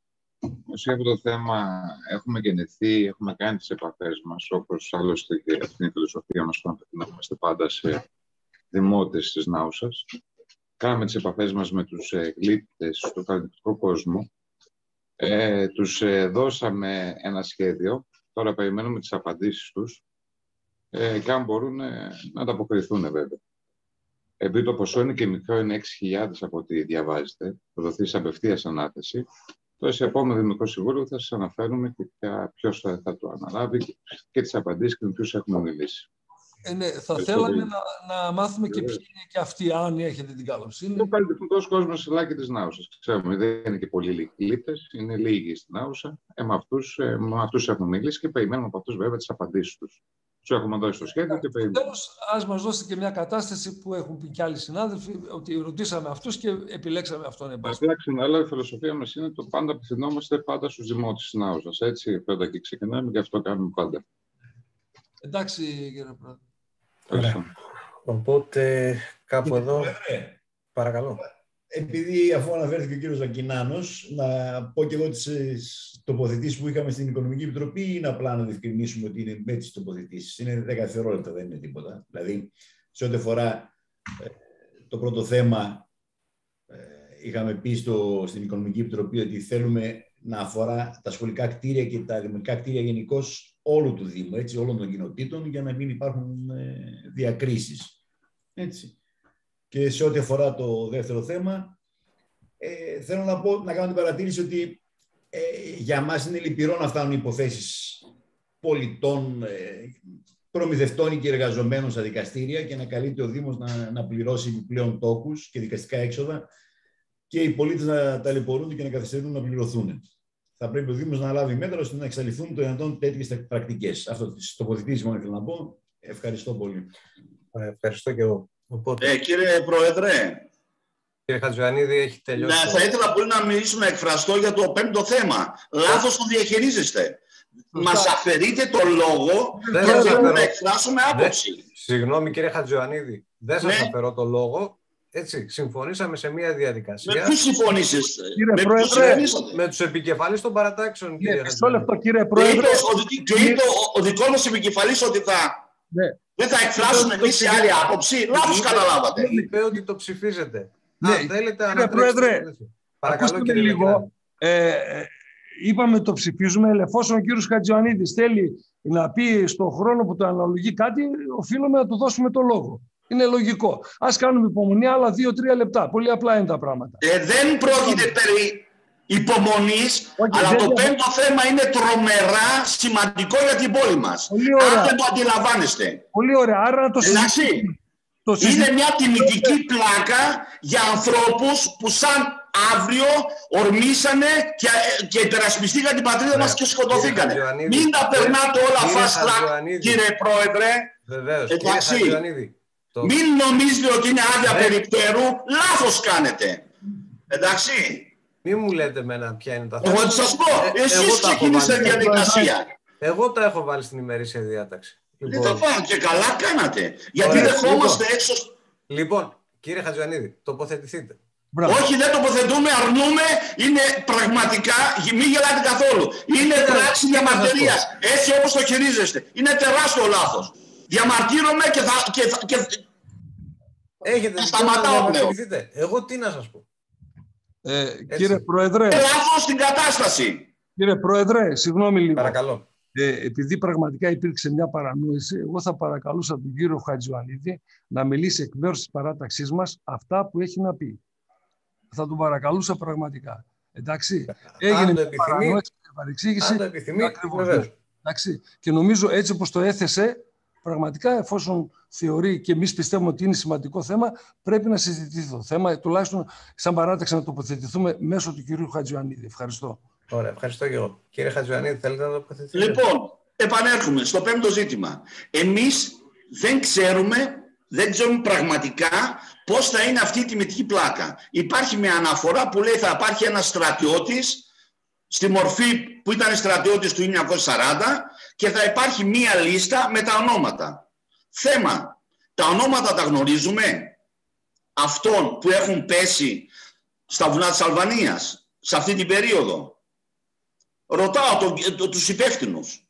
Όσο για αυτό το θέμα έχουμε γεννηθεί, έχουμε κάνει τις επαφές μας, όπως άλλωστε και αυτή είναι η φιλοσοφία μας, να είμαστε πάντα σε δημότες της Νάουσας. Κάναμε τις επαφές μας με τους ε, γλύπτες του καλλιτεχνικού κόσμου. Ε, τους ε, δώσαμε ένα σχέδιο. Τώρα περιμένουμε τις απαντήσεις τους ε, και αν μπορούν ε, να ανταποκριθούν βέβαια. Επειδή το ποσό είναι και μικρό, είναι έξι χιλιάδες από ό,τι διαβάζετε, θα δοθεί σε απευθείας ανάθεση. Τώρα σε επόμενο Δημοτικό Συμβούλιο θα σας αναφέρουμε και ποιος θα, θα το αναλάβει και τις απαντήσεις και με ποιους έχουμε μιλήσει. Ε, ναι, θα θέλαμε να, να μάθουμε και ποιοι είναι και αυτοί, αν έχετε την καλοσύνη. Ο καλλιτεχνικός κόσμος λάκι της Νάουσας. Ξέρουμε, δεν είναι και πολλοί λήπτες, είναι λίγοι στην Νάουσα. Ε, με, αυτούς, ε, με αυτούς έχουμε μιλήσει και περιμένουμε από αυτούς βέβαια τις απαντήσεις τους. Σου έχουμε δώσει το σχέδιο και περιμένουμε. Τέλος, ας μας δώσετε και μια κατάσταση που έχουν πει και άλλοι συνάδελφοι, ότι ρωτήσαμε αυτούς και επιλέξαμε αυτόν. Εντάξει, αλλά η φιλοσοφία μας είναι το πάντα απευθυνόμαστε πάντα στους δημότες της Νάουσας. Έτσι, πρώτα και ξεκινάμε και αυτό κάνουμε πάντα. Εντάξει, κύριε Πρόεδρε. Ωραία. Οπότε, κάπου Κύριε εδώ, Πρόεδρε, παρακαλώ. Επειδή αφού αναφέρθηκε ο κύριος Ακινάνος, να πω και εγώ τις τοποθετήσεις που είχαμε στην Οικονομική Επιτροπή, είναι απλά να διευκρινίσουμε ότι είναι με τις τοποθετήσεις. Είναι δέκα δευτερόλεπτα, δεν είναι τίποτα. Δηλαδή, σε ό,τι αφορά ε, το πρώτο θέμα, ε, είχαμε πει στο, στην Οικονομική Επιτροπή ότι θέλουμε να αφορά τα σχολικά κτίρια και τα δημοτικά κτίρια γενικώς όλου του Δήμου, έτσι, όλων των κοινοτήτων, για να μην υπάρχουν ε, διακρίσεις. Έτσι. Και σε ό,τι αφορά το δεύτερο θέμα, ε, θέλω να, πω, να κάνω την παρατήρηση ότι ε, για μας είναι λυπηρό να φτάνουν υποθέσεις πολιτών, ε, προμηθευτών και εργαζομένων στα δικαστήρια και να καλείται ο Δήμος να, να πληρώσει επιπλέον τόκους και δικαστικά έξοδα και οι πολίτες να ταλαιπωρούνται και να καθυστερούν να πληρωθούν. Θα πρέπει ο Δήμος να λάβει μέτρα ώστε να εξαλειφθούν το δυνατόν τέτοιες πρακτικές. Αυτό τις τοποθετήσεις μόνο ήθελα να πω. Ευχαριστώ πολύ. Ευχαριστώ και εγώ. Οπότε... Ε, κύριε Πρόεδρε, κύριε Χατζιωαννίδη, έχει τελειώσει. Να, θα ήθελα πολύ να μιλήσω, να εκφραστώ για το πέμπτο θέμα. Λάθος το διαχειρίζεστε. Μας αφαιρείτε το λόγο για να εκφράσουμε άποψη. Δε, συγγνώμη κύριε Χατζιωαννίδη, δεν σας ναι. αφαιρώ το λόγο. Έτσι, συμφωνήσαμε σε μια διαδικασία. Με ποιους συμφωνήσετε? Κύριε με Πρόεδρε, με τους επικεφαλείς των παρατάξεων. Κύριε Χατζιωαννίδη. Κύριε Πρόεδρε. Και είπε ο, ο δικός μας επικεφαλής ότι θα... Ναι. Δεν θα εκφράσουμε εμείς η άλλη άποψη. Λάθος καταλάβατε. Είπε ότι το ψηφίζετε. Ναι. Αν θέλετε, κύριε Πρόεδρε, παρακαλώ κύριε λίγο. Ε, είπαμε το ψηφίζουμε. Εφόσον ο κύριος Χατζιωαννίδης θέλει να πει στον χρόνο που το αναλογεί κάτι, οφείλουμε να του δώσουμε το λόγο. Είναι λογικό. Ας κάνουμε υπομονή άλλα δύο-τρία λεπτά. Πολύ απλά είναι τα πράγματα. Ε, δεν πρόκειται περί υπομονής, okay, αλλά το πέμπτο θέμα είναι τρομερά σημαντικό για την πόλη μας. Αν δεν το αντιλαμβάνεστε. Πολύ ωραία. Άρα να το συζητήσουμε. Το είναι μια τιμητική πλάκα για ανθρώπους που σαν αύριο ορμήσανε και, και υπερασπιστήκαν την πατρίδα μας και σκοτωθήκανε. Μην τα περνάτε όλα fast track, κύριε Πρόεδρε. Βεβαίως, εντάξει. Κύριε το... Μην νομίζετε ότι είναι άδεια ναι. περιπτέρου. Λάθος κάνετε. Εντάξει. Μην μου λέτε εμένα ποια είναι τα θέματα. Εγώ θα σας πω. Ε, Εσείς ξεκινήσατε διαδικασία. Εγώ τα έχω βάλει στην ημερήσια διάταξη. Λοιπόν. Δεν το πάω και καλά κάνατε. Γιατί δεχόμαστε λοιπόν, έξω... Λοιπόν, κύριε Χατζιωαννίδη, τοποθετηθείτε. Μπράβο. Όχι, δεν τοποθετούμε, αρνούμε. Είναι πραγματικά, μην γελάτε καθόλου. Είναι πράξη διαμαρτυρίας. Έτσι όπως το χειρίζεστε. Είναι τεράστιο λάθος. Διαμαρτύρομαι και θα... Και θα και... Έχετε σταματάω πλέον. Εγώ τι να σας πω. Ε, κύριε Πρόεδρε. Λάθος στην κατάσταση. Κύριε Πρόεδρε, συγγνώμη λίγο. Παρακαλώ. Ε, επειδή πραγματικά υπήρξε μια παρανόηση, εγώ θα παρακαλούσα τον κύριο Χατζιωαννίδη να μιλήσει εκ μέρους της παράταξής μας αυτά που έχει να πει. Θα τον παρακαλούσα πραγματικά. Εντάξει. Έγινε μια παρανόηση και παρεξήγηση. Αν το επιθυμεί, εντάξει. Και νομίζω έτσι όπως το έθεσε, πραγματικά εφόσον θεωρεί και εμείς πιστεύουμε ότι είναι σημαντικό θέμα, πρέπει να συζητηθεί το θέμα, τουλάχιστον σαν παράταξη να τοποθετηθούμε μέσω του κυρίου Χατζιωαννίδη. Ευχαριστώ. Ωραία, ευχαριστώ και εγώ. Κύριε Χατζιωαννίδη, θέλετε να τοποθετηθείτε? Λοιπόν, επανέρχομαι στο πέμπτο ζήτημα. Εμείς δεν ξέρουμε, δεν ξέρουμε πραγματικά πώς θα είναι αυτή η τιμητική πλάκα. Υπάρχει μια αναφορά που λέει θα υπάρχει ένας στρατιώτης στη μορφή που ήταν στρατιώτης του χίλια εννιακόσια σαράντα και θα υπάρχει μία λίστα με τα ονόματα. Θέμα, τα ονόματα τα γνωρίζουμε αυτών που έχουν πέσει στα βουνά της Αλβανίας σε αυτή την περίοδο. Ρωτάω το, το, τους υπεύθυνους.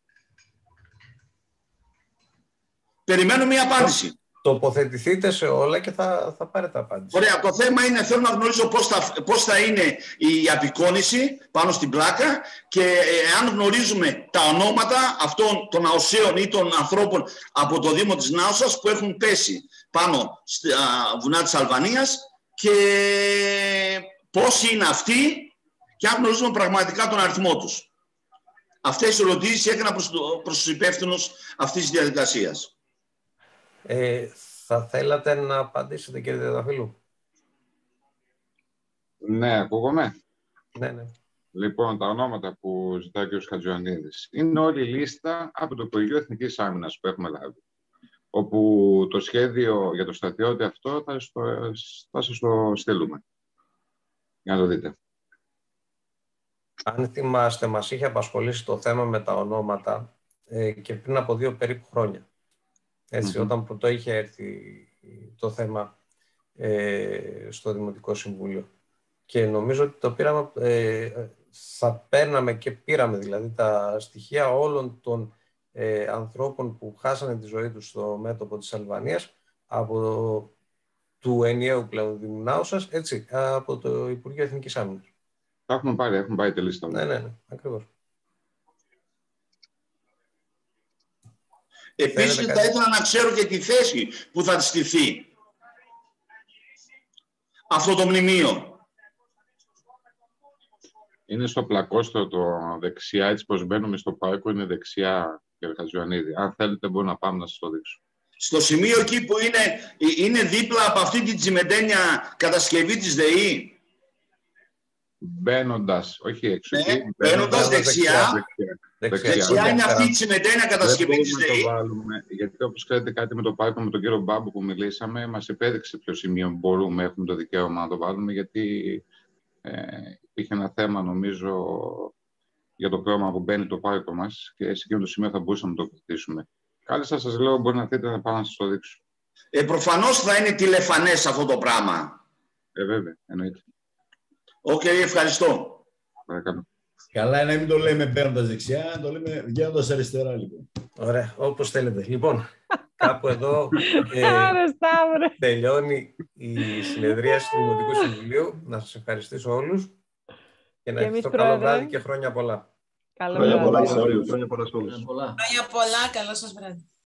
Περιμένω μία απάντηση. Τοποθετηθείτε σε όλα και θα, θα πάρετε απάντηση. Ωραία, το θέμα είναι, θέλω να γνωρίζω πώς θα, πώς θα είναι η απεικόνηση πάνω στην πλάκα και ε, αν γνωρίζουμε τα ονόματα αυτών των αοσαίων ή των ανθρώπων από το Δήμο της Νάουσας που έχουν πέσει πάνω στα βουνά της Αλβανίας και πόσοι είναι αυτοί και αν γνωρίζουμε πραγματικά τον αριθμό τους. Αυτές τις ερωτήσεις έκανα προς, προς τους υπεύθυνους αυτής της διαδικασίας. Ε, θα θέλατε να απαντήσετε, κύριε Τριανταφύλου? Ναι, ακούγομαι. Ναι, ναι. Λοιπόν, τα ονόματα που ζητάει ο κ. Χατζιωαννίδης είναι όλη η λίστα από το Υπουργείο Εθνικής Άμυνας που έχουμε λάβει. Όπου το σχέδιο για το στρατιώτη αυτό θα, στο, θα σας το στείλουμε. Για να το δείτε. Αν θυμάστε, μας είχε απασχολήσει το θέμα με τα ονόματα ε, και πριν από δύο περίπου χρόνια. Έτσι, mm-hmm. όταν πρώτο είχε έρθει το θέμα ε, στο Δημοτικό Συμβούλιο. Και νομίζω ότι το πήραμε, ε, θα παίρναμε και πήραμε δηλαδή τα στοιχεία όλων των ε, ανθρώπων που χάσανε τη ζωή τους στο μέτωπο της Αλβανίας από το, του ενιαίου πλέον Δήμου Νάουσας, έτσι, από το Υπουργείο Εθνικής Άμυνας. Τα έχουμε πάρει, έχουμε πάρει τη λίστα. Ναι, ναι, ναι, ακριβώς. Επίσης θα ήθελα να ξέρω και τη θέση που θα στηθεί αυτό το μνημείο. Είναι στο πλακόστρο το δεξιά, έτσι πως μπαίνουμε στο πάρκο, είναι δεξιά, κύριε Χατζιωαννίδη. Αν θέλετε μπορώ να πάμε να σας το δείξω. Στο σημείο εκεί που είναι, είναι δίπλα από αυτή την τσιμεντένια κατασκευή της ΔΕΗ. Μπαίνοντας, όχι έξω. Ναι, μπαίνοντας δεξιά, δεξιά, δεξιά, δεξιά είναι αυτή η τσιμεντένια κατασκευή της ΔΕΗ. Γιατί όπως ξέρετε κάτι με το πάρκο με τον κύριο Μπάμπου που μιλήσαμε, μας επέδειξε ποιο σημείο μπορούμε, έχουμε το δικαίωμα να το βάλουμε, γιατί ε, υπήρχε ένα θέμα νομίζω για το πρόγραμμα που μπαίνει το πάρκο μας και σε εκείνο το σημείο θα μπορούσαμε να το κρατήσουμε. Κάλεσα σας λέω, μπορεί να θέλετε να πάω να σας το δείξω. Ε, προφανώς θα είναι τηλεφανές αυτό το πράγμα. Ε, βέβαια, εννοείται. Οκ, okay, ευχαριστώ. Παρακαλώ. Καλά είναι να μην το λέμε παίρνοντας δεξιά, να το λέμε βγαίνοντας αριστερά, λοιπόν. Ωραία, όπως θέλετε. Λοιπόν, κάπου εδώ ε, τελειώνει η συνεδρίαση του Δημοτικού Συμβουλίου. Να σας ευχαριστήσω όλους και να ευχηθώ καλό βράδυ και χρόνια πολλά. Καλό χρόνια πολλά σε όλους. Χρόνια πολλά σε όλους. Χρόνια πολλά, καλό σας βράδυ.